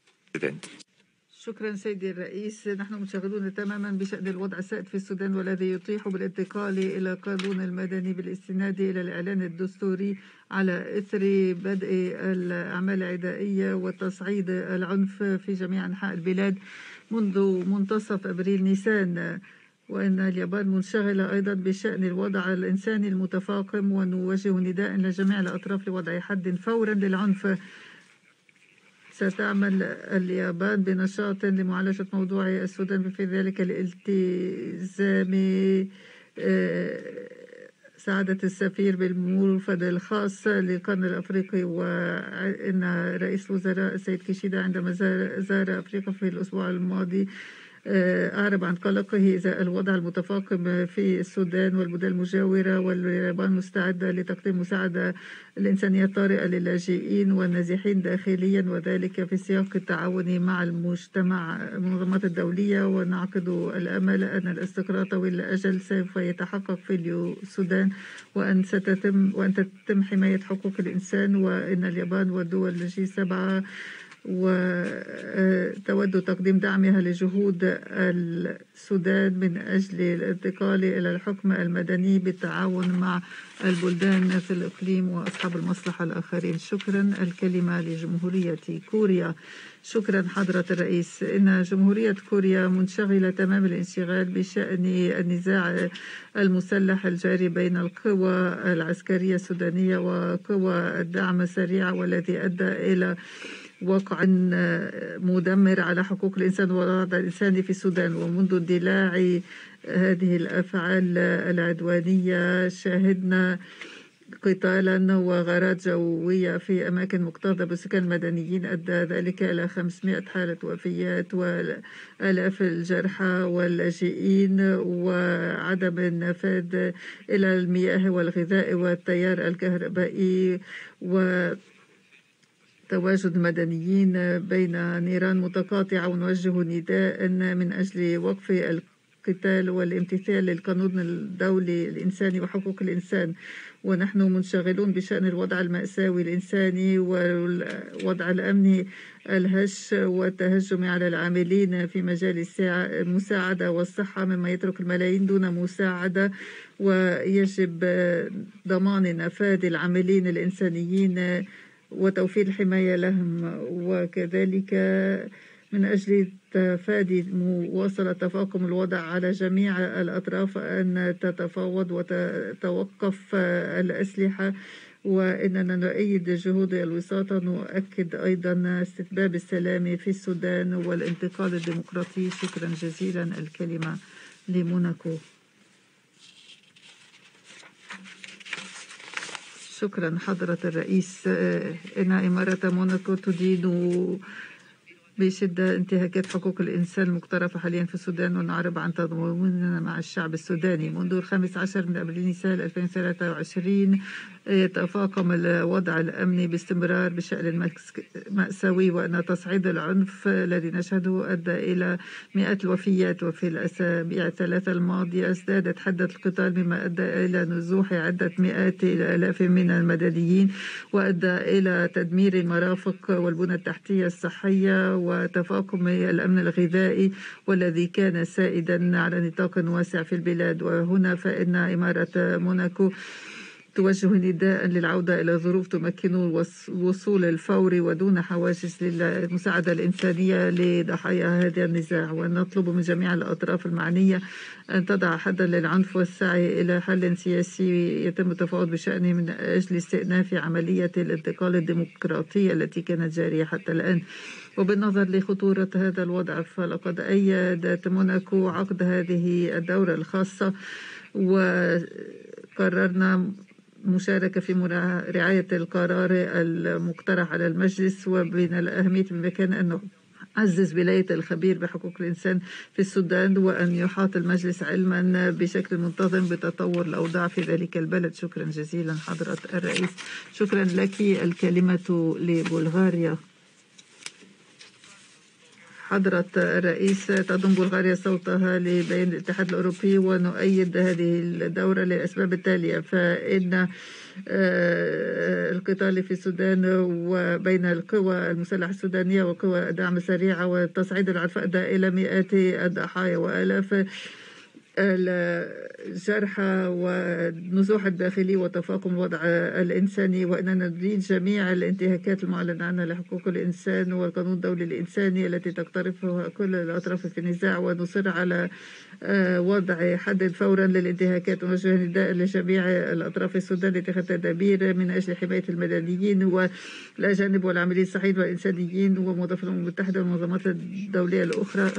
شكرا سيدي الرئيس. نحن منشغلون تماما بشأن الوضع السائد في السودان والذي يطيح بالانتقال إلى قانون المدني بالاستناد إلى الإعلان الدستوري على إثر بدء الأعمال العدائية وتصعيد العنف في جميع أنحاء البلاد منذ منتصف أبريل نيسان، وأن اليابان منشغلة أيضا بشأن الوضع الإنساني المتفاقم، ونوجه نداء لجميع الأطراف لوضع حد فورا للعنف. ستعمل اليابان بنشاط لمعالجة موضوع السودان في ذلك الالتزام سعادة السفير بالمرفد الخاص للقرن الأفريقي، وإن رئيس الوزراء السيد كيشيدا عندما زار أفريقيا في الأسبوع الماضي أعرب عن قلقه إزاء الوضع المتفاقم في السودان والبلدان المجاورة، واليابان مستعدة لتقديم مساعدة الإنسانية الطارئة للاجئين والنازحين داخليا، وذلك في سياق التعاون مع المجتمع المنظمات الدولية. ونعقد الأمل أن الاستقرار طويل الأجل سوف يتحقق في السودان، وأن ستتم وأن تتم حماية حقوق الإنسان، وأن اليابان والدول الجي سبعة وتود تقديم دعمها لجهود السودان من أجل الانتقال إلى الحكم المدني بالتعاون مع البلدان في الإقليم وأصحاب المصلحة الآخرين. شكرا. الكلمة لجمهورية كوريا. شكرا حضرة الرئيس. إن جمهورية كوريا منشغلة تمام الانشغال بشأن النزاع المسلح الجاري بين القوى العسكرية السودانية وقوى الدعم السريع، والذي أدى إلى وقع مدمر على حقوق الإنسان والوضع الإنساني في السودان. ومنذ اندلاع هذه الأفعال العدوانية شاهدنا قتالا وغارات جوية في أماكن مكتظة بالسكان المدنيين، أدى ذلك إلى خمسمائة حالة وفيات وآلاف الجرحى واللاجئين، وعدم النفاذ إلى المياه والغذاء والتيار الكهربائي، و تواجد مدنيين بين نيران متقاطعة. ونوجه نداء من أجل وقف القتال والامتثال للقانون الدولي الإنساني وحقوق الإنسان. ونحن منشغلون بشأن الوضع المأساوي الإنساني والوضع الأمني الهش والتهجم على العاملين في مجال المساعدة والصحة، مما يترك الملايين دون مساعدة، ويجب ضمان نفاذ العاملين الإنسانيين وتوفير الحماية لهم، وكذلك من أجل تفادي مواصلة تفاقم الوضع على جميع الأطراف أن تتفاوض وتتوقف الأسلحة، وإننا نؤيد جهود الوساطة. نؤكد أيضا استتباب السلام في السودان والانتقال الديمقراطي. شكرا جزيلا. الكلمة لموناكو. شكرا حضرة الرئيس. إن إمارة موناكو تدين بشدة انتهاكات حقوق الإنسان المقترفة حاليا في السودان، ونعرب عن تضامننا مع الشعب السوداني. منذ الخامس عشر من أبريل نيسان ألفين وثلاثة وعشرين يتفاقم الوضع الأمني باستمرار بشأن مأساوي، وأن تصعيد العنف الذي نشهده أدى إلى مئات الوفيات. وفي الأسابيع الثلاثة الماضية ازدادت حدة القتال، مما أدى إلى نزوح عدة مئات إلى آلاف من المدنيين، وأدى إلى تدمير المرافق والبنى التحتية الصحية وتفاقم الأمن الغذائي والذي كان سائدا على نطاق واسع في البلاد. وهنا فإن إمارة موناكو توجه نداء للعودة إلى ظروف تمكن الوصول الفوري ودون حواجز للمساعدة الإنسانية لضحايا هذا النزاع، ونطلب من جميع الأطراف المعنية أن تضع حدا للعنف والسعي إلى حل سياسي يتم التفاوض بشأنه من أجل استئناف عملية الانتقال الديمقراطية التي كانت جارية حتى الآن. وبالنظر لخطورة هذا الوضع، فلقد أيدت موناكو عقد هذه الدورة الخاصة، وقررنا مشاركة في رعاية القرار المقترح على المجلس. وبين الأهمية بمكان أن نعزز ولاية الخبير بحقوق الإنسان في السودان، وأن يحاط المجلس علما بشكل منتظم بتطور الأوضاع في ذلك البلد. شكرا جزيلا حضرة الرئيس. شكرا لك. الكلمة لبلغاريا. حضرة الرئيس، تضم بلغاريا صوتها لبيان الاتحاد الأوروبي ونؤيد هذه الدورة للأسباب التالية. فإن القتال في السودان وبين القوى المسلحة السودانية وقوى الدعم السريعة وتصعيد العنف أدى إلى مئات الضحايا وآلاف الجرحى والنزوح الداخلي وتفاقم الوضع الإنساني، وأننا ندين جميع الانتهاكات المعلن عنها لحقوق الإنسان والقانون الدولي الإنساني التي تقترفها كل الأطراف في النزاع، ونصر على وضع حد فورا للانتهاكات. ونوجه نداء لجميع الأطراف السودان لاتخاذ تدابير من أجل حماية المدنيين والأجانب والعاملين الصحيين والإنسانيين وموظفي الأمم المتحدة والمنظمات الدولية الأخرى،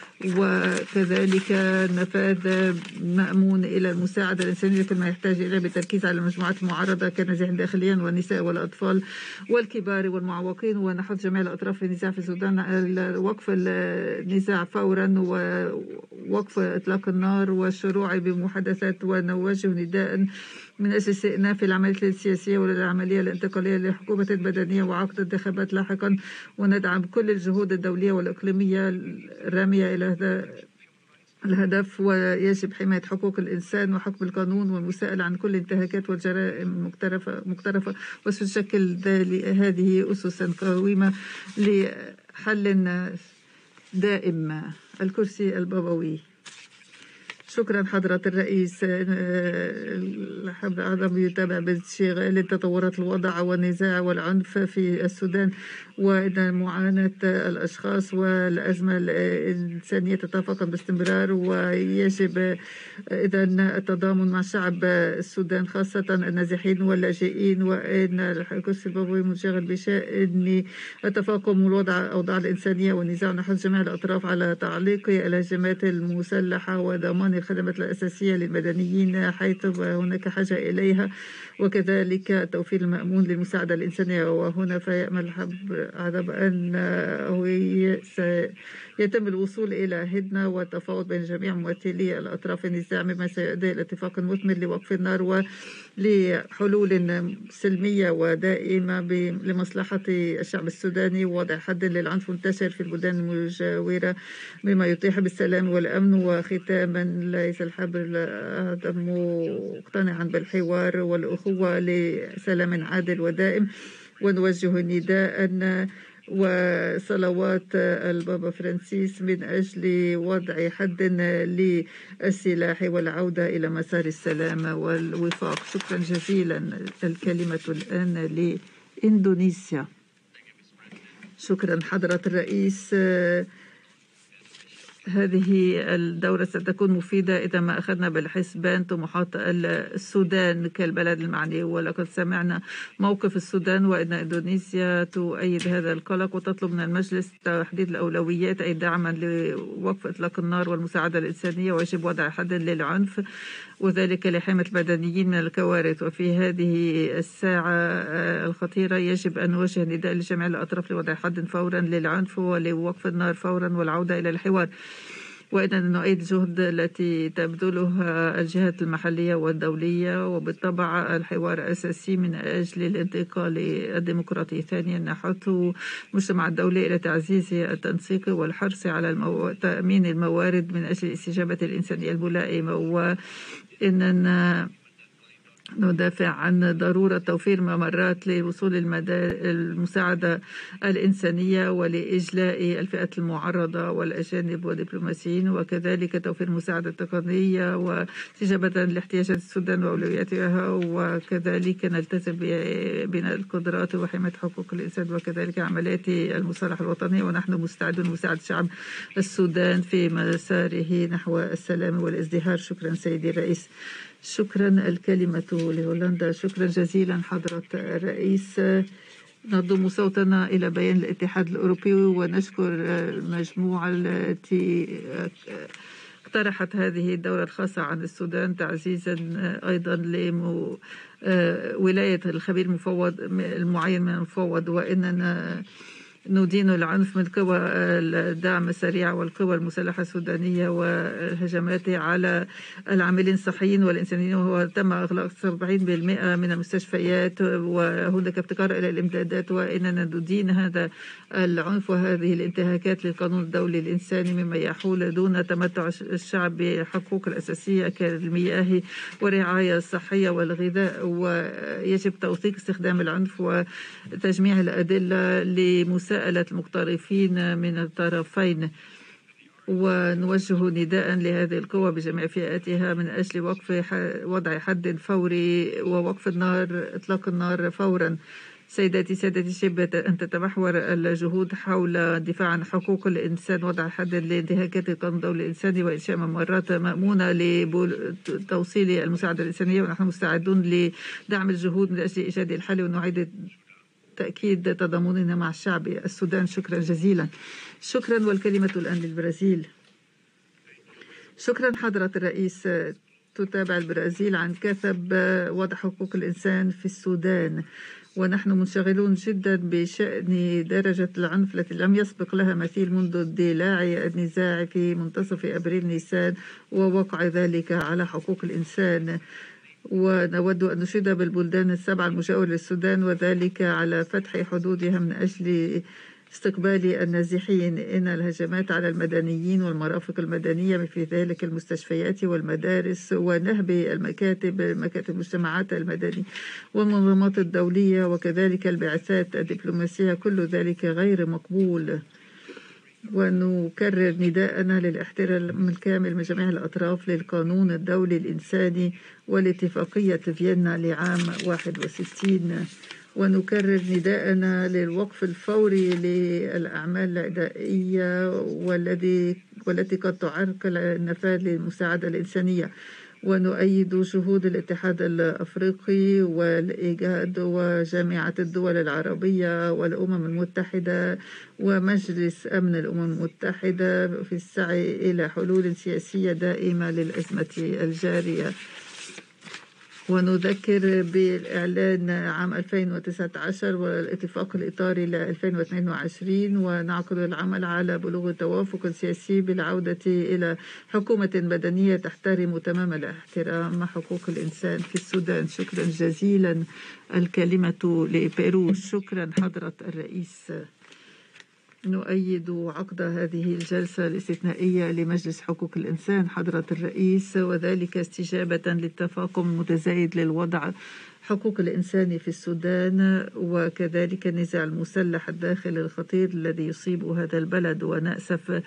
وكذلك نفاذ مأمون إلى المساعدة الإنسانية كما يحتاج إليه بالتركيز على المجموعات المعرضة كالنازحين داخليا والنساء والأطفال والكبار والمعوقين. ونحث جميع الأطراف في النزاع في السودان وقف النزاع فورا ووقف إطلاق النار والشروع بمحادثات، ونوجه نداء من أجل استئناف العملية السياسية والعملية الانتقالية لحكومة بدنية وعقد انتخابات لاحقا. وندعم كل الجهود الدولية والإقليمية الرامية إلى هذا الهدف. ويجب حماية حقوق الإنسان وحكم القانون والمساءلة عن كل الانتهاكات والجرائم المقترفة مقترفة وستشكل هذه أسسا قويمة لحل دائم. الكرسي البابوي. شكرا حضرة الرئيس. الحب الأعظم يتابع بانشغال تطورات الوضع والنزاع والعنف في السودان، وإن معاناة الأشخاص والأزمة الإنسانية تتفاقم باستمرار، ويجب إذن التضامن مع شعب السودان خاصة النازحين واللاجئين. وإن الكرسي البابوي منشغل بشأن التفاقم والوضع الأوضاع الإنسانية والنزاع نحو جميع الأطراف على تعليق الهجمات المسلحة وضمان الخدمات الأساسية للمدنيين حيث هناك حاجة إليها، وكذلك توفير المأمون للمساعدة الإنسانية. وهنا فيأمل الحب أعظم أنه يتم الوصول إلى هدنة والتفاوض بين جميع ممثلي الأطراف النزاع، مما سيؤدي إلى اتفاق مثمر لوقف النار ولحلول سلمية ودائمة لمصلحة الشعب السوداني ووضع حد للعنف المنتشر في البلدان المجاورة مما يتيح بالسلام والأمن. وختاما ليس الحبر الأعظم مقتنعا بالحوار والأخوة لسلام عادل ودائم. ونوجه نداء وصلوات البابا فرانسيس من أجل وضع حد للسلاح والعودة إلى مسار السلام والوفاق. شكرا جزيلا. الكلمة الآن لإندونيسيا. شكرا حضرة الرئيس. هذه الدورة ستكون مفيدة إذا ما أخذنا بالحسبان طموحات السودان كالبلد المعني، ولقد سمعنا موقف السودان وإن إندونيسيا تؤيد هذا القلق وتطلب من المجلس تحديد الأولويات أي دعما لوقف إطلاق النار والمساعدة الإنسانية، ويجب وضع حد للعنف وذلك لحماية المدنيين من الكوارث. وفي هذه الساعة الخطيرة يجب أن نوجه نداء لجميع الأطراف لوضع حد فورا للعنف ولوقف النار فورا والعودة إلى الحوار، وإننا نؤيد الجهد التي تبذلها الجهات المحلية والدولية، وبالطبع الحوار أساسي من أجل الانتقال الديمقراطي. ثانيا، نحث المجتمع الدولي إلى تعزيز التنسيق والحرص على المو... تأمين الموارد من أجل الاستجابة الإنسانية الملائمة، وإننا ندافع عن ضرورة توفير ممرات لوصول المساعدة الإنسانية ولإجلاء الفئات المعرضة والأجانب والدبلوماسيين، وكذلك توفير مساعدة تقنية واستجابة لاحتياجات السودان وأولوياتها، وكذلك نلتزم ببناء القدرات وحماية حقوق الإنسان وكذلك عمليات المصالحة الوطنية. ونحن مستعدون لمساعدة شعب السودان في مساره نحو السلام والازدهار. شكرا سيدي الرئيس. شكرا. الكلمة لهولندا. شكرا جزيلا حضرة الرئيس. نضم صوتنا إلى بيان الاتحاد الأوروبي ونشكر المجموعة التي اقترحت هذه الدورة الخاصة عن السودان تعزيزا أيضا لولاية الخبير المفوض المعين من المفوض، وإننا ندين العنف من قوى الدعم السريع والقوى المسلحة السودانية والهجمات على العاملين الصحيين والإنسانيين، وهو تم إغلاق سبعين بالمئة من المستشفيات وهناك ابتكار إلى الإمدادات، وإننا ندين هذا العنف وهذه الانتهاكات للقانون الدولي الإنساني مما يحول دون تمتع الشعب بحقوق الأساسية كالمياه والرعاية الصحية والغذاء. ويجب توثيق استخدام العنف وتجميع الأدلة لمساعدة سألت المقترفين من الطرفين، ونوجه نداء لهذه القوى بجميع فئاتها من أجل وقف وضع حد فوري ووقف النار إطلاق النار فورا. سيداتي سادتي، يجب أن تتمحور الجهود حول الدفاع عن حقوق الإنسان، وضع حد لانتهاكات القانون الدولي الإنساني وإنشاء ممرات مأمونة لتوصيل المساعدة الإنسانية، ونحن مستعدون لدعم الجهود من أجل إيجاد الحل ونعيد تأكيد تضامننا مع الشعب السودان. شكرا جزيلا. شكرا. والكلمة الآن للبرازيل. شكرا حضرة الرئيس. تتابع البرازيل عن كثب وضع حقوق الإنسان في السودان، ونحن منشغلون جدا بشأن درجة العنف التي لم يسبق لها مثيل منذ اندلاع النزاع في منتصف أبريل نيسان ووقع ذلك على حقوق الإنسان. ونود أن نشيد بالبلدان السبعة المجاورة للسودان وذلك على فتح حدودها من أجل استقبال النازحين. إن الهجمات على المدنيين والمرافق المدنية في ذلك المستشفيات والمدارس ونهب المكاتب مكاتب المجتمعات المدنية والمنظمات الدولية وكذلك البعثات الدبلوماسية، كل ذلك غير مقبول. ونكرر نداءنا للاحترام الكامل من جميع الأطراف للقانون الدولي الإنساني والاتفاقية فيينا لعام واحد وستين، ونكرر نداءنا للوقف الفوري للأعمال العدائية والذي والتي قد تعرقل النفاذ للمساعدة الإنسانية. ونؤيد جهود الاتحاد الأفريقي والإيجاد وجامعة الدول العربية والأمم المتحدة ومجلس أمن الأمم المتحدة في السعي إلى حلول سياسية دائمة للأزمة الجارية. ونذكر بالإعلان عام ألفين وتسعة عشر والاتفاق الإطاري ل ألفين واثنين وعشرين، ونعقد العمل على بلوغ توافق سياسي بالعودة إلى حكومة مدنية تحترم تمام الاحترام حقوق الإنسان في السودان. شكرا جزيلا. الكلمة لبيرو. شكرا حضرة الرئيس. نؤيد عقد هذه الجلسة الاستثنائية لمجلس حقوق الإنسان حضرة الرئيس، وذلك استجابة للتفاقم المتزايد للوضع حقوق الإنسان في السودان وكذلك النزاع المسلح الداخلي الخطير الذي يصيب هذا البلد. ونأسف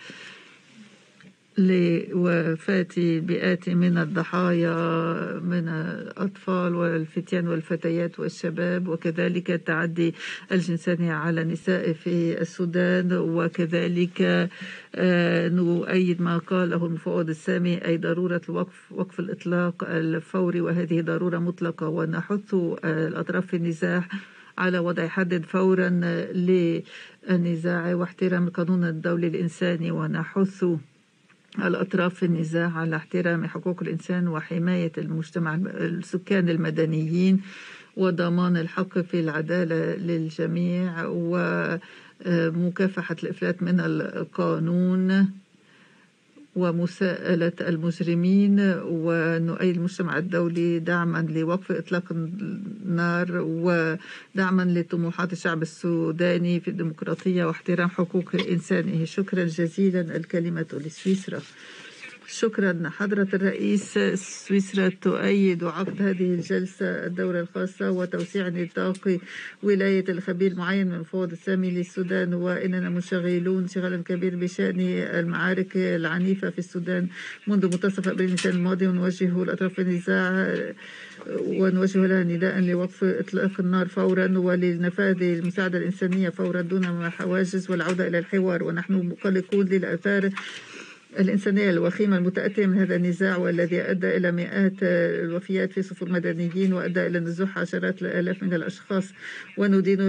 لوفاة مئات من الضحايا من الأطفال والفتيان والفتيات والشباب وكذلك التعدي الجنساني على النساء في السودان. وكذلك نؤيد ما قاله المفوض السامي أي ضرورة الوقف وقف الإطلاق الفوري، وهذه ضرورة مطلقة. ونحث الأطراف في النزاع على وضع حد فورا للنزاع واحترام القانون الدولي الإنساني. ونحث الأطراف في النزاع على احترام حقوق الإنسان وحماية المجتمع السكان المدنيين وضمان الحق في العدالة للجميع ومكافحة الإفلات من القانون ومساءلة المجرمين، ونؤيد المجتمع الدولي دعما لوقف إطلاق النار ودعما لطموحات الشعب السوداني في الديمقراطية واحترام حقوق إنسانه. شكرا جزيلا. الكلمة لسويسرا. شكرا حضرة الرئيس. سويسرا تؤيد عقد هذه الجلسة الدورة الخاصة وتوسيع نطاق ولاية الخبير المعين من المفوض السامي للسودان، وإننا منشغلون انشغالا كبير بشأن المعارك العنيفة في السودان منذ منتصف أبريل السنة الماضية، ونوجه الأطراف في النزاع ونوجه لها نداء لوقف إطلاق النار فورا ولنفاذ المساعدة الإنسانية فورا دون حواجز والعودة إلى الحوار. ونحن مقلقون للآثار الإنسانية الوخيمة المتأتية من هذا النزاع، والذي أدى إلى مئات الوفيات في صفوف المدنيين وأدى إلى نزوح عشرات الآلاف من الأشخاص. وندين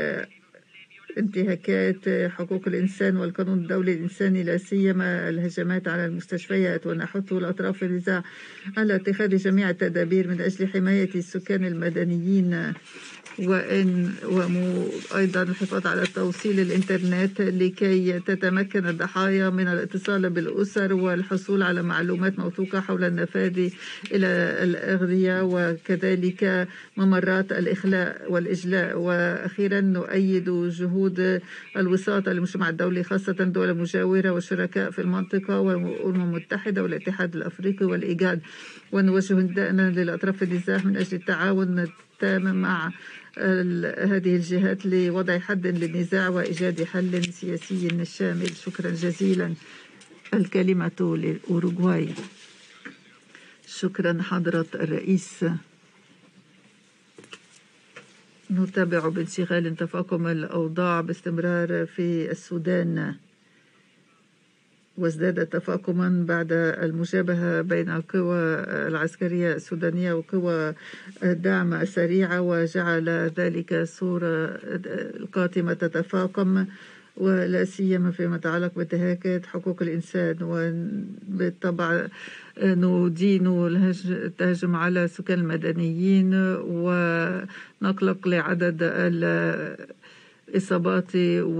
انتهاكات حقوق الإنسان والقانون الدولي الإنساني، لا سيما الهجمات على المستشفيات. ونحث الأطراف في النزاع على اتخاذ جميع التدابير من أجل حماية السكان المدنيين، وإن وأيضا الحفاظ على توصيل الإنترنت لكي تتمكن الضحايا من الاتصال بالأسر والحصول على معلومات موثوقة حول النفاذ إلى الأغذية وكذلك ممرات الإخلاء والإجلاء. وأخيرا نؤيد جهود الوساطة للمجتمع الدولي خاصة الدول المجاورة والشركاء في المنطقة والأمم المتحدة والاتحاد الأفريقي والإيجاد، ونوجه نداءنا للأطراف في النزاع من أجل التعاون التام مع هذه الجهات لوضع حد للنزاع وإيجاد حل سياسي شامل. شكرا جزيلا. الكلمة للأوروغواي. شكرا حضرة الرئيس. نتابع بانشغال تفاقم الأوضاع باستمرار في السودان، وازداد تفاقما بعد المجابهة بين القوى العسكرية السودانية وقوى دعم سريعة، وجعل ذلك صورة القاتمة تتفاقم، ولا سيما فيما يتعلق بانتهاكات حقوق الإنسان. وبالطبع ندين التهجم على سكان المدنيين ونقلق لعدد الإصابات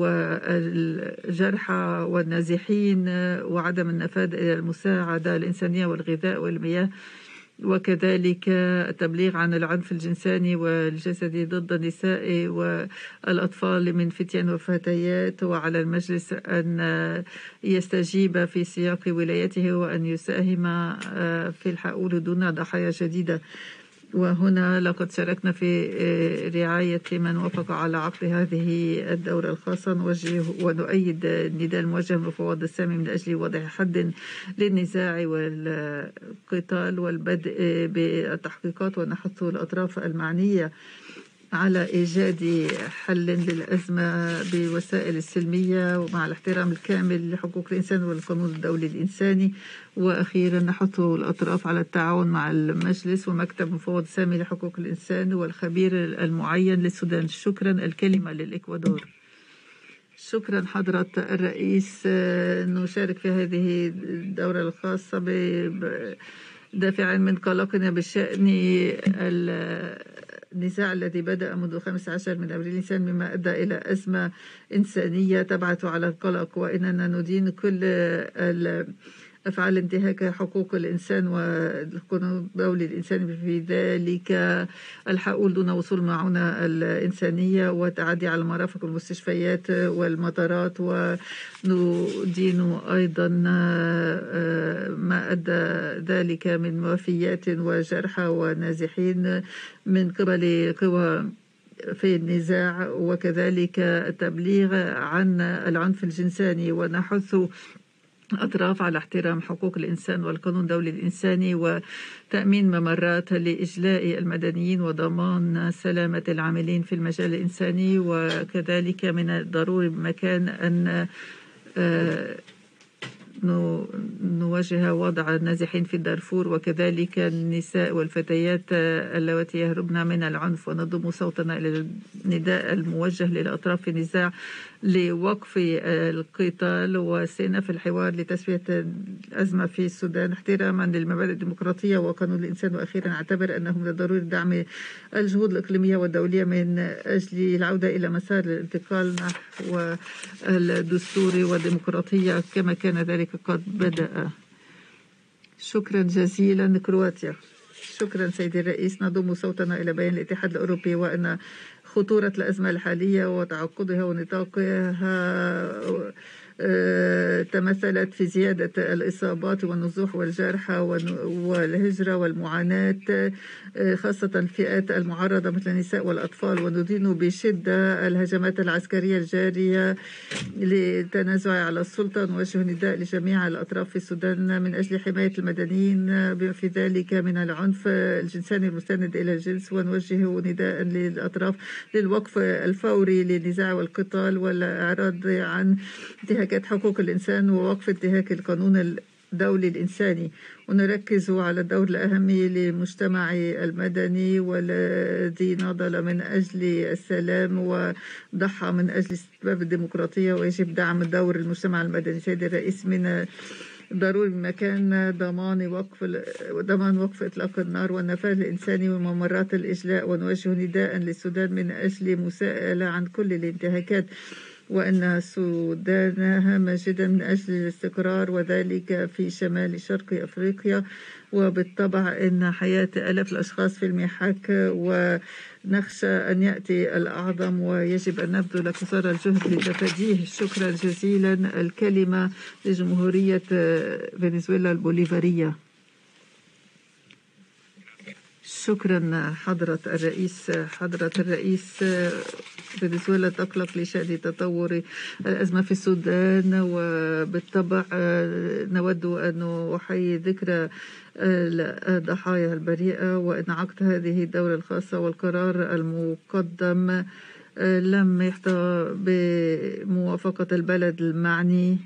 والجرحى والنازحين وعدم النفاذ إلى المساعدة الإنسانية والغذاء والمياه، وكذلك التبليغ عن العنف الجنساني والجسدي ضد النساء والأطفال من فتيان وفتيات. وعلى المجلس أن يستجيب في سياق ولايته وأن يساهم في الحقول دون ضحايا جديدة. وهنا لقد شاركنا في رعاية من وافق على عقد هذه الدورة الخاصة، نوجه ونؤيد النداء الموجه من المفوض السامي من أجل وضع حد للنزاع والقتال والبدء بالتحقيقات، ونحث الأطراف المعنية على إيجاد حل للأزمة بوسائل السلمية ومع الاحترام الكامل لحقوق الإنسان والقانون الدولي الإنساني. وأخيرا نحث الأطراف على التعاون مع المجلس ومكتب مفوض سامي لحقوق الإنسان والخبير المعين للسودان. شكرا. الكلمة للإكوادور. شكرا حضرة الرئيس. نشارك في هذه الدورة الخاصة بدافع من قلقنا بشأن النزاع الذي بدأ منذ خمسة عشر من أبريل الإنسان، مما أدى إلى أزمة إنسانية تبعث على القلق. وإننا ندين كل أفعال انتهاك حقوق الإنسان والقانون الدولي الإنساني، في ذلك الحقول دون وصول المعونة الإنسانية وتعدي على المرافق والمستشفيات والمطارات. وندين أيضا ما أدى ذلك من وفيات وجرحى ونازحين من قبل قوى في النزاع، وكذلك التبليغ عن العنف الجنساني. ونحث أطراف على احترام حقوق الإنسان والقانون الدولي الإنساني وتأمين ممرات لإجلاء المدنيين وضمان سلامة العاملين في المجال الإنساني. وكذلك من الضروري بمكان أن نواجه وضع النازحين في دارفور وكذلك النساء والفتيات اللواتي يهربن من العنف، ونضم صوتنا إلى النداء الموجه للأطراف في النزاع لوقف القتال وسيناء في الحوار لتسوية الأزمة في السودان احتراما للمبادئ الديمقراطية وقانون الإنسان. وأخيرا أعتبر أنه من الضروري دعم الجهود الإقليمية والدولية من أجل العودة إلى مسار الانتقال نحو الدستور والديمقراطية كما كان ذلك قد بدأ. شكرا جزيلا كرواتيا. شكرا سيدي الرئيس. نضم صوتنا إلى بيان الاتحاد الأوروبي وأن خطورة الأزمة الحالية وتعقدها ونطاقها تمثلت في زيادة الإصابات والنزوح والجرحى والهجرة والمعاناة خاصة الفئات المعرضة مثل النساء والأطفال. وندين بشدة الهجمات العسكرية الجارية لتنازع على السلطة. نوجه نداء لجميع الأطراف في السودان من أجل حماية المدنيين بما في ذلك من العنف الجنساني المستند إلى الجنس. ونوجه نداء للأطراف للوقف الفوري للنزاع والقتال والإعراض عن انتهاكات حقوق الإنسان ووقف انتهاك القانون الدولي الإنساني. ونركز على الدور الأهمي للمجتمع المدني والذي ناضل من أجل السلام وضحى من أجل استتباب الديمقراطية، ويجب دعم دور المجتمع المدني. سيد الرئيس، من ضروري مكان ضمان وقف ضمان وقف إطلاق النار والنفاذ الإنساني وممرات الإجلاء. ونوجه نداء للسودان من أجل مساءلة عن كل الانتهاكات، وأن السودان هامة جدا من أجل الاستقرار وذلك في شمال شرق أفريقيا. وبالطبع أن حياة آلاف الأشخاص في المحك ونخشى أن يأتي الأعظم ويجب أن نبذل قصارى الجهد لتفاديه. شكرا جزيلا. الكلمة لجمهورية فنزويلا البوليفارية. شكرا حضرة الرئيس. حضرة الرئيس، فنزويلا تقلق لشأن تطور الأزمة في السودان، وبالطبع نود أن نحيي ذكرى الضحايا البريئة وأن عقد هذه الدورة الخاصة والقرار المقدم لم يحظى بموافقة البلد المعني،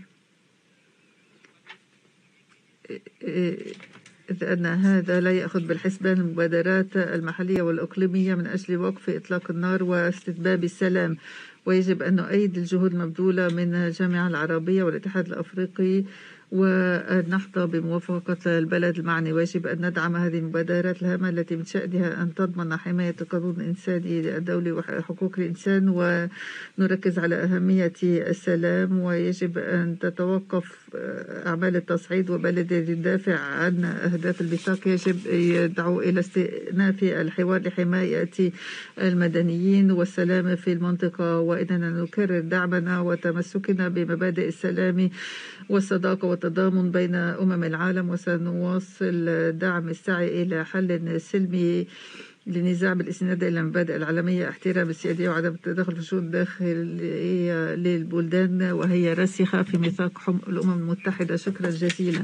إذ أن هذا لا يأخذ بالحسبان المبادرات المحلية والإقليمية من أجل وقف إطلاق النار واستتباب السلام. ويجب أن نؤيد الجهود المبذولة من الجامعة العربية والاتحاد الأفريقي ونحظى بموافقة البلد المعني. ويجب أن ندعم هذه المبادرات الهامة التي من شأنها أن تضمن حماية القانون الإنساني الدولي وحقوق الإنسان، ونركز على أهمية السلام. ويجب أن تتوقف أعمال التصعيد، وبلد يدافع عن أهداف البطاقة يجب يدعو إلى استئناف الحوار لحماية المدنيين والسلام في المنطقة. وإننا نكرر دعمنا وتمسكنا بمبادئ السلام والصداقة والتضامن بين أمم العالم، وسنواصل دعم السعي إلى حل سلمي للنزاع بالاستناد إلى المبادئ العالمية، احترام السيادية وعدم التدخل في الشؤون الداخلية للبلدان، وهي راسخة في ميثاق الأمم المتحدة. شكرا جزيلا.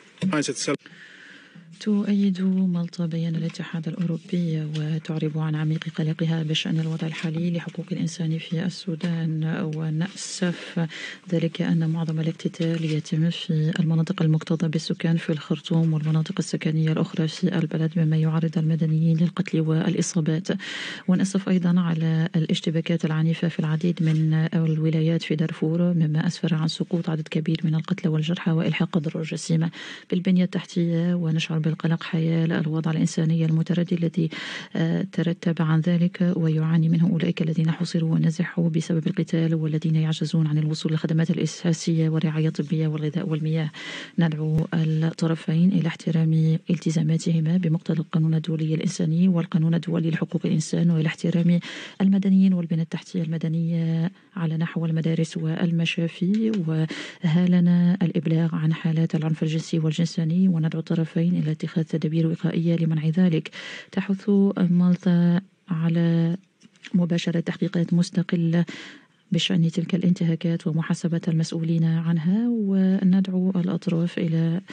تؤيد مالطا بيان الاتحاد الأوروبي وتعرب عن عميق قلقها بشأن الوضع الحالي لحقوق الإنسان في السودان، ونأسف ذلك أن معظم الاقتتال يتم في المناطق المكتظة بالسكان في الخرطوم والمناطق السكنية الأخرى في البلد، مما يعرض المدنيين للقتل والإصابات. ونأسف أيضا على الاشتباكات العنيفة في العديد من الولايات في دارفور، مما أسفر عن سقوط عدد كبير من القتلى والجرحى وإلحاق أضرار جسيمة بالبنية التحتية. ونشعر بالقلق حيال الوضع الإنساني المتردي الذي ترتب عن ذلك ويعاني منه أولئك الذين حصروا ونزحوا بسبب القتال والذين يعجزون عن الوصول للخدمات الأساسية والرعاية الطبية والغذاء والمياه. ندعو الطرفين إلى احترام التزاماتهما بمقتضى القانون الدولي الإنساني والقانون الدولي لحقوق الإنسان، وإلى احترام المدنيين والبنى التحتية المدنية على نحو المدارس والمشافي. وهالنا الإبلاغ عن حالات العنف الجنسي والجنساني، وندعو الطرفين إلى اتخاذ تدابير وقائية لمنع ذلك. تحث مالطا على مباشرة تحقيقات مستقلة بشأن تلك الانتهاكات ومحاسبة المسؤولين عنها، وندعو الأطراف إلى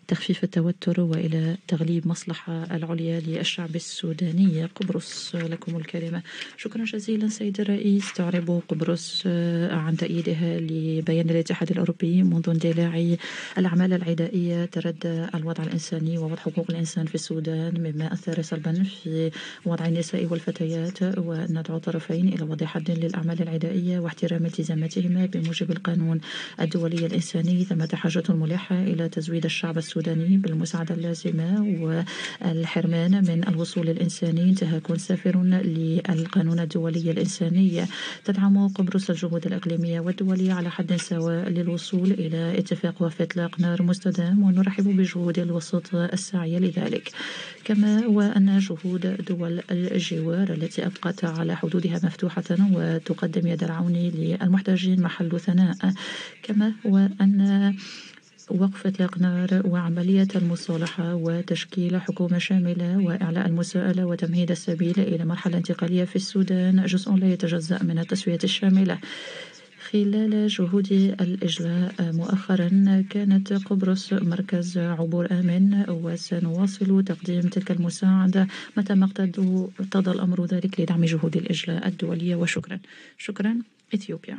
تخفيف التوتر وإلى تغليب مصلحة العليا للشعب السوداني. قبرص لكم الكلمة. شكرا جزيلا سيد الرئيس. تعرب قبرص عن تأييدها لبيان الاتحاد الأوروبي منذ اندلاع الأعمال العدائية تردى الوضع الإنساني ووضع حقوق الإنسان في السودان، مما أثر سلبا في وضع النساء والفتيات، وندعو الطرفين إلى وضع حد للأعمال العدائية واحترام التزاماتهما بموجب القانون الدولي الإنساني. ثمة حاجة ملحة إلى تزويد الشعب السوداني بالمساعدة اللازمة والحرمان من الوصول الإنساني انتهاك سافر للقانون الدولي الإنساني. تدعم قبرص الجهود الإقليمية والدولية على حد سواء للوصول إلى اتفاق وفاة إطلاق نار مستدام، ونرحب بجهود الوسط الساعية لذلك، كما وأن جهود دول الجوار التي أبقت على حدودها مفتوحة وتقدم يد العون للمحتاجين محل ثناء، كما وأن وقف إطلاق نار وعملية المصالحة وتشكيل حكومة شاملة وإعلاء المساءلة وتمهيد السبيل إلى مرحلة انتقالية في السودان جزء لا يتجزأ من التسوية الشاملة. خلال جهود الإجلاء مؤخرا كانت قبرص مركز عبور آمن، وسنواصل تقديم تلك المساعدة متى ما اقتضى الأمر ذلك لدعم جهود الإجلاء الدولية. وشكرا. شكرا. إثيوبيا.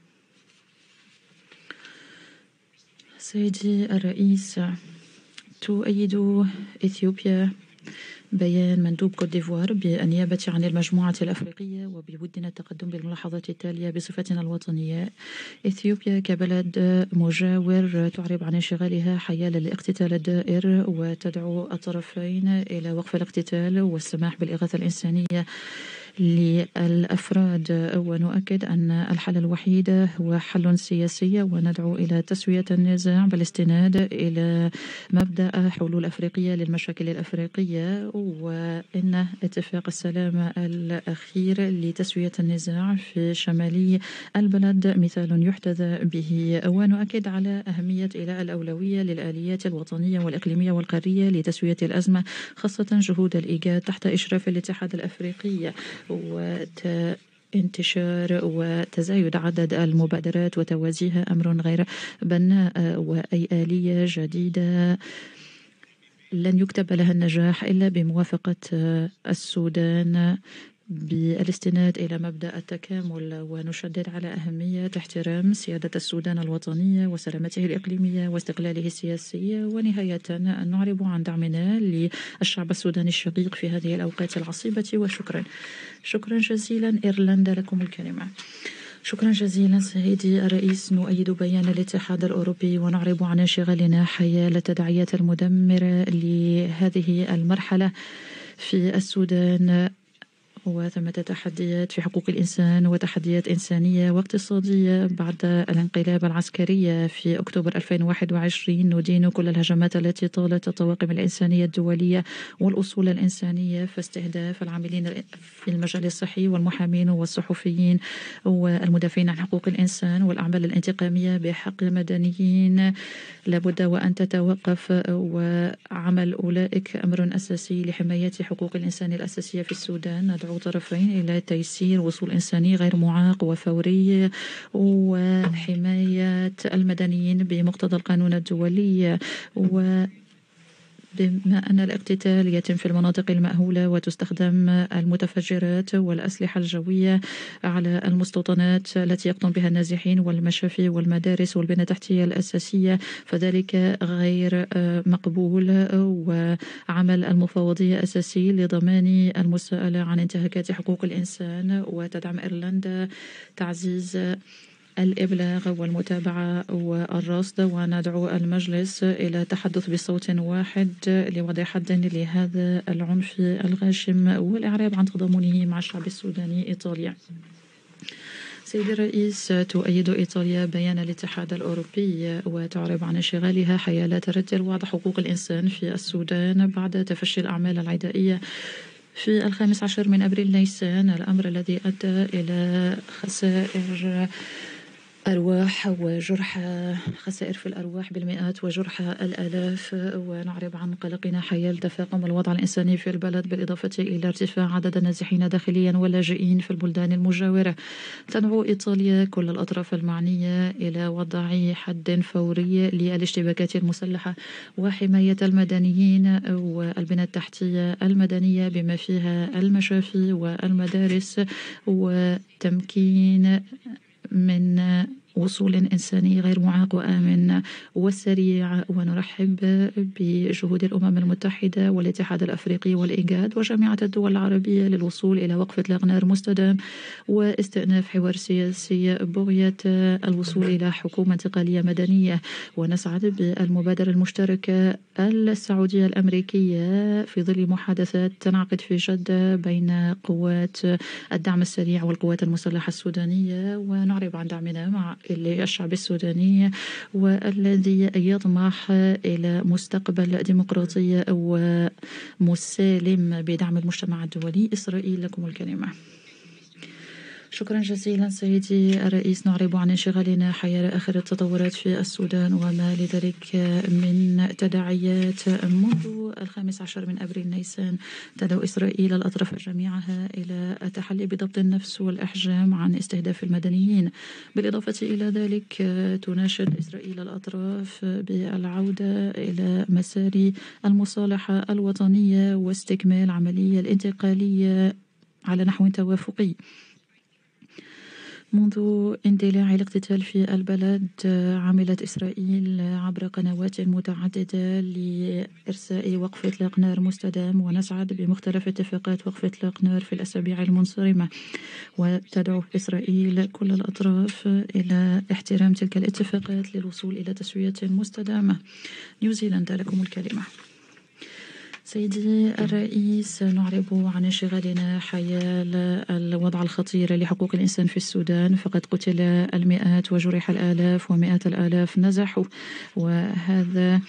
سيدي الرئيس، تؤيد إثيوبيا بيان مندوب كوت ديفوار بالنيابة عن المجموعة الأفريقية وبودنا التقدم بالملاحظات التالية بصفتنا الوطنية. إثيوبيا كبلد مجاور تعرب عن انشغالها حيال الاقتتال الدائر وتدعو الطرفين إلى وقف الاقتتال والسماح بالإغاثة الإنسانية للأفراد، ونؤكد أن الحل الوحيد هو حل سياسي، وندعو إلى تسوية النزاع بالاستناد إلى مبدأ حلول أفريقية للمشاكل الأفريقية، وإن اتفاق السلام الأخير لتسوية النزاع في شمالي البلد مثال يحتذى به، ونؤكد على أهمية إيلاء الأولوية للآليات الوطنية والإقليمية والقارية لتسوية الأزمة، خاصة جهود الإيجاد تحت إشراف الاتحاد الأفريقي، وانتشار وتزايد عدد المبادرات وتوازيها أمر غير بناء، وأي آلية جديدة لن يكتب لها النجاح إلا بموافقة السودان بالاستناد إلى مبدأ التكامل، ونشدد على أهمية احترام سيادة السودان الوطنية وسلامته الإقليمية واستقلاله السياسي. ونهاية نعرب عن دعمنا للشعب السوداني الشقيق في هذه الأوقات العصيبة. وشكرا. شكرا جزيلا. إيرلندا لكم الكلمة. شكرا جزيلا سيدي الرئيس. نؤيد بيان الاتحاد الأوروبي ونعرب عن انشغالنا حيال التداعيات المدمرة لهذه المرحلة في السودان، وثمة تحديات في حقوق الإنسان وتحديات إنسانية واقتصادية بعد الانقلاب العسكري في أكتوبر ألفين وواحد وعشرين. ندين كل الهجمات التي طالت الطواقم الإنسانية الدولية والأصول الإنسانية فاستهداف العاملين في المجال الصحي والمحامين والصحفيين والمدافعين عن حقوق الإنسان والأعمال الانتقامية بحق مدنيين لابد وأن تتوقف، وعمل أولئك أمر أساسي لحماية حقوق الإنسان الأساسية في السودان. ندعو طرفين إلى تيسير وصول إنساني غير معاق وفوري وحماية المدنيين بمقتضى القانون الدولي، و بما أن الاقتتال يتم في المناطق المأهولة وتستخدم المتفجرات والأسلحة الجوية على المستوطنات التي يقطن بها النازحين والمشافي والمدارس والبنى التحتية الأساسية، فذلك غير مقبول، وعمل المفوضية أساسي لضمان المساءلة عن انتهاكات حقوق الإنسان. وتدعم إيرلندا تعزيز الإبلاغ والمتابعة والرصد، وندعو المجلس إلى التحدث بصوت واحد لوضع حد لهذا العنف الغاشم والإعراب عن تضامنه مع الشعب السوداني. إيطاليا. سيدي الرئيس، تؤيد إيطاليا بيان الاتحاد الأوروبي وتعرب عن انشغالها حيال تردي وضع حقوق الإنسان في السودان بعد تفشي الأعمال العدائية في الخامس عشر من أبريل نيسان، الأمر الذي أدى إلى خسائر أرواح وجرح، خسائر في الأرواح بالمئات وجرح الآلاف، ونعرب عن قلقنا حيال تفاقم الوضع الإنساني في البلد بالإضافة إلى ارتفاع عدد النازحين داخليا واللاجئين في البلدان المجاورة. تدعو إيطاليا كل الأطراف المعنية إلى وضع حد فوري للاشتباكات المسلحة وحماية المدنيين والبنى التحتية المدنية بما فيها المشافي والمدارس، وتمكين من وصول إنساني غير معاق وآمن وسريع. ونرحب بجهود الأمم المتحدة والاتحاد الأفريقي والإيجاد وجامعة الدول العربية للوصول إلى وقف إطلاق نار مستدام واستئناف حوار سياسي بغية الوصول إلى حكومة انتقالية مدنية. ونسعد بالمبادرة المشتركة السعودية الأمريكية في ظل محادثات تنعقد في جدة بين قوات الدعم السريع والقوات المسلحة السودانية. ونعرب عن دعمنا مع للشعب السوداني والذي يطمح إلى مستقبل ديمقراطي ومسالم بدعم المجتمع الدولي. إسرائيل لكم الكلمة. شكرا جزيلا سيدي الرئيس. نعرب عن انشغالنا حيال آخر التطورات في السودان وما لذلك من تداعيات. منذ الخامس عشر من أبريل نيسان تدعو إسرائيل الأطراف جميعها إلى التحلي بضبط النفس والإحجام عن استهداف المدنيين. بالإضافة إلى ذلك تناشد إسرائيل الأطراف بالعودة إلى مسار المصالحة الوطنية واستكمال عملية الانتقالية على نحو توافقي. منذ اندلاع الاقتتال في البلد عملت إسرائيل عبر قنوات متعددة لإرساء وقف إطلاق نار مستدام، ونسعد بمختلف اتفاقات وقف إطلاق نار في الأسابيع المنصرمة. وتدعو إسرائيل كل الأطراف إلى احترام تلك الاتفاقات للوصول إلى تسوية مستدامة. نيوزيلندا لكم الكلمة. سيدي الرئيس، نعرب عن انشغالنا حيال الوضع الخطير لحقوق الإنسان في السودان، فقد قتل المئات وجرح الآلاف ومئات الآلاف نزحوا، وهذا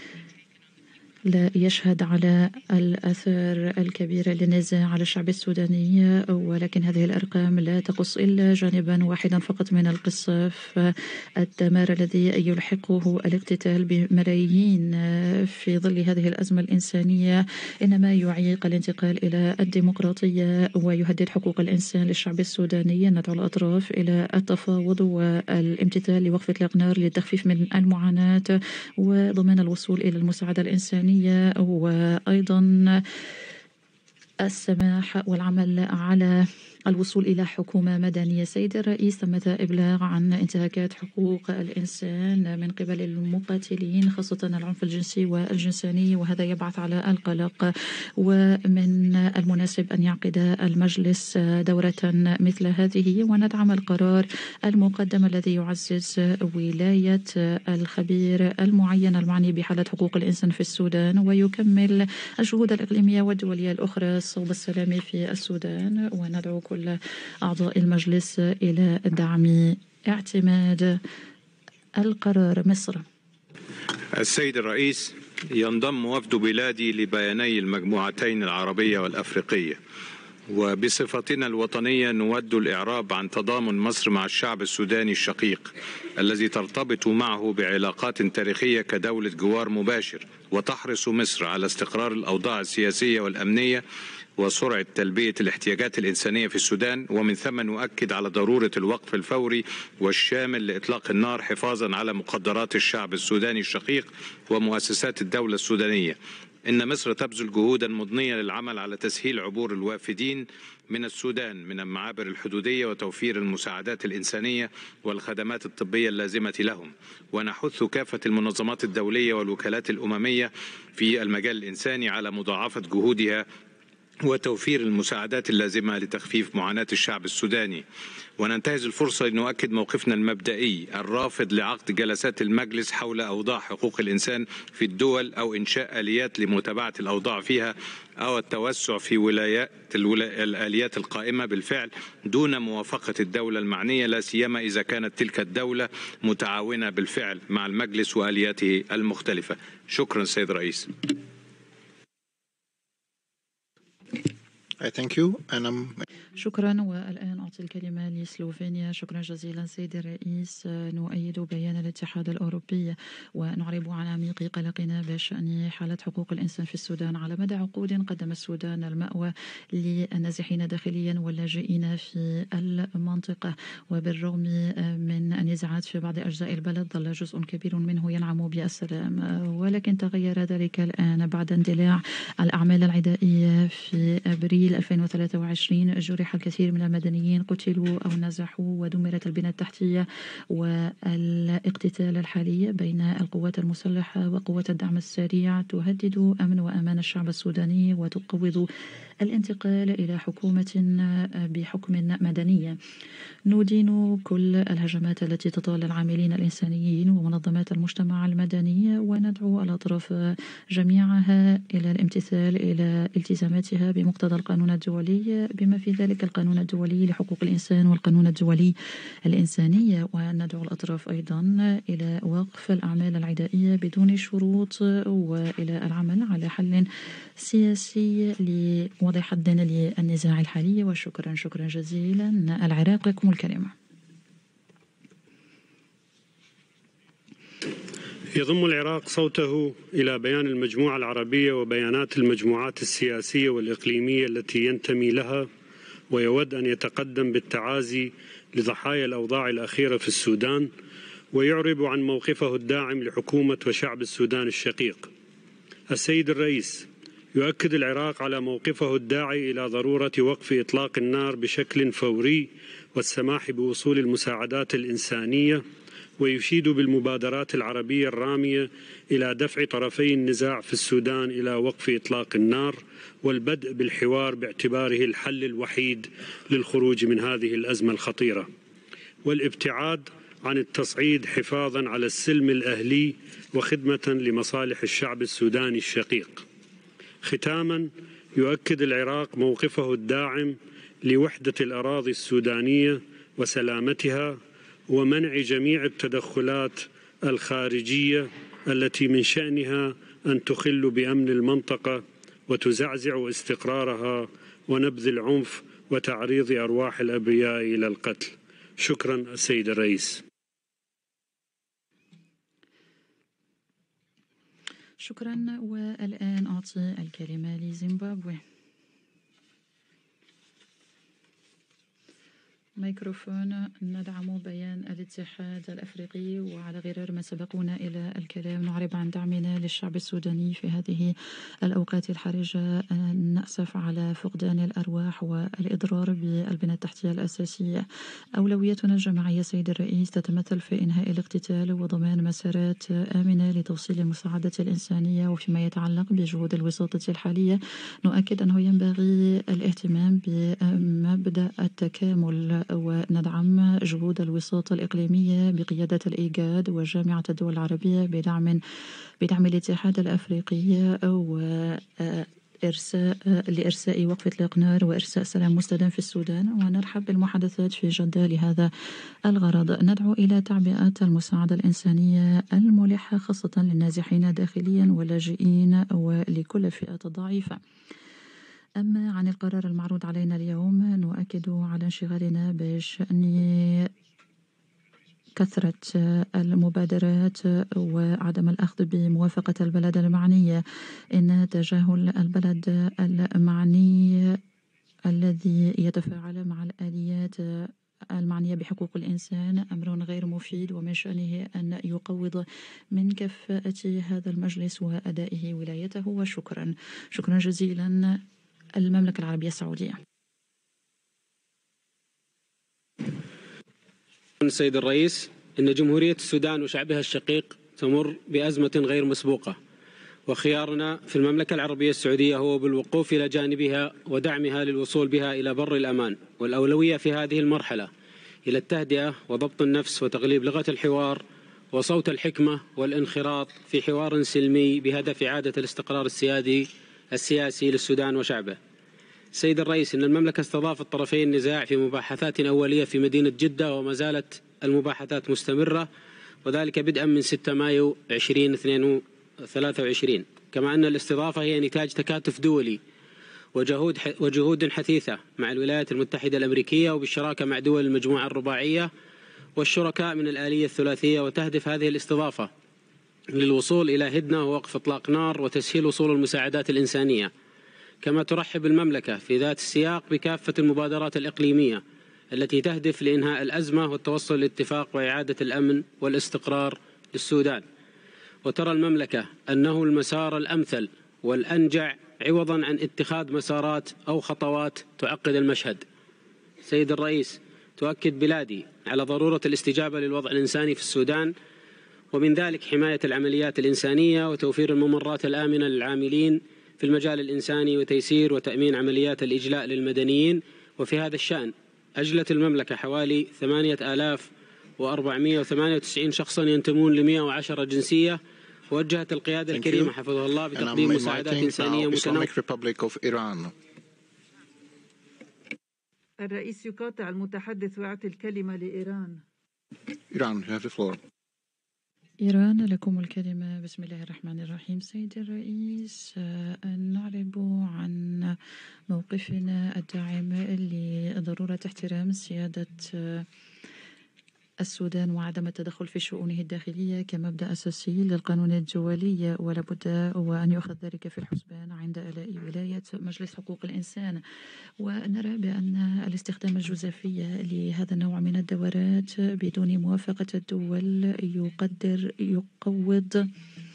لا يشهد على الأثر الكبير للنزاع على الشعب السوداني، ولكن هذه الأرقام لا تقص إلا جانبا واحدا فقط من القصة، فالدمار الذي يلحقه الاقتتال بملايين في ظل هذه الأزمة الإنسانية إنما يعيق الانتقال إلى الديمقراطية ويهدد حقوق الإنسان للشعب السوداني. ندعو الأطراف إلى التفاوض والامتثال لوقف إطلاق نار للتخفيف من المعاناة وضمان الوصول إلى المساعدة الإنسانية، وأيضا السماح والعمل على الوصول إلى حكومة مدنية. سيد الرئيس، تم إبلاغ عن انتهاكات حقوق الإنسان من قبل المقاتلين، خاصة العنف الجنسي والجنساني، وهذا يبعث على القلق. ومن المناسب أن يعقد المجلس دورة مثل هذه، وندعم القرار المقدم الذي يعزز ولاية الخبير المعين المعني بحالة حقوق الإنسان في السودان، ويكمل الجهود الإقليمية والدولية الأخرى صوب السلام في السودان. وندعو كل أعضاء المجلس إلى دعم اعتماد القرار. مصر. السيد الرئيس، ينضم وفد بلادي لبياني المجموعتين العربية والأفريقية، وبصفتنا الوطنية نود الإعراب عن تضامن مصر مع الشعب السوداني الشقيق الذي ترتبط معه بعلاقات تاريخية كدولة جوار مباشر، وتحرص مصر على استقرار الأوضاع السياسية والأمنية وسرعة تلبية الاحتياجات الإنسانية في السودان. ومن ثم نؤكد على ضرورة الوقف الفوري والشامل لإطلاق النار حفاظا على مقدرات الشعب السوداني الشقيق ومؤسسات الدولة السودانية. إن مصر تبذل جهودا مضنية للعمل على تسهيل عبور الوافدين من السودان من المعابر الحدودية وتوفير المساعدات الإنسانية والخدمات الطبية اللازمة لهم. ونحث كافة المنظمات الدولية والوكالات الأممية في المجال الإنساني على مضاعفة جهودها وتوفير المساعدات اللازمة لتخفيف معاناة الشعب السوداني. وننتهز الفرصة لنؤكد موقفنا المبدئي الرافض لعقد جلسات المجلس حول أوضاع حقوق الإنسان في الدول أو إنشاء آليات لمتابعة الأوضاع فيها أو التوسع في ولايات الآليات القائمة بالفعل دون موافقة الدولة المعنية، لا سيما إذا كانت تلك الدولة متعاونة بالفعل مع المجلس وآلياته المختلفة. شكرا سيد الرئيس. I thank you and I'm شكرا. والآن أعطي الكلمة لسلوفينيا. شكرا جزيلا سيدي الرئيس. نؤيد بيان الاتحاد الأوروبي ونعرب عن عميق قلقنا بشأن حالة حقوق الإنسان في السودان. على مدى عقود قدم السودان المأوى للنازحين داخليا واللاجئين في المنطقة، وبالرغم من النزاعات في بعض أجزاء البلد ظل جزء كبير منه ينعم بالسلام، ولكن تغير ذلك الآن بعد اندلاع الأعمال العدائية في أبريل ألفين وثلاثة وعشرين. جرح الكثير من المدنيين، قتلوا أو نزحوا، ودمرت البنى التحتية، والاقتتال الحالي بين القوات المسلحة وقوات الدعم السريع تهدد أمن وأمان الشعب السوداني وتقوض الانتقال إلى حكومة بحكم مدني. ندين كل الهجمات التي تطال العاملين الإنسانيين ومنظمات المجتمع المدني، وندعو الأطراف جميعها إلى الامتثال إلى التزاماتها بمقتضى القانون الدولي، بما في ذلك القانون الدولي لحقوق الإنسان والقانون الدولي الإنساني. وندعو الأطراف أيضا إلى وقف الأعمال العدائية بدون شروط، وإلى العمل على حل سياسي لوضع حد للنزاع الحالي. وشكرا شكرا جزيلا. العراق لكم الكلمة. يضم العراق صوته إلى بيان المجموعة العربية وبيانات المجموعات السياسية والإقليمية التي ينتمي لها، ويود أن يتقدم بالتعازي لضحايا الأوضاع الأخيرة في السودان، ويعرب عن موقفه الداعم لحكومة وشعب السودان الشقيق. السيد الرئيس، يؤكد العراق على موقفه الداعي إلى ضرورة وقف إطلاق النار بشكل فوري والسماح بوصول المساعدات الإنسانية، ويشيد بالمبادرات العربية الرامية إلى دفع طرفي النزاع في السودان إلى وقف إطلاق النار والبدء بالحوار باعتباره الحل الوحيد للخروج من هذه الأزمة الخطيرة، والابتعاد عن التصعيد حفاظا على السلم الأهلي وخدمة لمصالح الشعب السوداني الشقيق. ختاما، يؤكد العراق موقفه الداعم لوحدة الأراضي السودانية وسلامتها، ومنع جميع التدخلات الخارجية التي من شأنها أن تخل بأمن المنطقة وتزعزع استقرارها، ونبذ العنف وتعريض أرواح الأبرياء إلى القتل. شكرا السيد الرئيس. شكرا. والآن أعطي الكلمة لزيمبابوي. ميكروفون. ندعم بيان الاتحاد الأفريقي، وعلى غرار ما سبقونا إلى الكلام نعرب عن دعمنا للشعب السوداني في هذه الأوقات الحرجة. نأسف على فقدان الأرواح والإضرار بالبنى التحتية الأساسية. أولويتنا الجماعية سيد الرئيس تتمثل في إنهاء الاقتتال وضمان مسارات آمنة لتوصيل المساعدة الإنسانية. وفيما يتعلق بجهود الوساطة الحالية، نؤكد أنه ينبغي الاهتمام بمبدأ التكامل، وندعم جهود الوساطة الإقليمية بقيادة الإيجاد وجامعة الدول العربية بدعم بدعم الاتحاد الأفريقي وإرساء لإرساء وقف إطلاق نار وإرساء سلام مستدام في السودان. ونرحب بالمحادثات في جدة لهذا الغرض. ندعو إلى تعبئة المساعدة الإنسانية الملحة خاصة للنازحين داخليا واللاجئين ولكل الفئات الضعيفة. أما عن القرار المعروض علينا اليوم، نؤكد على انشغالنا بشأن كثرة المبادرات وعدم الأخذ بموافقة البلد المعنية. إن تجاهل البلد المعني الذي يتفاعل مع الآليات المعنية بحقوق الإنسان أمر غير مفيد، ومن شأنه أن يقوض من كفاءة هذا المجلس وأدائه ولايته. وشكرا شكرا جزيلا. المملكة العربية السعودية. السيد الرئيس، إن جمهورية السودان وشعبها الشقيق تمر بأزمة غير مسبوقة، وخيارنا في المملكة العربية السعودية هو بالوقوف إلى جانبها ودعمها للوصول بها إلى بر الأمان. والأولوية في هذه المرحلة إلى التهدئة وضبط النفس وتغليب لغة الحوار وصوت الحكمة والانخراط في حوار سلمي بهدف إعادة الاستقرار السيادي السياسي للسودان وشعبه. سيد الرئيس، إن المملكة استضافت طرفي النزاع في مباحثات أولية في مدينة جدة، وما زالت المباحثات مستمرة، وذلك بدءا من ستة مايو ألفين وثلاثة وعشرين. كما أن الاستضافة هي نتاج تكاتف دولي وجهود وجهود حثيثة مع الولايات المتحدة الأمريكية وبالشراكة مع دول المجموعة الرباعية والشركاء من الآلية الثلاثية، وتهدف هذه الاستضافة للوصول إلى هدنة ووقف إطلاق نار وتسهيل وصول المساعدات الإنسانية. كما ترحب المملكة في ذات السياق بكافة المبادرات الإقليمية التي تهدف لإنهاء الأزمة والتوصل لاتفاق وإعادة الأمن والاستقرار للسودان. وترى المملكة أنه المسار الأمثل والأنجع عوضا عن اتخاذ مسارات أو خطوات تعقد المشهد. سيد الرئيس، تؤكد بلادي على ضرورة الاستجابة للوضع الإنساني في السودان، ومن ذلك حماية العمليات الإنسانية وتوفير الممرات الآمنة للعاملين في المجال الإنساني وتيسير وتأمين عمليات الإجلاء للمدنيين. وفي هذا الشأن أجلت المملكة حوالي ثمانية آلاف وأربعمائة وثمانية وتسعين شخصا ينتمون ل مئة وعشرة جنسية. وجهت القيادة الكريمة حفظها الله بتقديم مساعدات إنسانية متنوعة. الرئيس يقاطع المتحدث ويعطي الكلمة لإيران. Iran, you have the floor. إيران، لكم الكلمة. بسم الله الرحمن الرحيم. سيدي الرئيس، نعرب عن موقفنا الداعم لضرورة احترام سيادة السودان وعدم التدخل في شؤونه الداخلية كمبدأ أساسي للقانون الدولي، ولا بد وأن يؤخذ ذلك في الحسبان عند آلاء ولاية مجلس حقوق الإنسان. ونرى بأن الاستخدام الجزافي لهذا النوع من الدورات بدون موافقة الدول يقدر يقوض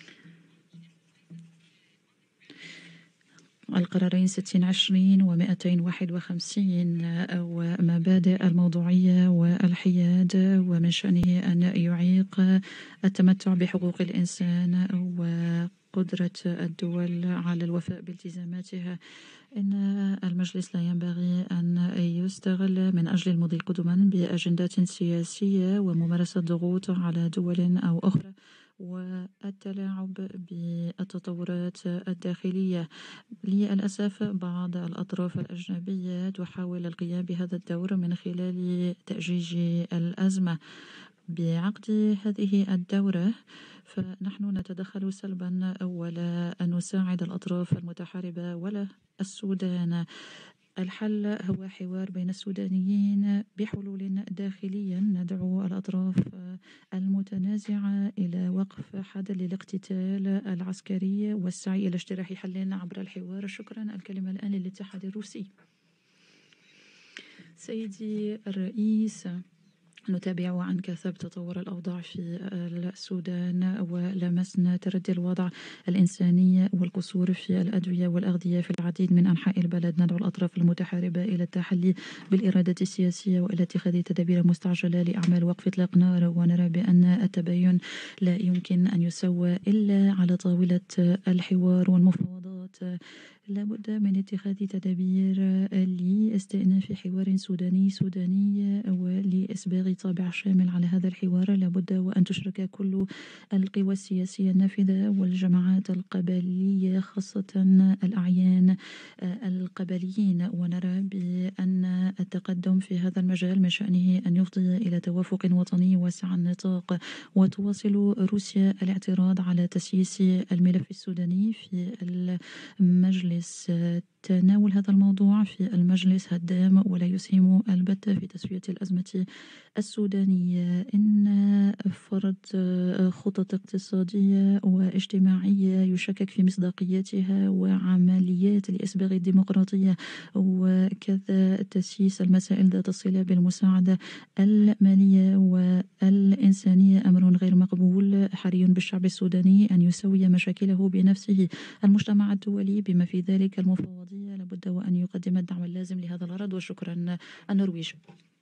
القرارين ستين عشرين ومئتين واحد وخمسين ومبادئ الموضوعية والحياد، ومن شأنه أن يعيق التمتع بحقوق الإنسان وقدرة الدول على الوفاء بالتزاماتها. إن المجلس لا ينبغي أن يستغل من أجل المضي قدما بأجندات سياسية وممارسة ضغوط على دول أو أخرى والتلاعب بالتطورات الداخلية. للأسف بعض الأطراف الأجنبية تحاول القيام بهذا الدور من خلال تأجيج الأزمة. بعقد هذه الدورة فنحن نتدخل سلبا ولا نساعد الأطراف المتحاربة ولا السودان. الحل هو حوار بين السودانيين بحلول داخليا. ندعو الأطراف المتنازعة إلى وقف حد للاقتتال العسكري والسعي إلى اجتراح حل عبر الحوار. شكرا. الكلمة الآن للاتحاد الروسي. سيدي الرئيس، نتابع عن كثب تطور الأوضاع في السودان ولمسنا تردي الوضع الإنساني والقصور في الأدوية والأغذية في العديد من أنحاء البلد. ندعو الأطراف المتحاربة إلى التحلي بالإرادة السياسية وإلى اتخاذ تدابير مستعجلة لأعمال وقف إطلاق نار. ونرى بأن التباين لا يمكن أن يسوى إلا على طاولة الحوار والمفاوضات. لابد من اتخاذ تدابير لاستئناف حوار سوداني سوداني ولإسباغ طابع شامل على هذا الحوار. لابد وأن تشرك كل القوى السياسية النافذة والجماعات القبلية، خاصة الأعيان القبليين. ونرى بأن التقدم في هذا المجال من شأنه أن يفضي إلى توافق وطني واسع النطاق. وتواصل روسيا الاعتراض على تسييس الملف السوداني في المجلس. تناول هذا الموضوع في المجلس هدام ولا يسهم البتة في تسوية الأزمة السودانية. إن فرض خطط اقتصادية واجتماعية يشكك في مصداقيتها وعمليات لإسباغ الديمقراطية وكذا تسييس المسائل ذات الصلة بالمساعدة المالية والإنسانية أمر غير مقبول. حري بالشعب السوداني أن يسوي مشاكله بنفسه. المجتمع الدولي بما في ذلك المفوضية لابد وأن يقدم الدعم اللازم لهذا الغرض. وشكرا. النرويج.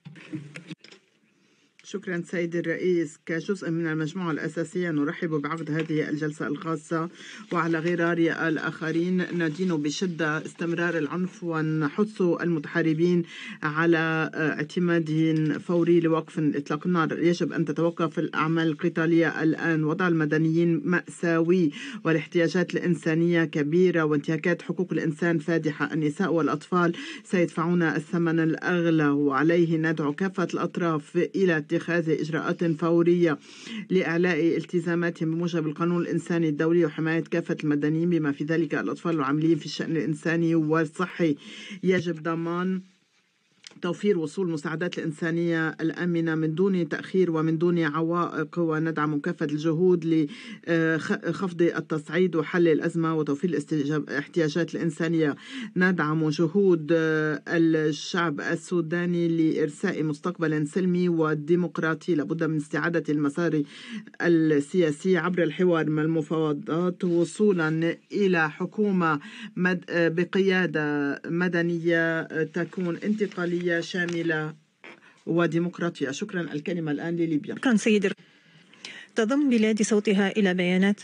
شكرا سيد الرئيس. كجزء من المجموعة الأساسية نرحب بعقد هذه الجلسة الخاصة، وعلى غرار الآخرين ندين بشدة استمرار العنف ونحث المتحاربين على اعتماد فوري لوقف إطلاق النار. يجب أن تتوقف الأعمال القتالية الآن. وضع المدنيين مأساوي والاحتياجات الإنسانية كبيرة وانتهاكات حقوق الإنسان فادحة. النساء والأطفال سيدفعون الثمن الأغلى، وعليه ندعو كافة الأطراف إلى اتخاذ إجراءات فورية لإعلاء التزاماتهم بموجب القانون الإنساني الدولي وحماية كافة المدنيين بما في ذلك الأطفال العاملين في الشأن الإنساني والصحي. يجب ضمان توفير وصول المساعدات الإنسانية الآمنة من دون تأخير ومن دون عوائق، وندعم كافة الجهود لخفض التصعيد وحل الأزمة وتوفير الاحتياجات الإنسانية. ندعم جهود الشعب السوداني لإرساء مستقبل سلمي وديمقراطي لابد من استعادة المسار السياسي عبر الحوار من المفاوضات وصولا إلى حكومة بقيادة مدنية تكون انتقالية شاملة وديمقراطية. شكرا. الكلمة الآن لليبيا. شكرا سيد. تضم بلادي صوتها إلى بيانات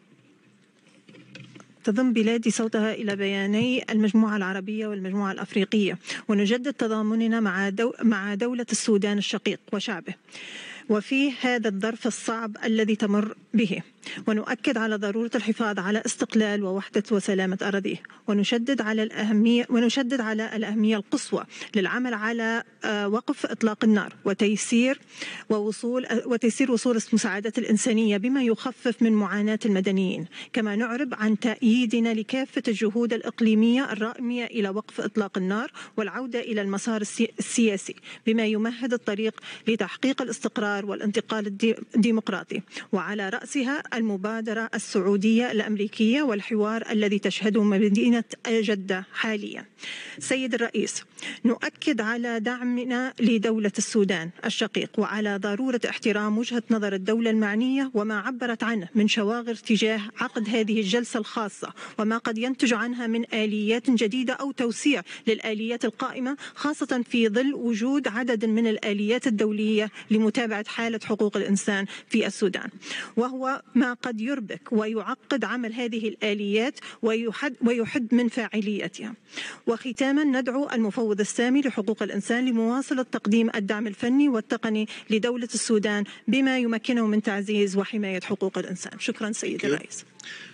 تضم بلادي صوتها إلى بياني المجموعة العربية والمجموعة الأفريقية، ونجدد تضامننا مع دو مع دولة السودان الشقيق وشعبه وفي هذا الظرف الصعب الذي تمر به، ونؤكد على ضرورة الحفاظ على استقلال ووحدة وسلامة أراضيه، ونشدد على الأهمية ونشدد على الأهمية القصوى للعمل على وقف إطلاق النار وتيسير ووصول وتيسير وصول المساعدات الإنسانية بما يخفف من معاناة المدنيين، كما نعرب عن تأييدنا لكافة الجهود الإقليمية الرامية إلى وقف إطلاق النار والعودة إلى المسار السياسي بما يمهد الطريق لتحقيق الاستقرار والانتقال الديمقراطي، وعلى رأسها المبادرة السعودية الأمريكية والحوار الذي تشهده مدينة جدة حاليا. سيد الرئيس، نؤكد على دعمنا لدولة السودان الشقيق وعلى ضرورة احترام وجهة نظر الدولة المعنية وما عبرت عنه من شواغر تجاه عقد هذه الجلسة الخاصة وما قد ينتج عنها من آليات جديدة أو توسيع للآليات القائمة، خاصة في ظل وجود عدد من الآليات الدولية لمتابعة حالة حقوق الإنسان في السودان، وهو ما قد يربك ويعقد عمل هذه الآليات ويحد, ويحد من فاعليتها. وختاما ندعو المفوض السامي لحقوق الإنسان لمواصلة تقديم الدعم الفني والتقني لدولة السودان بما يمكنه من تعزيز وحماية حقوق الإنسان. شكرا سيد الرئيس.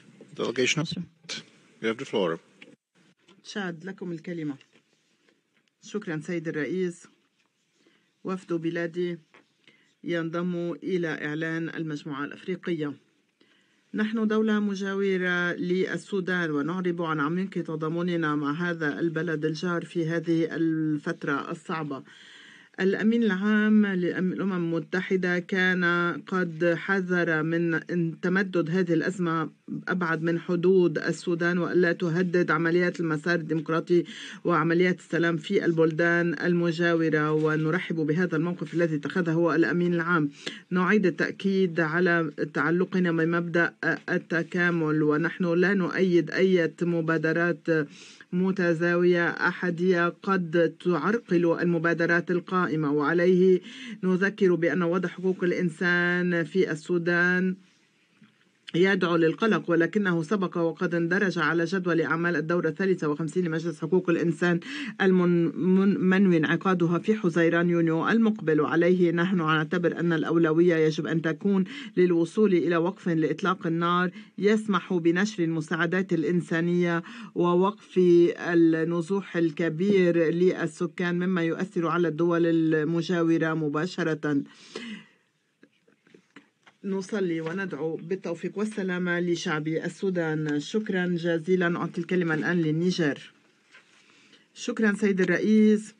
شاد لكم الكلمة. شكرا سيد الرئيس. وفد بلادي ينضم إلى إعلان المجموعة الأفريقية. نحن دولة مجاورة للسودان ونعرب عن عميق تضامننا مع هذا البلد الجار في هذه الفترة الصعبة. الأمين العام للأمم المتحدة كان قد حذر من تمدد هذه الأزمة أبعد من حدود السودان وألا تهدد عمليات المسار الديمقراطي وعمليات السلام في البلدان المجاورة، ونرحب بهذا الموقف الذي اتخذه الأمين العام. نعيد التأكيد على تعلقنا بمبدأ التكامل، ونحن لا نؤيد أي مبادرات متزاوية أحدية قد تعرقل المبادرات القائمة. وعليه نذكر بأن وضع حقوق الإنسان في السودان يدعو للقلق، ولكنه سبق وقد اندرج على جدول أعمال الدورة الثالثة وخمسين لمجلس حقوق الإنسان المنوي انعقادها في حزيران يونيو المقبل. وعليه نحن نعتبر أن الأولوية يجب أن تكون للوصول إلى وقف لإطلاق النار يسمح بنشر المساعدات الإنسانية ووقف النزوح الكبير للسكان مما يؤثر على الدول المجاورة مباشرة. نصلي وندعو بالتوفيق والسلامة لشعب السودان. شكرا جزيلا. أعطي الكلمة الآن للنيجر. شكرا سيد الرئيس.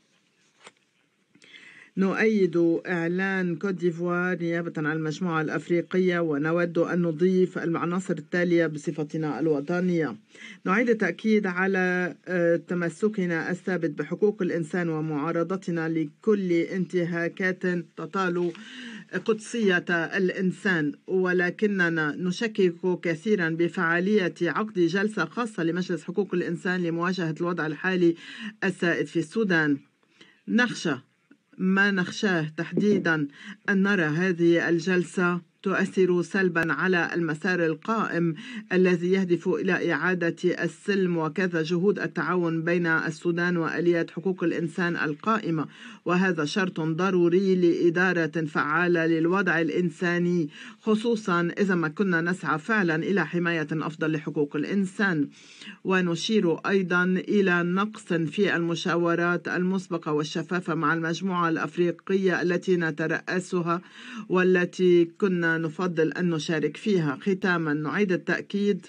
نؤيد إعلان كوت ديفوار نيابة عن المجموعة الأفريقية، ونود أن نضيف العناصر التالية بصفتنا الوطنية. نعيد التأكيد على تمسكنا الثابت بحقوق الإنسان ومعارضتنا لكل انتهاكات تطال قدسية الإنسان، ولكننا نشكك كثيرا بفعالية عقد جلسة خاصة لمجلس حقوق الإنسان لمواجهة الوضع الحالي السائد في السودان. نخشى ما نخشاه تحديدا أن نرى هذه الجلسة تؤثر سلبا على المسار القائم الذي يهدف إلى إعادة السلم، وكذا جهود التعاون بين السودان وآليات حقوق الإنسان القائمة، وهذا شرط ضروري لإدارة فعالة للوضع الإنساني، خصوصا إذا ما كنا نسعى فعلا إلى حماية أفضل لحقوق الإنسان. ونشير أيضا إلى نقص في المشاورات المسبقة والشفافة مع المجموعة الأفريقية التي نترأسها والتي كنا نفضل أن نشارك فيها. ختاما نعيد التأكيد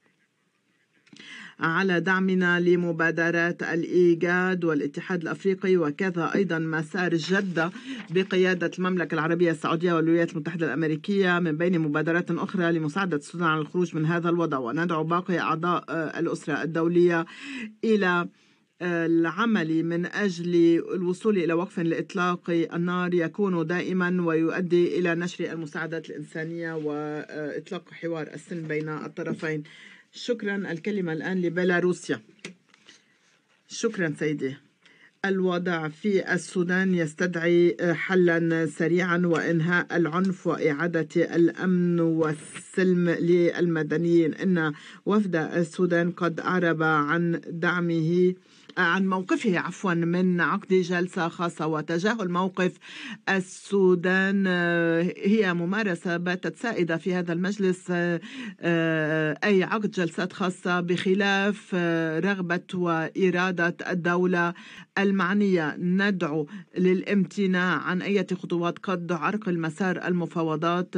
على دعمنا لمبادرات الإيجاد والاتحاد الأفريقي، وكذا أيضا مسار جدة بقيادة المملكة العربية السعودية والولايات المتحدة الأمريكية من بين مبادرات أخرى لمساعدة السودان على الخروج من هذا الوضع. وندعو باقي أعضاء الأسرة الدولية إلى العمل من أجل الوصول إلى وقف لإطلاق النار يكون دائما ويؤدي إلى نشر المساعدات الإنسانية وإطلاق حوار السلم بين الطرفين. شكرا. الكلمة الآن لبيلاروسيا. شكرا سيدي. الوضع في السودان يستدعي حلا سريعا وإنهاء العنف وإعادة الأمن والسلم للمدنيين. إن وفد السودان قد أعرب عن دعمه عن موقفه عفوا من عقد جلسة خاصة، وتجاهل موقف السودان هي ممارسة باتت سائدة في هذا المجلس، أي عقد جلسات خاصة بخلاف رغبة وإرادة الدولة المعنية. ندعو للامتناع عن أي خطوات قد عرقل مسار المفاوضات،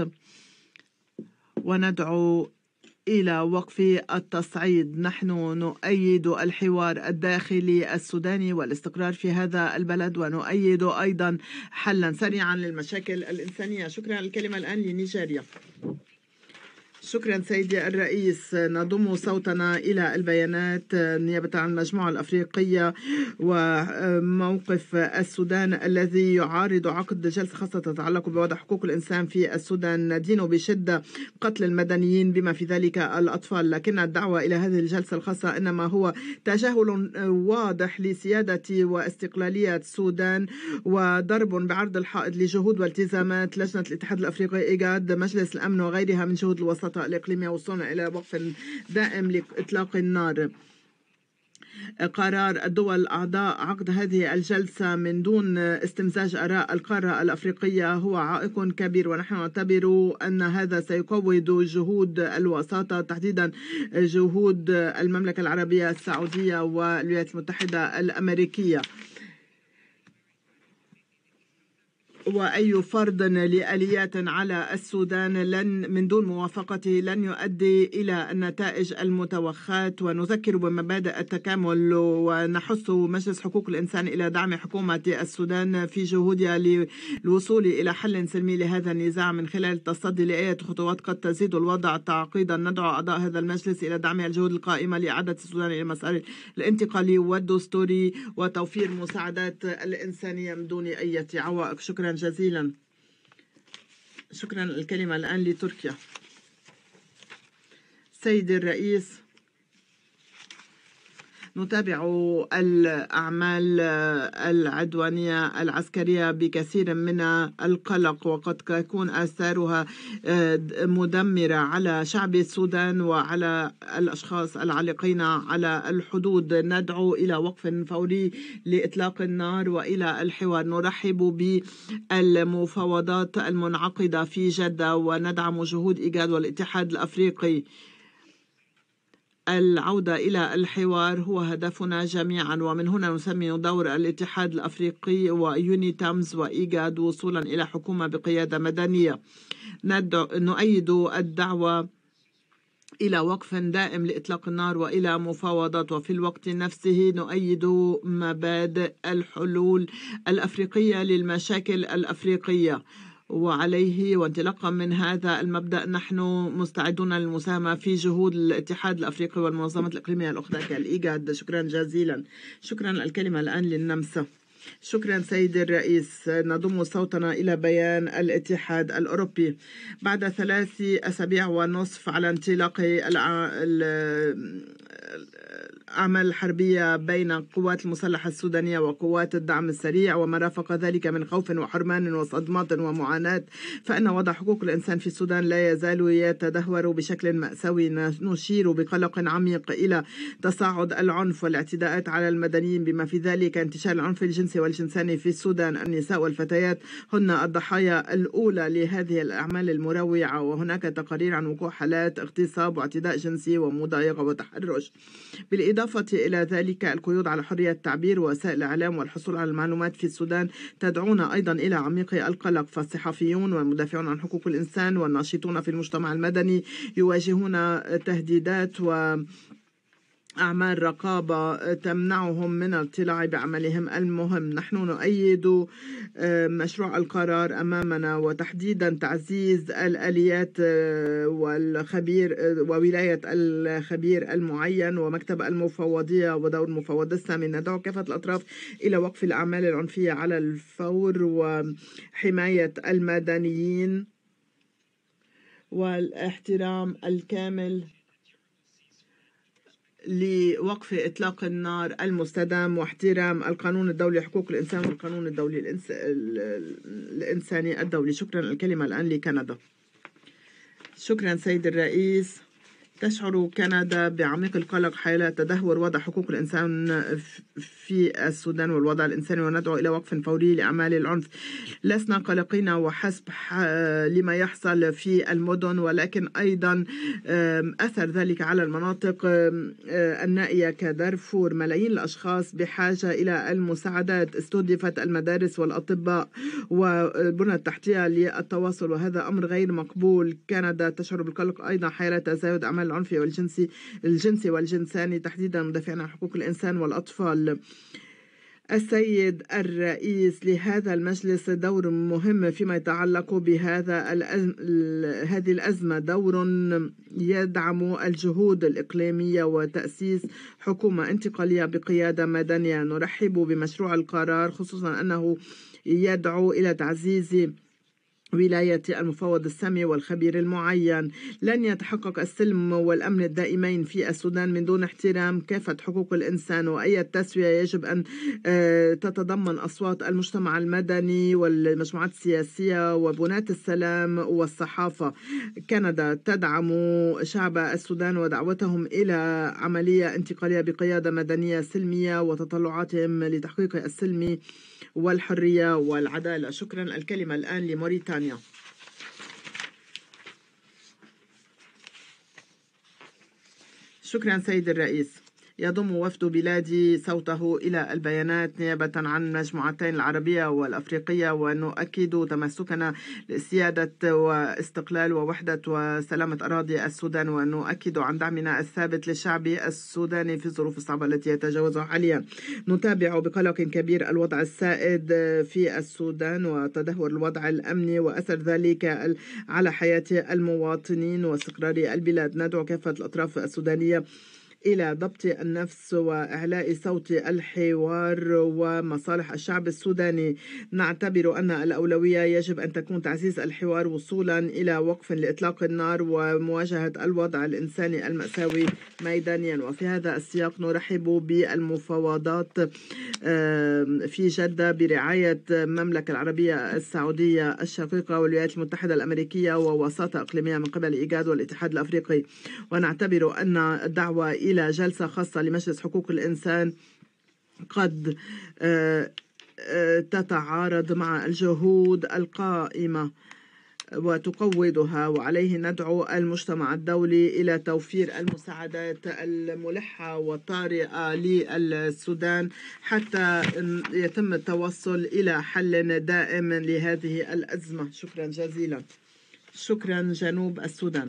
وندعو إلى وقف التصعيد. نحن نؤيد الحوار الداخلي السوداني والاستقرار في هذا البلد، ونؤيد أيضا حلا سريعا للمشاكل الإنسانية. شكرا. الكلمة الآن لنيجيريا. شكرا سيدي الرئيس. نضم صوتنا إلى البيانات نيابة عن المجموعة الأفريقية وموقف السودان الذي يعارض عقد جلسة خاصة تتعلق بوضع حقوق الإنسان في السودان. ندين بشدة قتل المدنيين بما في ذلك الأطفال، لكن الدعوة إلى هذه الجلسة الخاصة إنما هو تجاهل واضح لسيادة واستقلالية السودان وضرب بعرض الحائط لجهود والتزامات لجنة الاتحاد الأفريقي إيجاد مجلس الأمن وغيرها من جهود الوساطة الإقليمية وصولا إلى وقف دائم لإطلاق النار. قرار الدول الأعضاء عقد هذه الجلسة من دون استمزاج آراء القارة الأفريقية هو عائق كبير، ونحن نعتبر أن هذا سيقوض جهود الوساطة، تحديدا جهود المملكة العربية السعودية والولايات المتحدة الأمريكية. وأي فرض لآليات على السودان لن من دون موافقته لن يؤدي إلى النتائج المتوخاة. ونذكر بمبادئ التكامل ونحث مجلس حقوق الإنسان إلى دعم حكومة السودان في جهودها للوصول إلى حل سلمي لهذا النزاع من خلال التصدي لأي خطوات قد تزيد الوضع تعقيدا. ندعو أعضاء هذا المجلس إلى دعم الجهود القائمة لإعادة السودان إلى مسار الانتقالي والدستوري وتوفير مساعدات الإنسانية من دون أي عوائق. شكرا جزيلا. شكرا. الكلمة الآن لتركيا. سيدي الرئيس، نتابع الأعمال العدوانية العسكرية بكثير من القلق، وقد يكون آثارها مدمرة على شعب السودان وعلى الأشخاص العالقين على الحدود. ندعو إلى وقف فوري لإطلاق النار وإلى الحوار. نرحب بالمفاوضات المنعقدة في جدة وندعم جهود إيجاد والاتحاد الأفريقي. العودة إلى الحوار هو هدفنا جميعا، ومن هنا نسمي دور الاتحاد الأفريقي ويونيتامز وإيجاد وصولا إلى حكومة بقيادة مدنية. نؤيد الدعوة إلى وقف دائم لإطلاق النار وإلى مفاوضات، وفي الوقت نفسه نؤيد مبادئ الحلول الأفريقية للمشاكل الأفريقية. وعليه وانطلاقا من هذا المبدأ نحن مستعدون للمساهمة في جهود الاتحاد الأفريقي والمنظمات الإقليمية الأخرى كالإيجاد. شكرا جزيلا. شكرا. الكلمة الآن للنمسا. شكرا سيدي الرئيس. نضم صوتنا إلى بيان الاتحاد الأوروبي. بعد ثلاث أسابيع ونصف على انطلاق أعمال حربية بين القوات المسلحة السودانية وقوات الدعم السريع وما رافق ذلك من خوف وحرمان وصدمات ومعاناة، فإن وضع حقوق الإنسان في السودان لا يزال يتدهور بشكل مأساوي. نشير بقلق عميق إلى تصاعد العنف والاعتداءات على المدنيين، بما في ذلك انتشار العنف الجنسي والجنساني في السودان. النساء والفتيات هن الضحايا الأولى لهذه الأعمال المروعة، وهناك تقارير عن وقوع حالات اغتصاب واعتداء جنسي ومضايقة وتحرش. بالإضافة إلى ذلك القيود على حرية التعبير ووسائل الإعلام والحصول على المعلومات في السودان تدعونا أيضا إلى عميق القلق، فالصحفيون والمدافعون عن حقوق الإنسان والناشطون في المجتمع المدني يواجهون تهديدات و أعمال رقابة تمنعهم من الاطلاع بعملهم المهم. نحن نؤيد مشروع القرار أمامنا، وتحديدا تعزيز الآليات والخبير وولاية الخبير المعين ومكتب المفوضية ودور المفوض السامي. ندعو كافة الأطراف إلى وقف الأعمال العنفية على الفور وحماية المدنيين والاحترام الكامل لوقف إطلاق النار المستدام واحترام القانون الدولي لحقوق الإنسان والقانون الدولي الإنس... الإنساني الدولي. شكرا. الكلمة الآن لكندا. شكرا سيد الرئيس. تشعر كندا بعميق القلق حول تدهور وضع حقوق الإنسان في السودان والوضع الإنساني، وندعو إلى وقف فوري لأعمال العنف. لسنا قلقين وحسب لما يحصل في المدن، ولكن أيضا أثر ذلك على المناطق النائية كدارفور. ملايين الأشخاص بحاجة إلى المساعدات. استهدفت المدارس والأطباء والبنى التحتية للتواصل، وهذا أمر غير مقبول. كندا تشعر بالقلق أيضا حول تزايد أعمال العنف والجنسي الجنسي والجنساني، تحديدا مدافعين عن حقوق الإنسان والأطفال. السيد الرئيس، لهذا المجلس دور مهم فيما يتعلق بهذا الأزم... هذه الأزمة، دور يدعم الجهود الإقليمية وتأسيس حكومة انتقالية بقيادة مدنية. نرحب بمشروع القرار، خصوصا أنه يدعو إلى تعزيز ولاية المفوض السامي والخبير المعين. لن يتحقق السلم والأمن الدائمين في السودان من دون احترام كافة حقوق الإنسان، وأي تسوية يجب أن تتضمن أصوات المجتمع المدني والمجموعات السياسية وبناة السلام والصحافة. كندا تدعم شعب السودان ودعوتهم إلى عملية انتقالية بقيادة مدنية سلمية وتطلعاتهم لتحقيق السلم والحرية والعدالة. شكرا. الكلمة الآن لموريتانيا. شكرا سيد الرئيس. يضم وفد بلادي صوته إلى البيانات نيابة عن المجموعتين العربية والأفريقية، ونؤكد تمسكنا لسيادة واستقلال ووحدة وسلامة أراضي السودان، ونؤكد عن دعمنا الثابت للشعب السوداني في الظروف الصعبة التي يتجاوزها حاليا. نتابع بقلق كبير الوضع السائد في السودان وتدهور الوضع الأمني وأثر ذلك على حياة المواطنين واستقرار البلاد. ندعو كافة الأطراف السودانية إلى ضبط النفس وإعلاء صوت الحوار ومصالح الشعب السوداني. نعتبر أن الأولوية يجب أن تكون تعزيز الحوار وصولا إلى وقف لإطلاق النار ومواجهة الوضع الإنساني المأساوي ميدانيا. وفي هذا السياق نرحب بالمفاوضات في جدة برعاية المملكة العربية السعودية الشقيقة والولايات المتحدة الأمريكية ووساطة إقليمية من قبل إيجاد والاتحاد الأفريقي. ونعتبر أن الدعوة إلى جلسة خاصة لمجلس حقوق الإنسان قد تتعارض مع الجهود القائمة وتقوضها، وعليه ندعو المجتمع الدولي إلى توفير المساعدات الملحة والطارئة للسودان حتى يتم التوصل إلى حل دائم لهذه الأزمة. شكرا جزيلا. شكرا. جنوب السودان.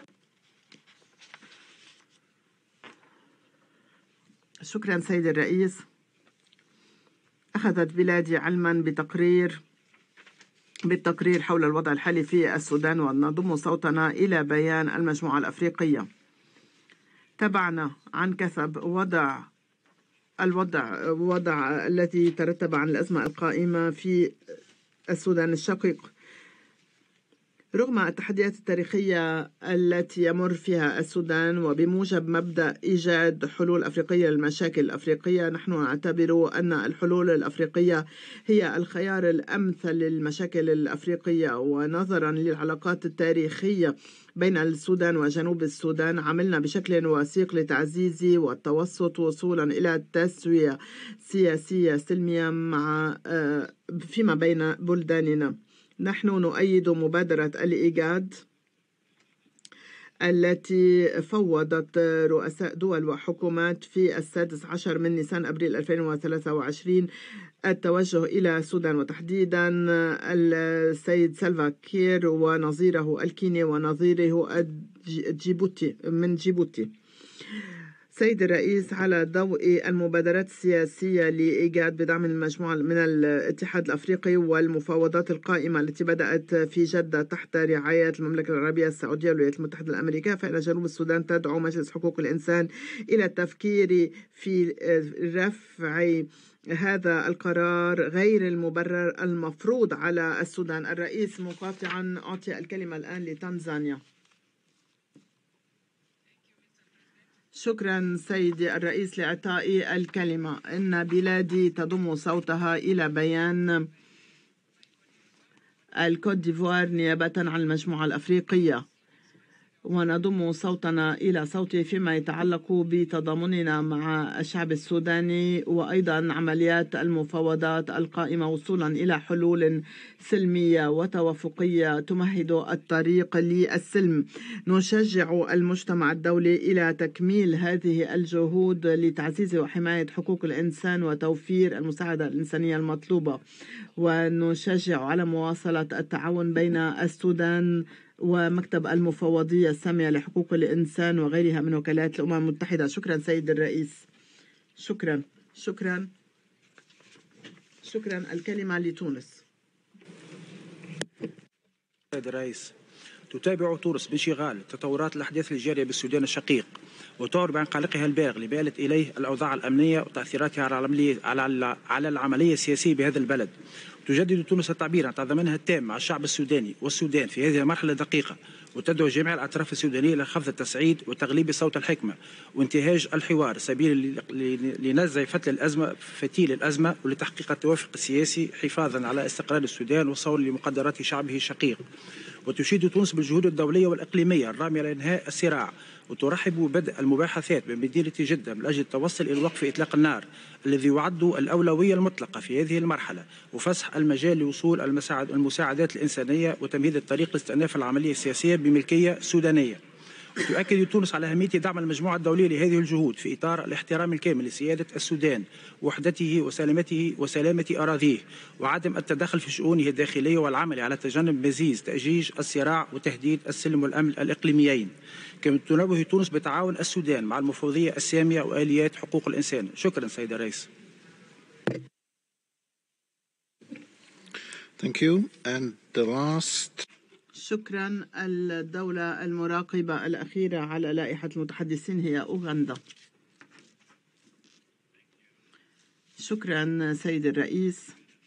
شكرا سيد الرئيس. أخذت بلادي علما بتقرير بالتقرير حول الوضع الحالي في السودان، ونضم صوتنا إلى بيان المجموعة الأفريقية. تبعنا عن كثب وضع الوضع وضع الذي ترتب عن الأزمة القائمة في السودان الشقيق. رغم التحديات التاريخية التي يمر فيها السودان وبموجب مبدأ إيجاد حلول أفريقية للمشاكل الأفريقية، نحن نعتبر أن الحلول الأفريقية هي الخيار الأمثل للمشاكل الأفريقية. ونظرا للعلاقات التاريخية بين السودان وجنوب السودان، عملنا بشكل وثيق لتعزيز والتوسط وصولا إلى تسوية سياسية سلمية مع فيما بين بلداننا. نحن نؤيد مبادرة الإيجاد التي فوضت رؤساء دول وحكومات في السادس عشر من نيسان أبريل ألفين وثلاثة وعشرين التوجه إلى السودان، وتحديدا السيد سلفا كير ونظيره الكيني ونظيره جيبوتي من جيبوتي. سيد الرئيس، على ضوء المبادرات السياسية لإيجاد بدعم المجموعة من الاتحاد الأفريقي والمفاوضات القائمة التي بدأت في جدة تحت رعاية المملكة العربية السعودية والولايات المتحدة الأمريكية، فإن جنوب السودان تدعو مجلس حقوق الإنسان إلى التفكير في رفع هذا القرار غير المبرر المفروض على السودان. الرئيس مقاطعا أعطي الكلمة الآن لتنزانيا. شكرا سيدي الرئيس لإعطائي الكلمة. إن بلادي تضم صوتها إلى بيان الكوت ديفوار نيابة عن المجموعة الأفريقية، ونضم صوتنا إلى صوته فيما يتعلق بتضامننا مع الشعب السوداني وأيضا عمليات المفاوضات القائمة وصولا إلى حلول سلمية وتوافقية تمهد الطريق للسلم. نشجع المجتمع الدولي إلى تكميل هذه الجهود لتعزيز وحماية حقوق الإنسان وتوفير المساعدة الإنسانية المطلوبة، ونشجع على مواصلة التعاون بين السودان ومكتب المفوضية السامية لحقوق الإنسان وغيرها من وكالات الأمم المتحدة. شكرا سيد الرئيس. شكرا شكرا شكرا. الكلمة لتونس. سيد الرئيس، تتابع تونس بانشغال تطورات الأحداث الجارية بالسودان الشقيق، وتعرب عن قلقها البالغ اللي بالت إليه الأوضاع الأمنية وتأثيراتها على العملية على على العملية السياسية بهذا البلد. تجدد تونس التعبير عن تضامنها التام مع الشعب السوداني والسودان في هذه المرحلة الدقيقة، وتدعو جميع الأطراف السودانية إلى خفض التصعيد وتغليب صوت الحكمة وانتهاج الحوار سبيل لنزع فتل الأزمة فتيل الأزمة ولتحقيق التوافق السياسي حفاظا على استقرار السودان وصولا لمقدرات شعبه الشقيق. وتشيد تونس بالجهود الدولية والإقليمية الرامية لإنهاء الصراع، وترحب ببدء المباحثات بمدينة جدة من أجل التوصل إلى وقف إطلاق النار الذي يعد الأولوية المطلقة في هذه المرحلة، وفسح المجال لوصول المساعدات الإنسانية وتمهيد الطريق لاستئناف العملية السياسية بملكية سودانية. وتؤكد تونس على أهمية دعم المجموعة الدولية لهذه الجهود في إطار الاحترام الكامل لسيادة السودان وحدته وسلامته وسلامة أراضيه، وعدم التدخل في شؤونه الداخلية والعمل على تجنب مزيد تأجيج الصراع وتهديد السلم والأمن الإقليميين. كما تنوه تونس بتعاون السودان مع المفوضية السامية وآليات حقوق الإنسان. شكرا سيد الرئيس. Thank you. And the last... شكرا. الدولة المراقبة الأخيرة على لائحة المتحدثين هي أوغندا. شكرا سيد الرئيس.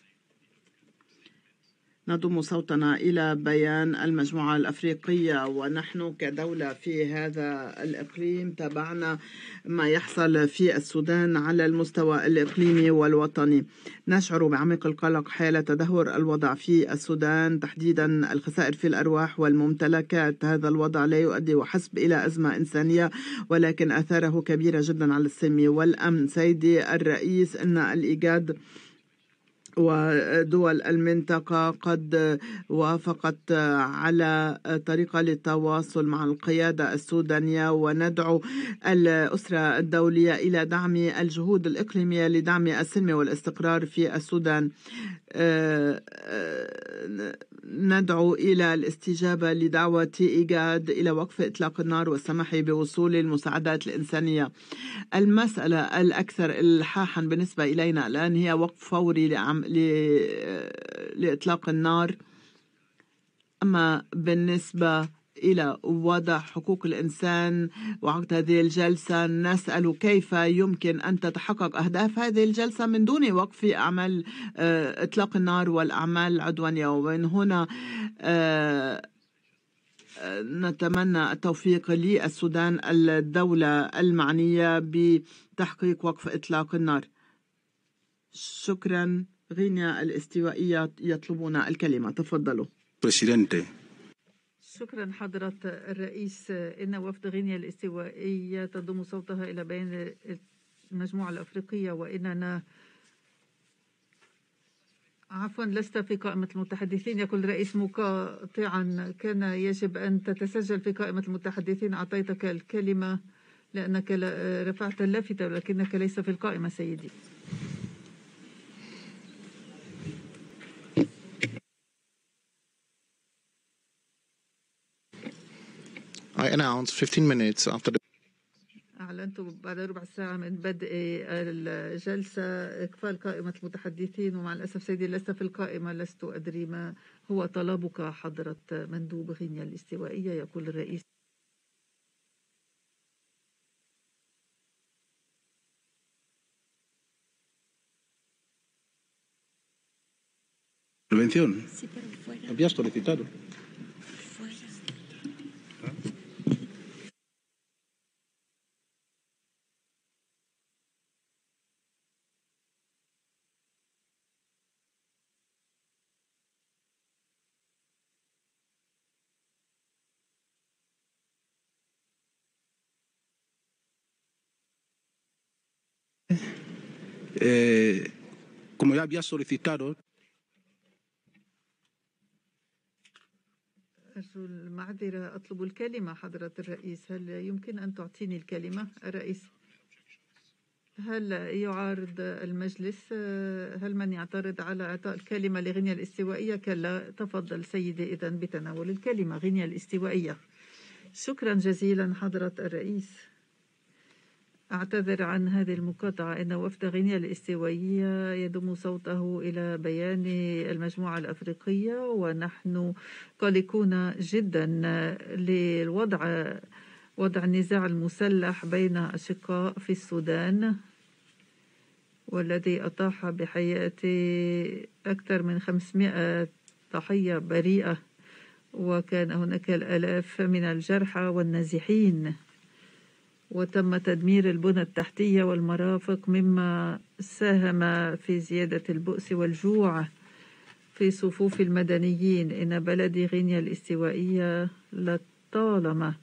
نضم صوتنا إلى بيان المجموعة الأفريقية، ونحن كدولة في هذا الإقليم تابعنا ما يحصل في السودان على المستوى الإقليمي والوطني. نشعر بعمق القلق حال تدهور الوضع في السودان، تحديدا الخسائر في الأرواح والممتلكات. هذا الوضع لا يؤدي وحسب إلى أزمة إنسانية، ولكن آثاره كبيرة جدا على السلم والأمن. سيدي الرئيس، أن الإيجاد ودول المنطقة قد وافقت على طريقة للتواصل مع القيادة السودانية، وندعو الأسرة الدولية إلى دعم الجهود الإقليمية لدعم السلم والاستقرار في السودان. ندعو إلى الاستجابة لدعوة إيجاد إلى وقف إطلاق النار والسماح بوصول المساعدات الإنسانية. المسألة الأكثر إلحاحا بالنسبة إلينا الآن هي وقف فوري لعم... ل... لإطلاق النار. أما بالنسبة إلى وضع حقوق الإنسان وعقد هذه الجلسة، نسأل كيف يمكن أن تتحقق أهداف هذه الجلسة من دون وقف أعمال إطلاق النار والأعمال العدوانية. ومن هنا نتمنى التوفيق للسودان الدولة المعنية بتحقيق وقف إطلاق النار. شكرا. غينيا الاستوائية يطلبون الكلمة، تفضلوا. Presidente. شكرا حضرة الرئيس. إن وفد غينيا الاستوائية تضم صوتها إلى بيان المجموعة الأفريقية، وإننا عفوا لست في قائمة المتحدثين. يقول الرئيس مقاطعا: كان يجب أن تتسجل في قائمة المتحدثين. أعطيتك الكلمة لأنك رفعت اللافتة ولكنك ليس في القائمة سيدي. I announce fifteen minutes after the أعلنت بعد ربع ساعة من بدء الجلسة إقفال قائمة المتحدثين، ومع الأسف سيدي لست في القائمة. لست أدري ما هو طلبك حضرة مندوب غينيا الاستوائية. يقول الرئيس. Intervención. Había solicitado. Eh, como ya había solicitado. أرجو المعذرة، أطلب الكلمة حضرة الرئيس. هل يمكن أن تعطيني الكلمة؟ الرئيس: هل يعارض المجلس؟ هل من يعترض على إعطاء الكلمة لغينيا الاستوائية؟ كلا. تفضل سيدي إذن بتناول الكلمة. غينيا الاستوائية. شكرا جزيلا حضرة الرئيس. أعتذر عن هذه المقاطعة. إن وفد غينيا الاستوائية يضم صوته إلى بيان المجموعة الأفريقية، ونحن قلقون جدا للوضع وضع النزاع المسلح بين أشقاء في السودان، والذي أطاح بحياة أكثر من خمسمائة ضحية بريئة، وكان هناك الآلاف من الجرحى والنازحين، وتم تدمير البنى التحتية والمرافق، مما ساهم في زيادة البؤس والجوع في صفوف المدنيين. إن بلدي غينيا الاستوائية لطالما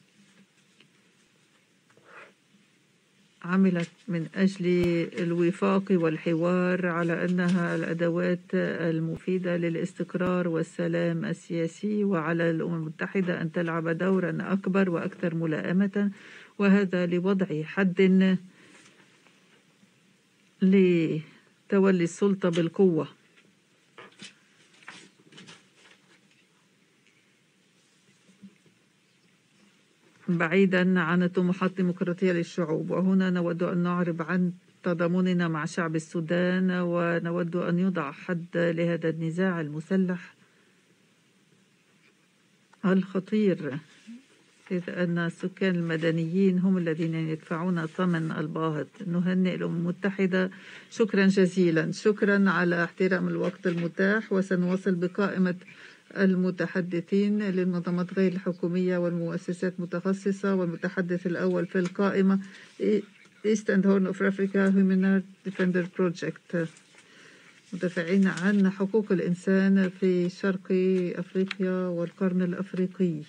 عملت من أجل الوفاق والحوار على أنها الأدوات المفيدة للاستقرار والسلام السياسي، وعلى الأمم المتحدة أن تلعب دورا أكبر وأكثر ملائمة، وهذا لوضع حد لتولي السلطة بالقوة. بعيدا عن الطموحات الديمقراطية للشعوب. وهنا نود أن نعرب عن تضامننا مع شعب السودان، ونود أن يوضع حد لهذا النزاع المسلح الخطير، إذ أن السكان المدنيين هم الذين يدفعون ثمن الباهظ. نهنئ الأمم المتحدة. شكرا جزيلا. شكرا على احترام الوقت المتاح. وسنواصل بقائمة المتحدثين للمنظمات غير الحكومية والمؤسسات المتخصصة. والمتحدث الأول في القائمة East and Horn of Africa Human Defender Project، مدافعين عن حقوق الإنسان في شرق أفريقيا والقرن الأفريقي.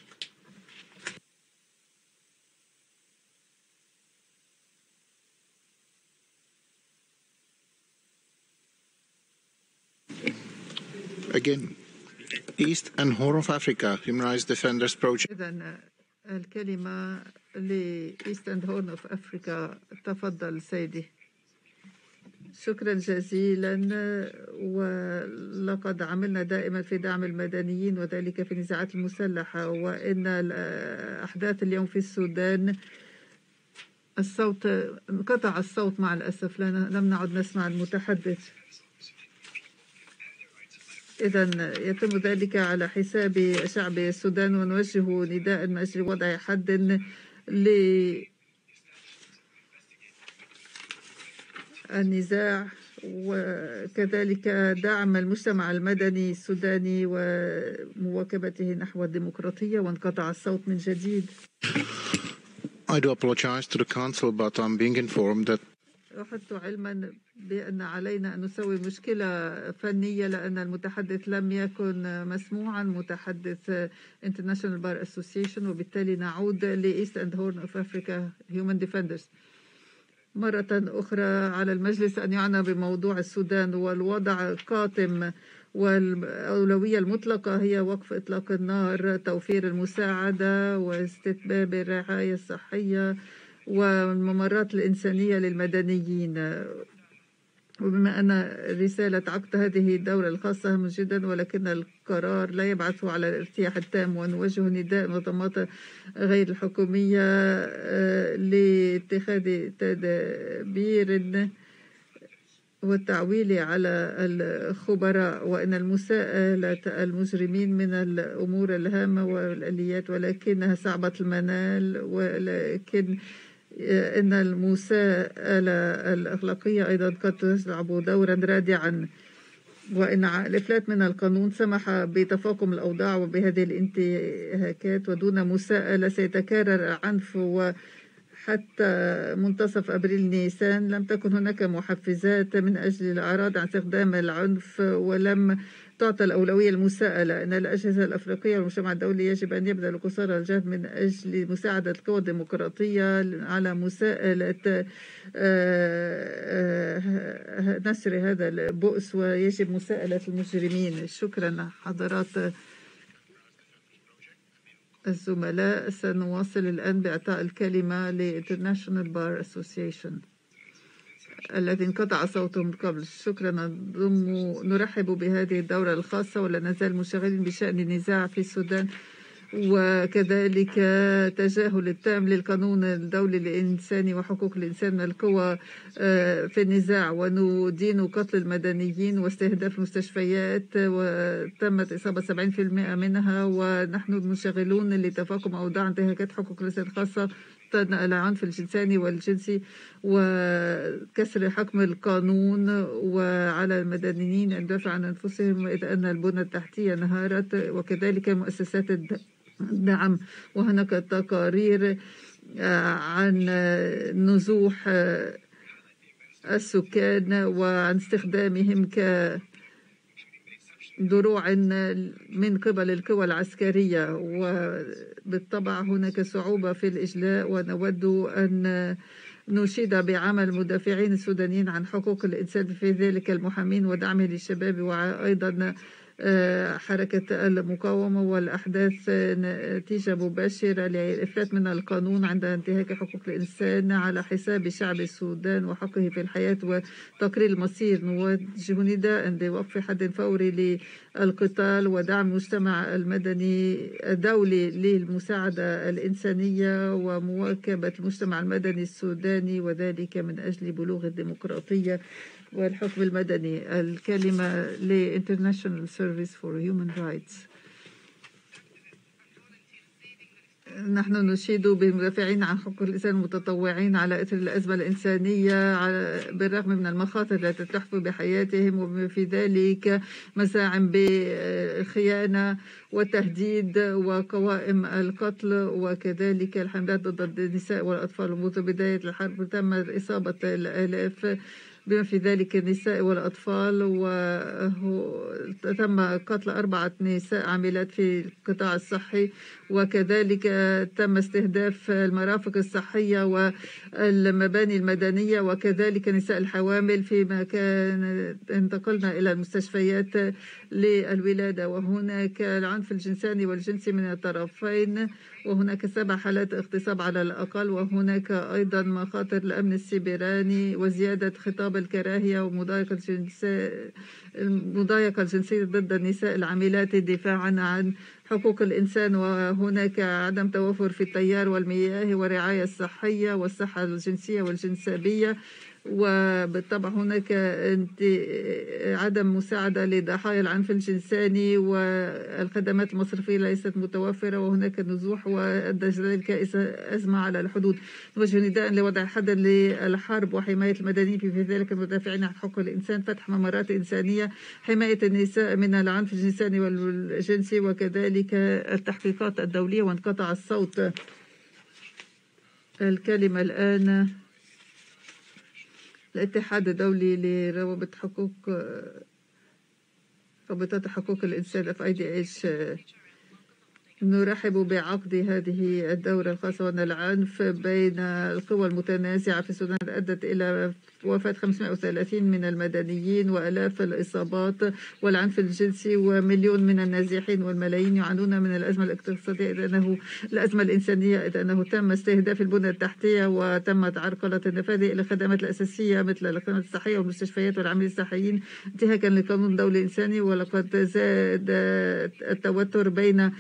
Again, East and Horn of Africa Human Rights Defenders Project. إذن الكلمة ل East and Horn of Africa. تفضل سيدي. شكرا جزيلا. ولقد عملنا دائما في دعم المدنيين، وذلك في النزاعات المسلحة. وإن الأحداث اليوم في السودان الصوت انقطع الصوت مع الأسف، لم نعد نسمع المتحدث. إذن يتم ذلك على حساب شعب السودان، ونوجه نداء من أجل وضع حد للنزاع وكذلك دعم المجتمع المدني السوداني ومواكبته نحو الديمقراطية. وانقطع الصوت من جديد. I do apologize to the Council, but I'm being informed that أخذت علما بأن علينا أن نسوي مشكلة فنية لأن المتحدث لم يكن مسموعا، متحدث International Bar Association، وبالتالي نعود ل East and Horn of Africa Human Defenders. مرة أخرى على المجلس أن يعنى بموضوع السودان والوضع قاتم، والأولوية المطلقة هي وقف إطلاق النار، توفير المساعدة واستتباب الرعاية الصحية والممرات الإنسانية للمدنيين. وبما أن رسالة عقد هذه الدورة الخاصة هامة جدا، ولكن القرار لا يبعث على الارتياح التام، ونوجه نداء منظمات غير الحكومية لاتخاذ تدابير والتعويل على الخبراء، وأن المساءلة المجرمين من الأمور الهامة والآليات ولكنها صعبة المنال، ولكن إن المساءلة الأخلاقية أيضا قد تلعب دورا رادعا، وإن الإفلات من القانون سمح بتفاقم الأوضاع وبهذه الانتهاكات، ودون مساءلة سيتكرر العنف. وحتى منتصف أبريل نيسان لم تكن هناك محفزات من أجل الإعراض عن استخدام العنف، ولم تعطى الأولوية المساءلة. أن الأجهزة الأفريقية والمجتمع الدولي يجب أن يبذل قصارى الجهد من أجل مساعدة القوى الديمقراطية على مساءلة نشر هذا البؤس، ويجب مساءلة المجرمين. شكرا حضرات الزملاء. سنواصل الآن بإعطاء الكلمة ل International Bar Association الذي انقطع صوتهم قبل. شكرا. نضم نرحب بهذه الدورة الخاصة، ولا نزال مشغلين بشأن النزاع في السودان، وكذلك تجاهل التام للقانون الدولي الإنساني وحقوق الإنسان من القوى في النزاع، وندين قتل المدنيين واستهداف المستشفيات، وتمت إصابة سبعين بالمئة منها، ونحن منشغلون لتفاقم أوضاع انتهاكات حقوق الإنسان خاصة العنف الجنساني والجنسي وكسر حكم القانون، وعلى المدنيين أن يدافعوا عن أنفسهم إذا أن البنى التحتية انهارت، وكذلك مؤسسات الدعم. وهناك تقارير عن نزوح السكان وعن استخدامهم ك دروع من قبل القوى العسكرية، وبالطبع هناك صعوبة في الإجلاء. ونود أن نشيد بعمل المدافعين السودانيين عن حقوق الإنسان في ذلك المحامين ودعمه للشباب، وأيضا حركة المقاومة والأحداث نتيجة مباشرة للإفلات من القانون عند انتهاك حقوق الإنسان على حساب شعب السودان وحقه في الحياة وتقرير المصير. نوجه نداء بوقف حد فوري للقتال ودعم المجتمع المدني الدولي للمساعدة الإنسانية ومواكبة المجتمع المدني السوداني، وذلك من أجل بلوغ الديمقراطية والحكم المدني. الكلمة ل International Service for Human Rights. نحن نشيد بالمدافعين عن حقوق الإنسان المتطوعين على إثر الأزمة الإنسانية بالرغم من المخاطر التي تحفو بحياتهم، وفي ذلك مساعٍ بالخيانة والتهديد وقوائم القتل، وكذلك الحملات ضد النساء والأطفال. منذ بداية الحرب تم إصابة الآلاف بما في ذلك النساء والأطفال، وتم قتل أربعة نساء عاملات في القطاع الصحي، وكذلك تم استهداف المرافق الصحية والمباني المدنية، وكذلك نساء الحوامل فيما كان انتقلنا إلى المستشفيات للولادة. وهناك العنف الجنساني والجنسي من الطرفين، وهناك سبع حالات اغتصاب على الأقل، وهناك أيضا مخاطر الأمن السيبراني وزيادة خطاب الكراهية ومضايقة الجنسية المضايقة الجنسية ضد النساء العاملات دفاعا عن حقوق الإنسان، وهناك عدم توافر في التيار والمياه والرعاية الصحية والصحة الجنسية والجنسابية، وبالطبع هناك عدم مساعدة لضحايا العنف الجنساني، والخدمات المصرفية ليست متوفرة، وهناك نزوح وأدى ذلك أزمة على الحدود. نوجه نداء لوضع حد للحرب وحماية المدنيين، في ذلك المدافعين عن حقوق الإنسان، فتح ممرات إنسانية، حماية النساء من العنف الجنساني والجنسي، وكذلك التحقيقات الدولية. وانقطع الصوت. الكلمة الآن الاتحاد الدولي لروابط حقوق رابطة حقوق الإنسان اف اي دي اتش. نرحب بعقد هذه الدورة الخاصة، وأن العنف بين القوى المتنازعة في السودان أدت إلى وفاة خمسمائة وثلاثين من المدنيين وآلاف الإصابات والعنف الجنسي ومليون من النازحين، والملايين يعانون من الأزمة الاقتصادية، إذ أنه الأزمة الإنسانية، إذ أنه تم استهداف البنى التحتية وتمت عرقلة النفاذ إلى الخدمات الأساسية مثل الخدمات الصحية والمستشفيات والعاملين الصحيين، انتهاكا للقانون الدولي الإنساني. ولقد زاد التوتر بين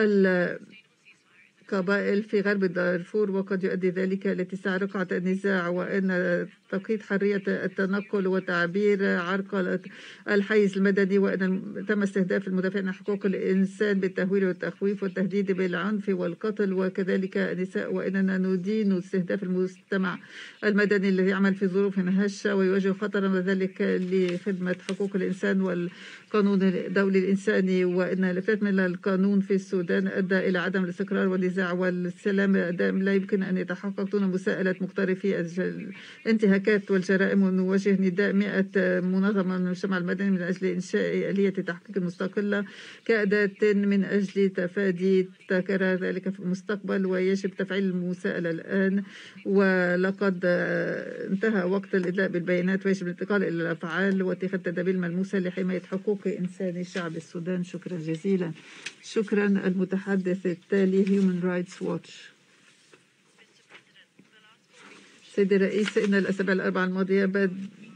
القبائل في غرب دارفور، وقد يؤدي ذلك لاتساع رقعة النزاع، وأن تقييد حرية التنقل والتعبير عرقلة الحيز المدني، وأن تم استهداف المدافعين عن حقوق الإنسان بالتهويل والتخويف والتهديد بالعنف والقتل، وكذلك النساء. وإننا ندين استهداف المجتمع المدني الذي يعمل في ظروف هشة ويواجه خطرا، وذلك لخدمة حقوق الإنسان والقانون الدولي الإنساني. وأن الإفلات من القانون في السودان أدى إلى عدم الاستقرار والنزاع والسلام الدائم، لا يمكن أن يتحقق دون مساءلة مقترفي الانتهاكات والجرائم. ونواجه نداء مئة منظمة من المجتمع المدني من أجل إنشاء آلية تحقيق مستقلة كأداة من أجل تفادي تكرار ذلك في المستقبل، ويجب تفعيل المساءلة الآن. ولقد انتهى وقت الإدلاء بالبيانات، ويجب الانتقال إلى الأفعال واتخاذ تدابير ملموسة لحماية حقوق إنسان شعب السودان. شكرا جزيلا. شكرا. المتحدث التالي Human Rights Watch. سيدي الرئيس، إن الأسابيع الأربعة الماضية بد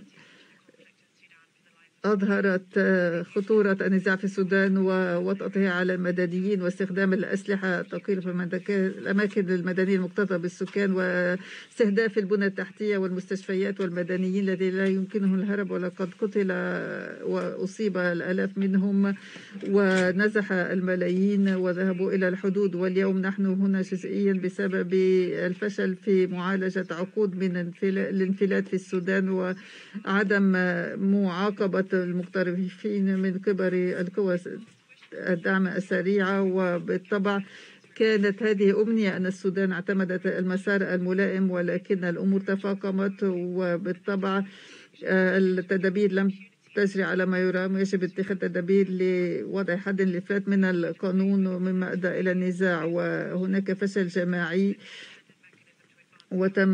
أظهرت خطورة النزاع في السودان ووطأته على المدنيين واستخدام الأسلحة الثقيلة في الأماكن المدنية المكتظة بالسكان واستهداف البنى التحتية والمستشفيات والمدنيين الذين لا يمكنهم الهرب، ولقد قتل وأصيب الآلاف منهم ونزح الملايين وذهبوا إلى الحدود. واليوم نحن هنا جزئيا بسبب الفشل في معالجة عقود من الانفلات في السودان وعدم معاقبة المقترفين من قبل القوى الدعم السريعة. وبالطبع كانت هذه أمنية أن السودان اعتمدت المسار الملائم، ولكن الأمور تفاقمت، وبالطبع التدابير لم تجري على ما يرام. يجب اتخاذ تدابير لوضع حد للإفلات من القانون، مما أدى إلى النزاع. وهناك فشل جماعي وتم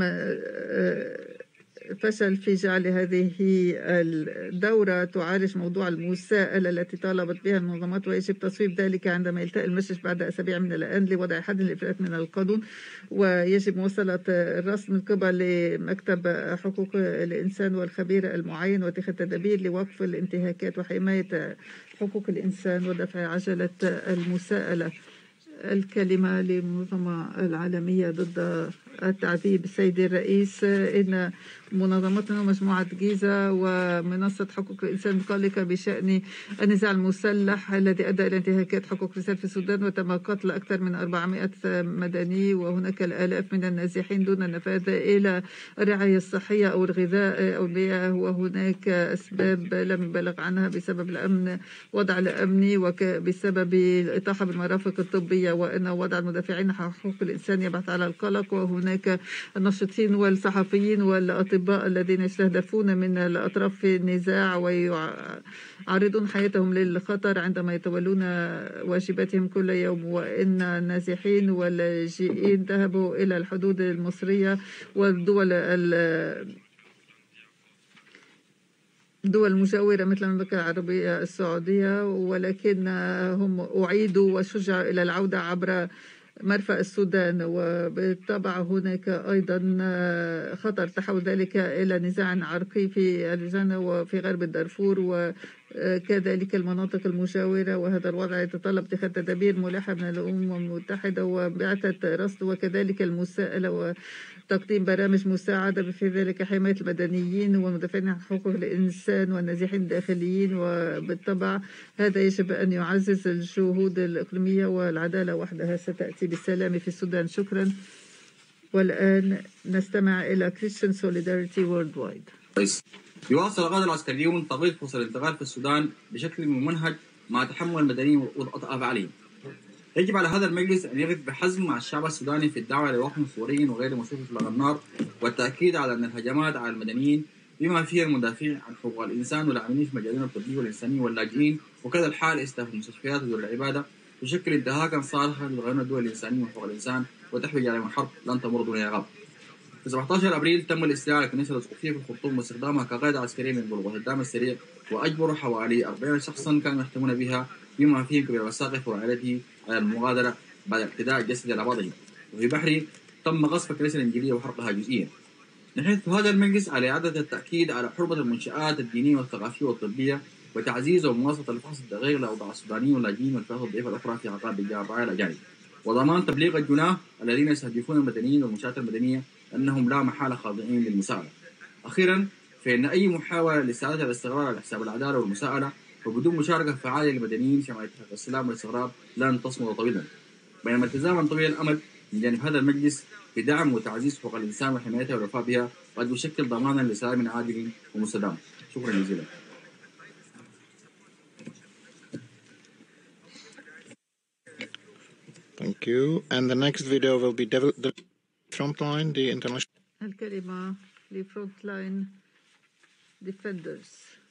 فشل في جعل هذه الدورة تعالج موضوع المساءلة التي طالبت بها المنظمات، ويجب تصويب ذلك عندما يلتقي المجلس بعد أسابيع من الآن لوضع حد للإفلات من القانون. ويجب موصلة الرصد من قبل مكتب حقوق الإنسان والخبير المعين واتخاذ تدابير لوقف الانتهاكات وحماية حقوق الإنسان ودفع عجلة المساءلة. الكلمة للمنظمة العالمية ضد التعذيب. سيدي الرئيس، إن منظمتنا ومجموعة جيزة ومنصة حقوق الإنسان قلقة بشأن النزاع المسلح الذي أدى إلى انتهاكات حقوق الإنسان في السودان، وتم قتل أكثر من أربعمائة مدني، وهناك الآلاف من النازحين دون النفاذ إلى الرعاية الصحية أو الغذاء أو المياه، وهناك أسباب لم يبلغ عنها بسبب الأمن وضع الأمني وبسبب الإطاحة بالمرافق الطبية، وأن وضع المدافعين عن حقوق الإنسان يبعث على القلق. وهناك الناشطين والصحفيين والأطباء الذين يستهدفون من الأطراف في النزاع ويعرضون حياتهم للخطر عندما يتولون واجباتهم كل يوم. وإن النازحين واللاجئين ذهبوا إلى الحدود المصرية والدول دول مجاورة مثل المملكة العربية السعودية، ولكن هم أعيدوا وشجعوا إلى العودة عبر مرفأ السودان، وبالطبع هناك أيضا خطر تحول ذلك إلى نزاع عرقي في الجنة وفي غرب الدارفور وكذلك المناطق المجاورة، وهذا الوضع يتطلب اتخاذ تدابير ملحة من الأمم المتحدة وبعثة رصد وكذلك المساءلة وتقديم برامج مساعدة في ذلك حماية المدنيين والمدافعين عن حقوق الإنسان والنازحين الداخليين. وبالطبع هذا يجب أن يعزز الجهود الإقليمية والعدالة وحدها ستأتي بالسلام في السودان. شكرا. والآن نستمع إلى Christian Solidarity Worldwide. يواصل القادة العسكريون تغليظ فرص الانتقال في السودان بشكل ممنهج مع تحمل المدنيين وأفعالهم. يجب على هذا المجلس أن يقف بحزم مع الشعب السوداني في الدعوة لوقف ثوري وغير مشروع إطلاق النار، والتأكيد على أن الهجمات على المدنيين بما فيها المدافعين عن حقوق الإنسان والعاملين في مجالين الطبية والإنسانية واللاجئين وكذا الحال استهداف المستشفيات ودور العبادة تشكل انتهاكا صارخا للقانون الدولي الإنساني وحقوق الإنسان وتحوي جرائم الحرب لن تمر دون عقاب. في سبعة عشر أبريل تم الاستيلاء على الكنيسة الأسقفية في الخرطوم واستخدامها كقاعدة عسكرية من الهدام السريع، وأجبروا حوالي أربعين شخصا كانوا يحتمون بها بما فيهم كبير الوساقف وعائلته على المغادرة بعد اعتداء جسدي على بعضهم. وفي بحري تم غصب الكنيسة الإنجيلية وحرقها جزئيا. نحث هذا المجلس على إعادة التأكيد على حرمة المنشآت الدينية والثقافية والطبية وتعزيز ومواصلة الفحص الدقيق لأوضاع السودانيين واللاجئين والفئات الضعيفة الأخرى في عقاب الرعاية الأجانب، وضمان تبليغ الجناه الذين يستهدفون المدنيين والمنشآت المدنية أنهم لا محالة خاضعين للمساءلة. أخيرا فإن أي محاولة لاستعادة الاستقرار على حساب العدالة والمساءلة وبدون مشاركة فعالة للمدنيين في عملية السلام والاستقرار لن تصمد طويلا، بينما التزاما طويل الأمل من جانب هذا المجلس بدعم وتعزيز حقوق الإنسان وحمايتها والوفاء بها قد يشكل ضمانا لسلام عادل ومستدام. شكرا جزيلا. Thank you. And the next video will be the Frontline, the international. الكلمة لفرونتلاين ديفندرز.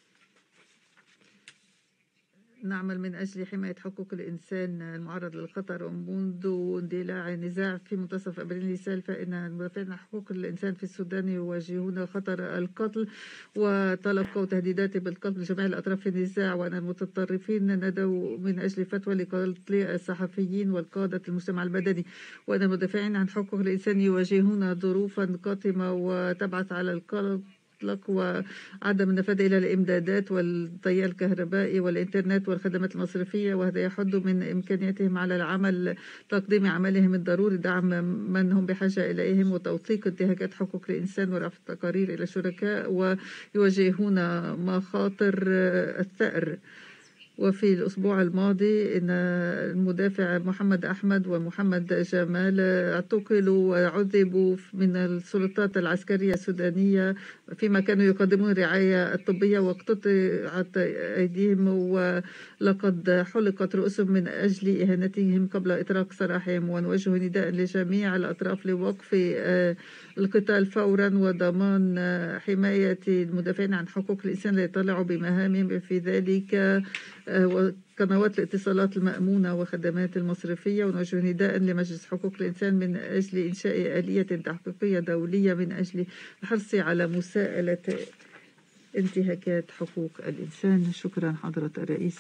نعمل من أجل حماية حقوق الإنسان المعرض للخطر، ومنذ اندلاع النزاع في منتصف أبريل السابق فإن المدافعين عن حقوق الإنسان في السودان يواجهون خطر القتل وتلقوا تهديدات بالقتل لجميع الأطراف في النزاع، وأن المتطرفين ندوا من أجل فتوى لقتل الصحفيين والقادة المجتمع المدني، وأن المدافعين عن حقوق الإنسان يواجهون ظروفا قاتمة وتبعث على القلق الإطلاق وعدم النفاذ إلى الإمدادات والتيار الكهربائي والإنترنت والخدمات المصرفية، وهذا يحد من إمكانياتهم على العمل تقديم عملهم الضروري، دعم من هم بحاجة إليهم، وتوثيق انتهاكات حقوق الإنسان ورفع التقارير إلى الشركاء، ويواجهون مخاطر الثأر. وفي الأسبوع الماضي إن المدافع محمد أحمد ومحمد جمال اعتقلوا وعذبوا من السلطات العسكرية السودانية فيما كانوا يقدمون الرعاية الطبية، واقتطعت أيديهم ولقد حلقت رؤوسهم من أجل إهانتهم قبل إطلاق سراحهم. ونوجه نداء لجميع الأطراف لوقف القتال فورا وضمان حماية المدافعين عن حقوق الإنسان ليطلعوا بمهامهم في ذلك وقنوات الاتصالات المأمونة وخدمات المصرفية. ونوجه نداء لمجلس حقوق الإنسان من أجل إنشاء آلية تحقيقية دولية من أجل الحرص على مساءلة انتهاكات حقوق الإنسان. شكرا حضرة الرئيس.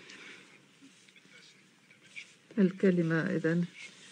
الكلمة إذن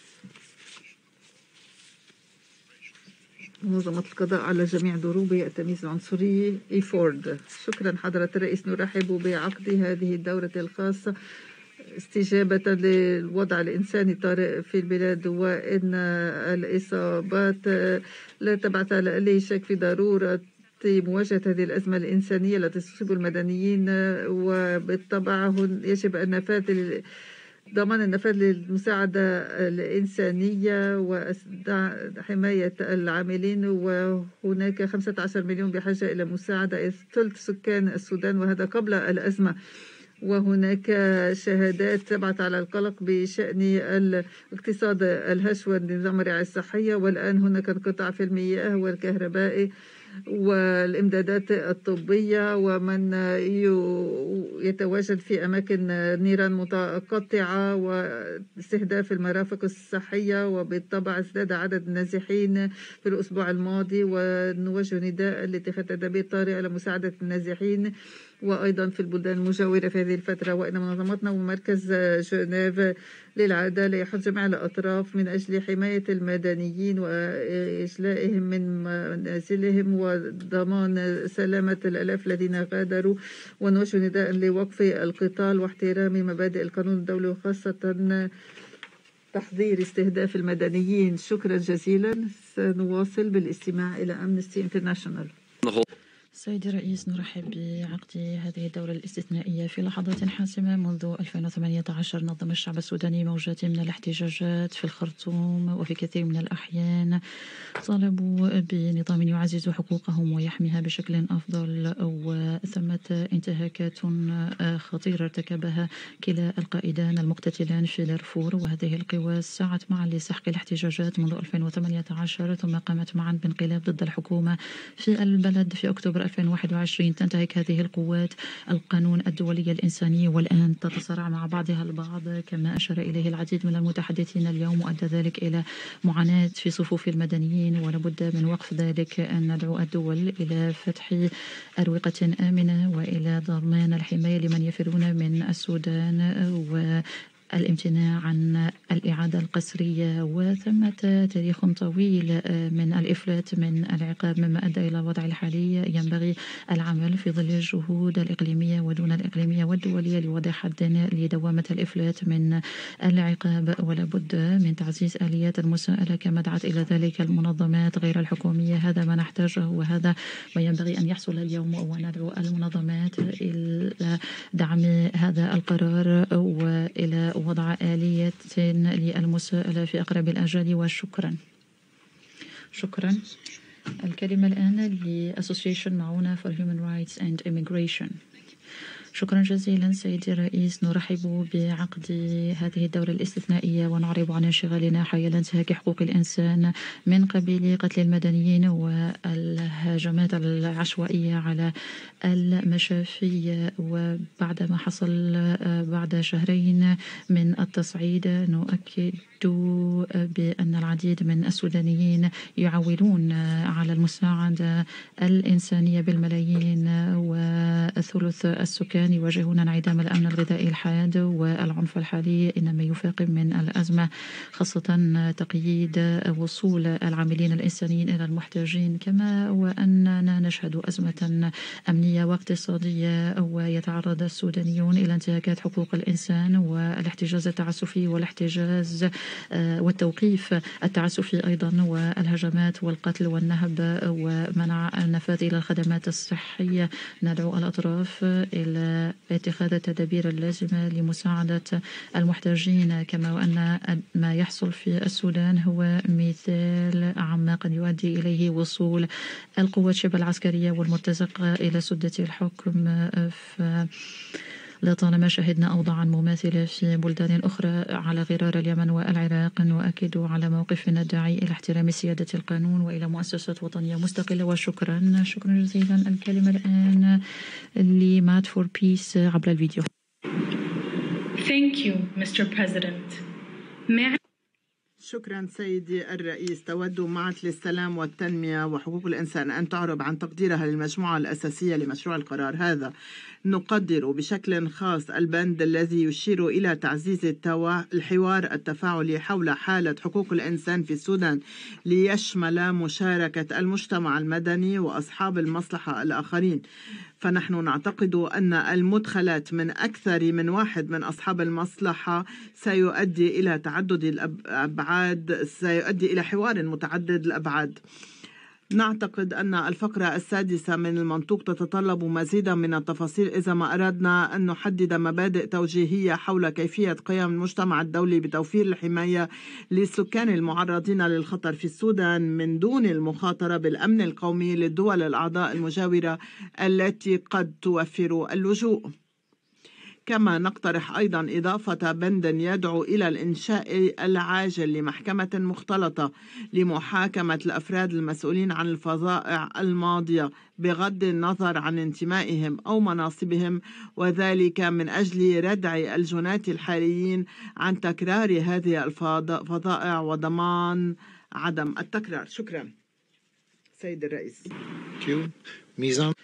منظمة القضاء على جميع ضروب التمييز العنصري إيفورد. شكرا حضرة الرئيس. نرحب بعقد هذه الدورة الخاصة استجابة للوضع الإنساني الطارئ في البلاد، وإن الإصابات لا تبعث على أي شك في ضرورة مواجهة هذه الأزمة الإنسانية التي تصيب المدنيين، وبالطبع يجب أن نفاذ ضمان النفاذ للمساعدة الإنسانية وحماية العاملين، وهناك خمسة عشر مليون بحاجة إلى مساعدة، ثلث سكان السودان وهذا قبل الأزمة. وهناك شهادات تبعث على القلق بشأن الاقتصاد الهش والنظام الرعاية الصحية، والآن هناك انقطاع في المياه والكهرباء والإمدادات الطبية، ومن يتواجد في أماكن نيران متقطعة واستهداف المرافق الصحية. وبالطبع ازداد عدد النازحين في الأسبوع الماضي، ونوجه نداء لاتخاذ تدابير طارئة لمساعدة النازحين وأيضا في البلدان المجاورة في هذه الفترة. وإن منظمتنا ومركز جنيف للعدالة يحث جميع الأطراف من أجل حماية المدنيين وإجلائهم من منازلهم وضمان سلامة الآلاف الذين غادروا، ونوجه نداء لوقف القتال واحترام مبادئ القانون الدولي وخاصة تحظير استهداف المدنيين. شكرا جزيلا. سنواصل بالاستماع إلى أمنستي انترناشونال. سيدي الرئيس، نرحب بعقد هذه الدولة الاستثنائية في لحظات حاسمة. منذ ألفين وثمانية عشر نظم الشعب السوداني موجات من الاحتجاجات في الخرطوم، وفي كثير من الأحيان طالبوا بنظام يعزز حقوقهم ويحميها بشكل أفضل، وثمة انتهاكات خطيرة ارتكبها كلا القائدان المقتتلان في دارفور، وهذه القوى سعت معا لسحق الاحتجاجات منذ ألفين وثمانية عشر، ثم قامت معا بانقلاب ضد الحكومة في البلد في أكتوبر ألفين وواحد وعشرين. تنتهك هذه القوات القانون الدولي الإنساني، والآن تتصارع مع بعضها البعض كما أشار إليه العديد من المتحدثين اليوم، وأدى ذلك إلى معاناة في صفوف المدنيين، ولابد من وقف ذلك أن ندعو الدول إلى فتح أروقة آمنة وإلى ضمان الحماية لمن يفرون من السودان و الامتناع عن الإعادة القسرية. وثمة تاريخ طويل من الإفلات من العقاب مما أدى إلى الوضع الحالي. ينبغي العمل في ظل الجهود الإقليمية ودون الإقليمية والدولية لوضع حد لدوامة الإفلات من العقاب، ولا بد من تعزيز آليات المساءلة كما دعت إلى ذلك المنظمات غير الحكومية. هذا ما نحتاجه وهذا ما ينبغي أن يحصل اليوم، وندعو المنظمات إلى دعم هذا القرار وإلى وضع آلية للمساءلة في أقرب الأجال. وشكرا. شكرا. الكلمة الآن ل Association معونة for Human Rights and Immigration. شكرا جزيلا سيدي الرئيس. نرحب بعقد هذه الدولة الاستثنائية ونعرب عن انشغالنا حيال انتهاك حقوق الإنسان من قبيل قتل المدنيين والهجمات العشوائية على المشافي. وبعد ما حصل بعد شهرين من التصعيد، نؤكد بأن العديد من السودانيين يعولون على المساعدة الإنسانية بالملايين، وثلث السكان يواجهون انعدام الأمن الغذائي الحاد، والعنف الحالي إنما يفاقم من الأزمة، خاصة تقييد وصول العاملين الإنسانيين إلى المحتاجين، كما وأننا نشهد أزمة أمنية واقتصادية، ويتعرض السودانيون إلى انتهاكات حقوق الإنسان والاحتجاز التعسفي والاحتجاز والتوقيف التعسفي أيضا، والهجمات والقتل والنهب ومنع النفاذ إلى الخدمات الصحية. ندعو الأطراف إلى اتخاذ التدابير اللازمة لمساعدة المحتاجين، كما وأن ما يحصل في السودان هو مثال عما قد يؤدي إليه وصول القوات شبه العسكرية والمرتزقة إلى سدة الحكم. ف لطالما شهدنا أوضاعا مماثلة في بلدان أخرى على غرار اليمن والعراق. نؤكد على موقفنا الداعي إلى احترام سيادة القانون وإلى مؤسسات وطنية مستقلة. وشكرا. شكرا جزيلا. الكلمة الآن لمات فور بيس عبر الفيديو. Thank you, Mister President. May شكرا سيدي الرئيس. تود معهد للسلام والتنمية وحقوق الإنسان أن تعرب عن تقديرها للمجموعة الأساسية لمشروع القرار هذا. نقدر بشكل خاص البند الذي يشير إلى تعزيز الحوار التفاعلي حول حالة حقوق الإنسان في السودان، ليشمل مشاركة المجتمع المدني وأصحاب المصلحة الآخرين. فنحن نعتقد أن المدخلات من أكثر من واحد من أصحاب المصلحة سيؤدي إلى تعدد الأبعاد، سيؤدي إلى حوار متعدد الأبعاد. نعتقد أن الفقرة السادسة من المنطوق تتطلب مزيدا من التفاصيل إذا ما أردنا أن نحدد مبادئ توجيهية حول كيفية قيام المجتمع الدولي بتوفير الحماية للسكان المعرضين للخطر في السودان من دون المخاطرة بالأمن القومي للدول الأعضاء المجاورة التي قد توفر اللجوء. كما نقترح أيضا إضافة بند يدعو إلى الإنشاء العاجل لمحكمة مختلطة لمحاكمة الأفراد المسؤولين عن الفظائع الماضية بغض النظر عن انتمائهم أو مناصبهم، وذلك من أجل ردع الجناة الحاليين عن تكرار هذه الفظائع وضمان عدم التكرار. شكرا سيد الرئيس. ميزان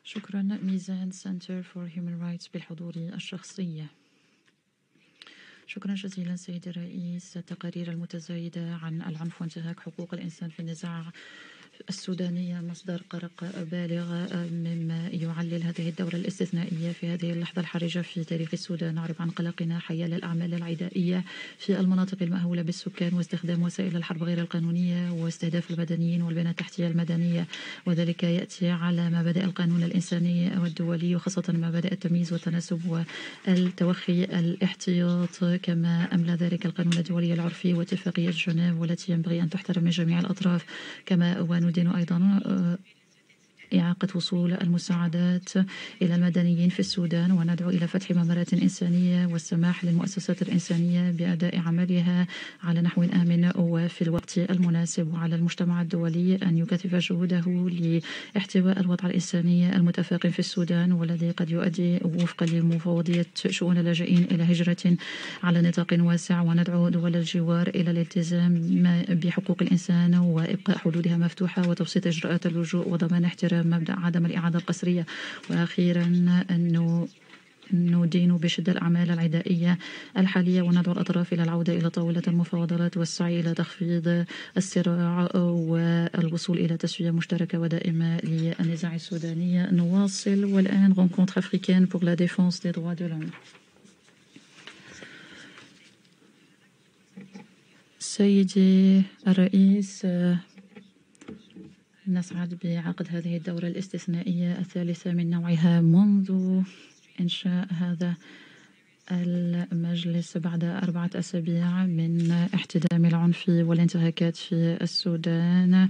شكرا. ميزان Center for Human Rights بالحضور الشخصي. شكرا جزيلا سيدي الرئيس. التقارير المتزايدة عن العنف وانتهاك حقوق الإنسان في النزاع السودانية مصدر قلق بالغ، مما يعلل هذه الدورة الاستثنائية في هذه اللحظة الحرجة في تاريخ السودان. نعرف عن قلقنا حيال الأعمال العدائية في المناطق المأهولة بالسكان واستخدام وسائل الحرب غير القانونية واستهداف المدنيين والبنى التحتية المدنية، وذلك يأتي على مبادئ القانون الإنساني والدولي، وخاصة مبادئ التمييز والتناسب والتوخي الاحتياط، كما أملى ذلك القانون الدولي العرفي واتفاقية جنيف والتي ينبغي أن تحترم من جميع الأطراف. كما ندين أيضا إعاقة وصول المساعدات إلى المدنيين في السودان، وندعو إلى فتح ممرات إنسانية والسماح للمؤسسات الإنسانية بأداء عملها على نحو آمن وفي الوقت المناسب، وعلى المجتمع الدولي أن يكثف جهوده لاحتواء الوضع الإنساني المتفاقم في السودان، والذي قد يؤدي وفقا لمفوضية شؤون اللاجئين إلى هجرة على نطاق واسع. وندعو دول الجوار إلى الالتزام بحقوق الإنسان وإبقاء حدودها مفتوحة وتبسيط إجراءات اللجوء وضمان احترام مبدأ عدم الإعادة القسرية. وأخيرا أنه ندين بشدة الأعمال العدائية الحالية، وندعو الأطراف إلى العودة إلى طاولة المفاوضات والسعي إلى تخفيض الصراع والوصول إلى تسوية مشتركة ودائمة للنزاع السوداني. نواصل والآن rencontre africaine pour la défense des droits de l'homme. سيدي الرئيس، نسعد بعقد هذه الدورة الاستثنائية الثالثة من نوعها منذ إنشاء هذا المجلس بعد أربعة أسابيع من احتدام العنف والانتهاكات في السودان.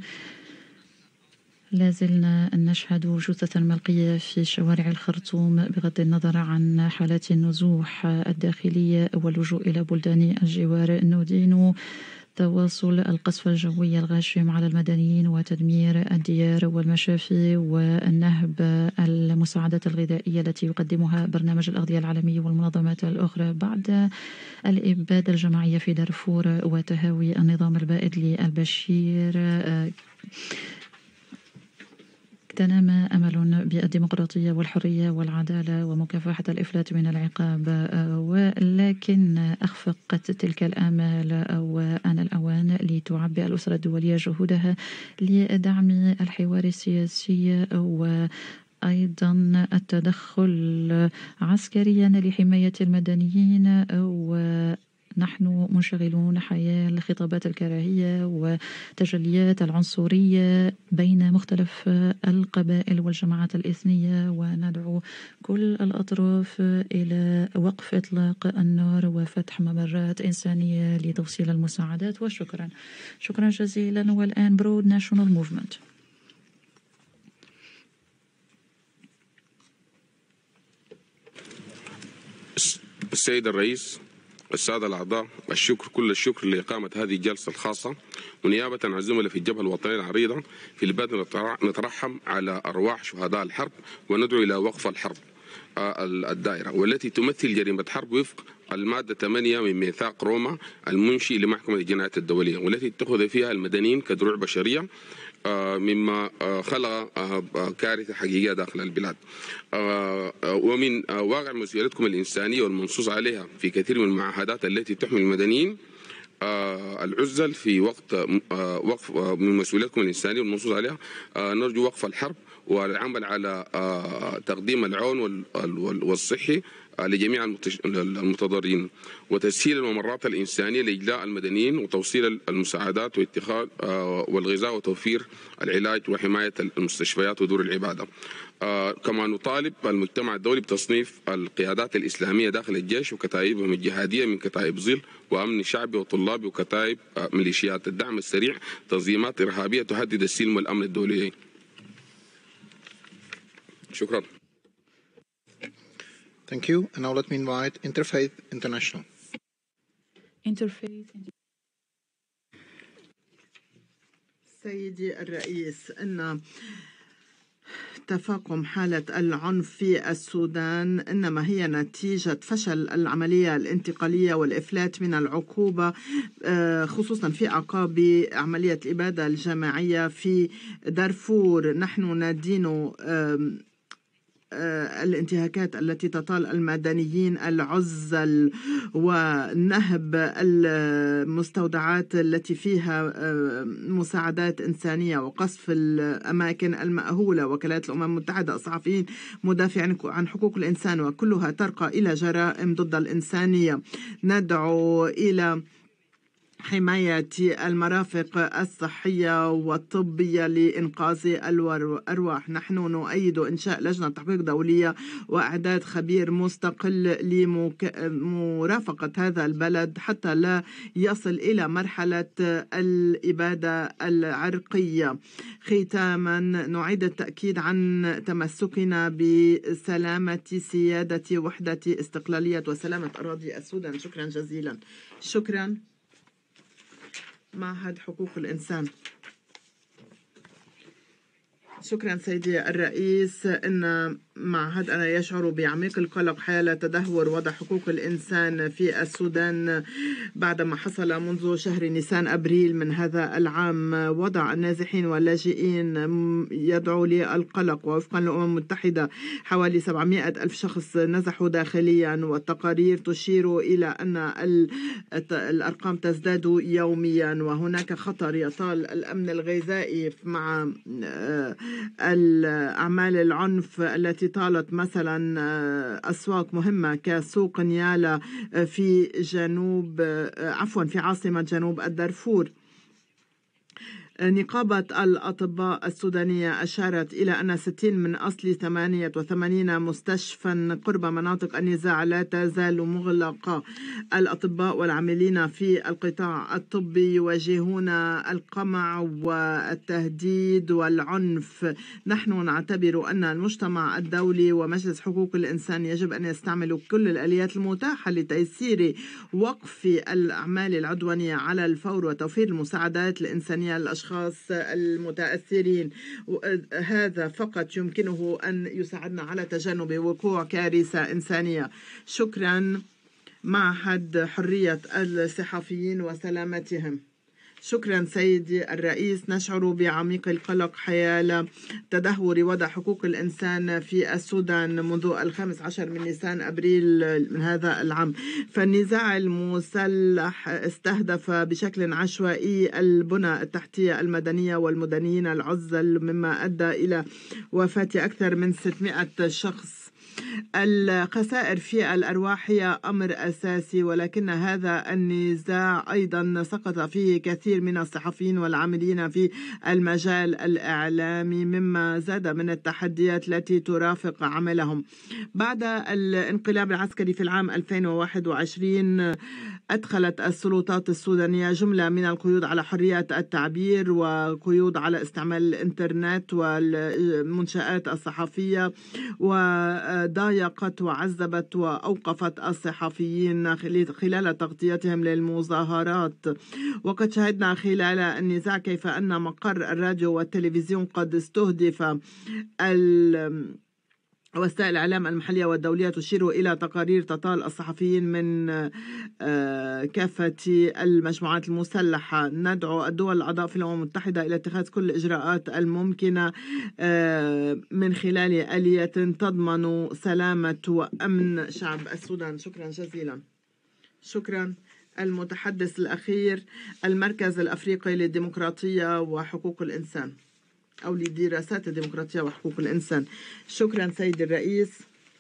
لازلنا نشهد جثثا ملقية في شوارع الخرطوم بغض النظر عن حالات النزوح الداخلية واللجوء إلى بلدان الجوار. ندين تواصل القصف الجوي الغاشم على المدنيين وتدمير الديار والمشافي والنهب المساعدات الغذائية التي يقدمها برنامج الأغذية العالمي والمنظمات الأخرى بعد الإبادة الجماعية في دارفور وتهاوي النظام البائد للبشير. تنام أمل بالديمقراطية والحرية والعدالة ومكافحة الإفلات من العقاب، ولكن أخفقت تلك الآمال وآن الأوان لتعبئ الأسرة الدولية جهودها لدعم الحوار السياسي وأيضا التدخل عسكريا لحماية المدنيين. و نحن منشغلون حيال خطابات الكراهية وتجليات العنصرية بين مختلف القبائل والجماعات الإثنية، وندعو كل الأطراف إلى وقف إطلاق النار وفتح ممرات إنسانية لتوصيل المساعدات. وشكرا شكرا جزيلا. والآن برود ناشونال موفمنت. السيد الرئيس، السادة الأعضاء، الشكر كل الشكر لإقامة هذه الجلسة الخاصة، ونيابة عن الزملاء في الجبهة الوطنية العريضة في البدء نترحم على أرواح شهداء الحرب وندعو إلى وقف الحرب الدائرة والتي تمثل جريمة حرب وفق المادة ثمانية من ميثاق روما المنشئ لمحكمة الجنايات الدولية، والتي اتخذ فيها المدنيين كدروع بشرية مما خلق كارثة حقيقية داخل البلاد. ومن واقع مسؤوليتكم الإنسانية والمنصوص عليها في كثير من المعاهدات التي تحمي المدنيين العزل في وقت وقف من مسؤوليتكم الإنسانية والمنصوص عليها، نرجو وقف الحرب والعمل على تقديم العون والصحي لجميع المتضررين وتسهيل الممرات الإنسانية لإجلاء المدنيين وتوصيل المساعدات واتخاذ والغذاء وتوفير العلاج وحماية المستشفيات ودور العبادة. كما نطالب المجتمع الدولي بتصنيف القيادات الإسلامية داخل الجيش وكتائبهم الجهادية من كتائب ظل وأمن شعبي وطلابي وكتائب ميليشيات الدعم السريع تنظيمات إرهابية تهدد السلم والأمن الدولي. شكرا. Thank you. And now let me invite Interfaith International. Interfaith. سيدي الرئيس، إن تفاقم حالة العنف في السودان إنما هي نتيجة فشل العملية الانتقالية والإفلات من العقوبة، خصوصا في أعقاب عملية الإبادة الجماعية في دارفور. نحن ندين الانتهاكات التي تطال المدنيين، العزل ونهب المستودعات التي فيها مساعدات إنسانية وقصف الأماكن المأهولة، وكالات الأمم المتحدة، الصحفيين، مدافعين عن حقوق الإنسان، وكلها ترقى إلى جرائم ضد الإنسانية. ندعو إلى حماية المرافق الصحية والطبية لإنقاذ الأرواح. نحن نؤيد إنشاء لجنة تحقيق دولية وإعداد خبير مستقل لمرافقة هذا البلد حتى لا يصل إلى مرحلة الإبادة العرقية. ختاما نعيد التأكيد عن تمسكنا بسلامة، سيادة، وحدة، استقلالية وسلامة أراضي السودان. شكرا جزيلا. شكرا. معهد حقوق الإنسان. شكرا سيدي الرئيس. إن معهدنا يشعر بعميق القلق حيال تدهور وضع حقوق الإنسان في السودان بعدما حصل منذ شهر نيسان أبريل من هذا العام وضع النازحين واللاجئين يدعو للقلق. ووفقا للأمم المتحدة حوالي سبعمائة ألف شخص نزحوا داخليا، والتقارير تشير إلى أن الأرقام تزداد يوميا، وهناك خطر يطال الأمن الغذائي مع الأعمال العنف التي طالت مثلا أسواق مهمة كسوق نيالا في جنوب عفوا في عاصمة جنوب الدارفور. نقابة الأطباء السودانية أشارت إلى أن ستين من أصل ثمانية وثمانين مستشفى قرب مناطق النزاع لا تزال مغلقة. الأطباء والعاملين في القطاع الطبي يواجهون القمع والتهديد والعنف. نحن نعتبر أن المجتمع الدولي ومجلس حقوق الإنسان يجب أن يستعملوا كل الآليات المتاحة لتيسير وقف الأعمال العدوانية على الفور وتوفير المساعدات الإنسانية للأشخاص المتأثرين. هذا فقط يمكنه أن يساعدنا على تجنب وقوع كارثة إنسانية. شكرا. معهد حرية الصحفيين وسلامتهم. شكرا سيدي الرئيس. نشعر بعميق القلق حيال تدهور وضع حقوق الإنسان في السودان منذ الخامس عشر من نيسان أبريل من هذا العام. فالنزاع المسلح استهدف بشكل عشوائي البنى التحتية المدنية والمدنيين العزل، مما أدى إلى وفاة أكثر من ستمائة شخص. الخسائر في الأرواح هي أمر أساسي، ولكن هذا النزاع أيضا سقط فيه كثير من الصحفيين والعاملين في المجال الإعلامي، مما زاد من التحديات التي ترافق عملهم. بعد الانقلاب العسكري في العام ألفين وواحد وعشرين أدخلت السلطات السودانية جملة من القيود على حرية التعبير وقيود على استعمال الإنترنت والمنشآت الصحفية، وضايقت وعذبت وأوقفت الصحفيين خلال تغطيتهم للمظاهرات. وقد شهدنا خلال النزاع كيف أن مقر الراديو والتلفزيون قد استهدف. ال وسائل الإعلام المحلية والدولية تشير إلى تقارير تطال الصحفيين من كافة المجموعات المسلحة. ندعو الدول الأعضاء في الأمم المتحدة إلى اتخاذ كل الإجراءات الممكنة من خلال آلية تضمن سلامة وأمن شعب السودان. شكرا جزيلا. شكرا. المتحدث الأخير، المركز الأفريقي للديمقراطية وحقوق الإنسان أو لدراسات الديمقراطية وحقوق الإنسان. شكرا سيد الرئيس.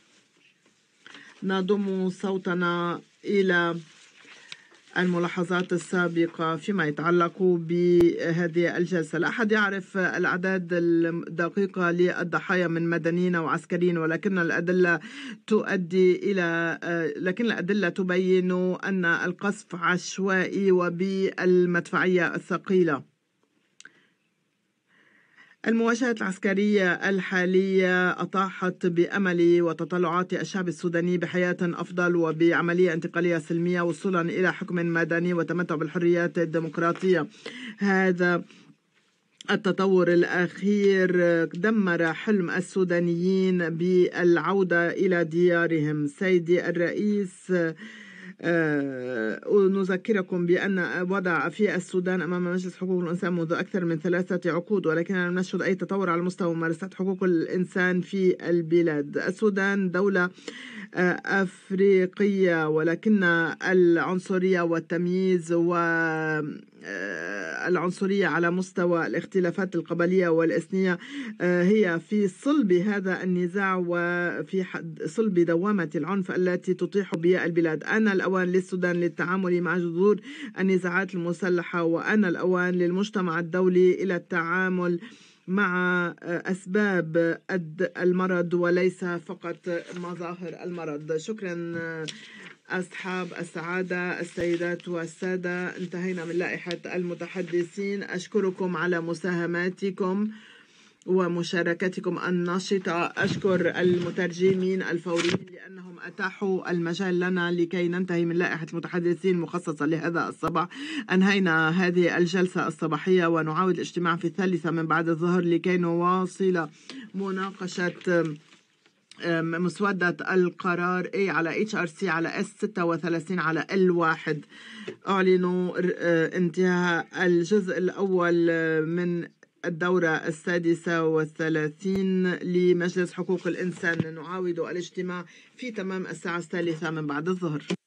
نضم صوتنا إلى الملاحظات السابقة فيما يتعلق بهذه الجلسة. لا أحد يعرف الأعداد الدقيقة للضحايا من مدنيين وعسكريين، ولكن الأدلة تؤدي إلى لكن الأدلة تبين أن القصف عشوائي وبالمدفعية الثقيلة. المواجهات العسكرية الحالية أطاحت بأمل وتطلعات الشعب السوداني بحياة أفضل وبعملية انتقالية سلمية وصولا إلى حكم مدني وتمتع بالحريات الديمقراطية. هذا التطور الأخير دمر حلم السودانيين بالعودة إلى ديارهم. سيدي الرئيس، ونذكركم بأن وضع في السودان أمام مجلس حقوق الإنسان منذ أكثر من ثلاثة عقود، ولكننا لم نشهد أي تطور على مستوى ممارسة حقوق الإنسان في البلاد. السودان دولة أفريقية، ولكن العنصرية والتمييز والعنصرية على مستوى الاختلافات القبلية والإثنية هي في صلب هذا النزاع وفي صلب دوامة العنف التي تطيح بها البلاد. أنا الأوان للسودان للتعامل مع جذور النزاعات المسلحة، وأنا الأوان للمجتمع الدولي إلى التعامل مع أسباب المرض وليس فقط مظاهر المرض. شكرا أصحاب السعادة، السيدات والسادة، انتهينا من لائحة المتحدثين. أشكركم على مساهماتكم ومشاركتكم النشطة. أشكر المترجمين الفوريين لأنهم أتاحوا المجال لنا لكي ننتهي من لائحة المتحدثين المخصصة لهذا الصباح. أنهينا هذه الجلسة الصباحية ونعاود الاجتماع في الثالثة من بعد الظهر لكي نواصل مناقشة مسودة القرار A على H R C على S ستة وثلاثين على L واحد. أعلنوا انتهاء الجزء الأول من الدورة السادسة والثلاثين لمجلس حقوق الإنسان. نعاود الاجتماع في تمام الساعة الثالثة من بعد الظهر.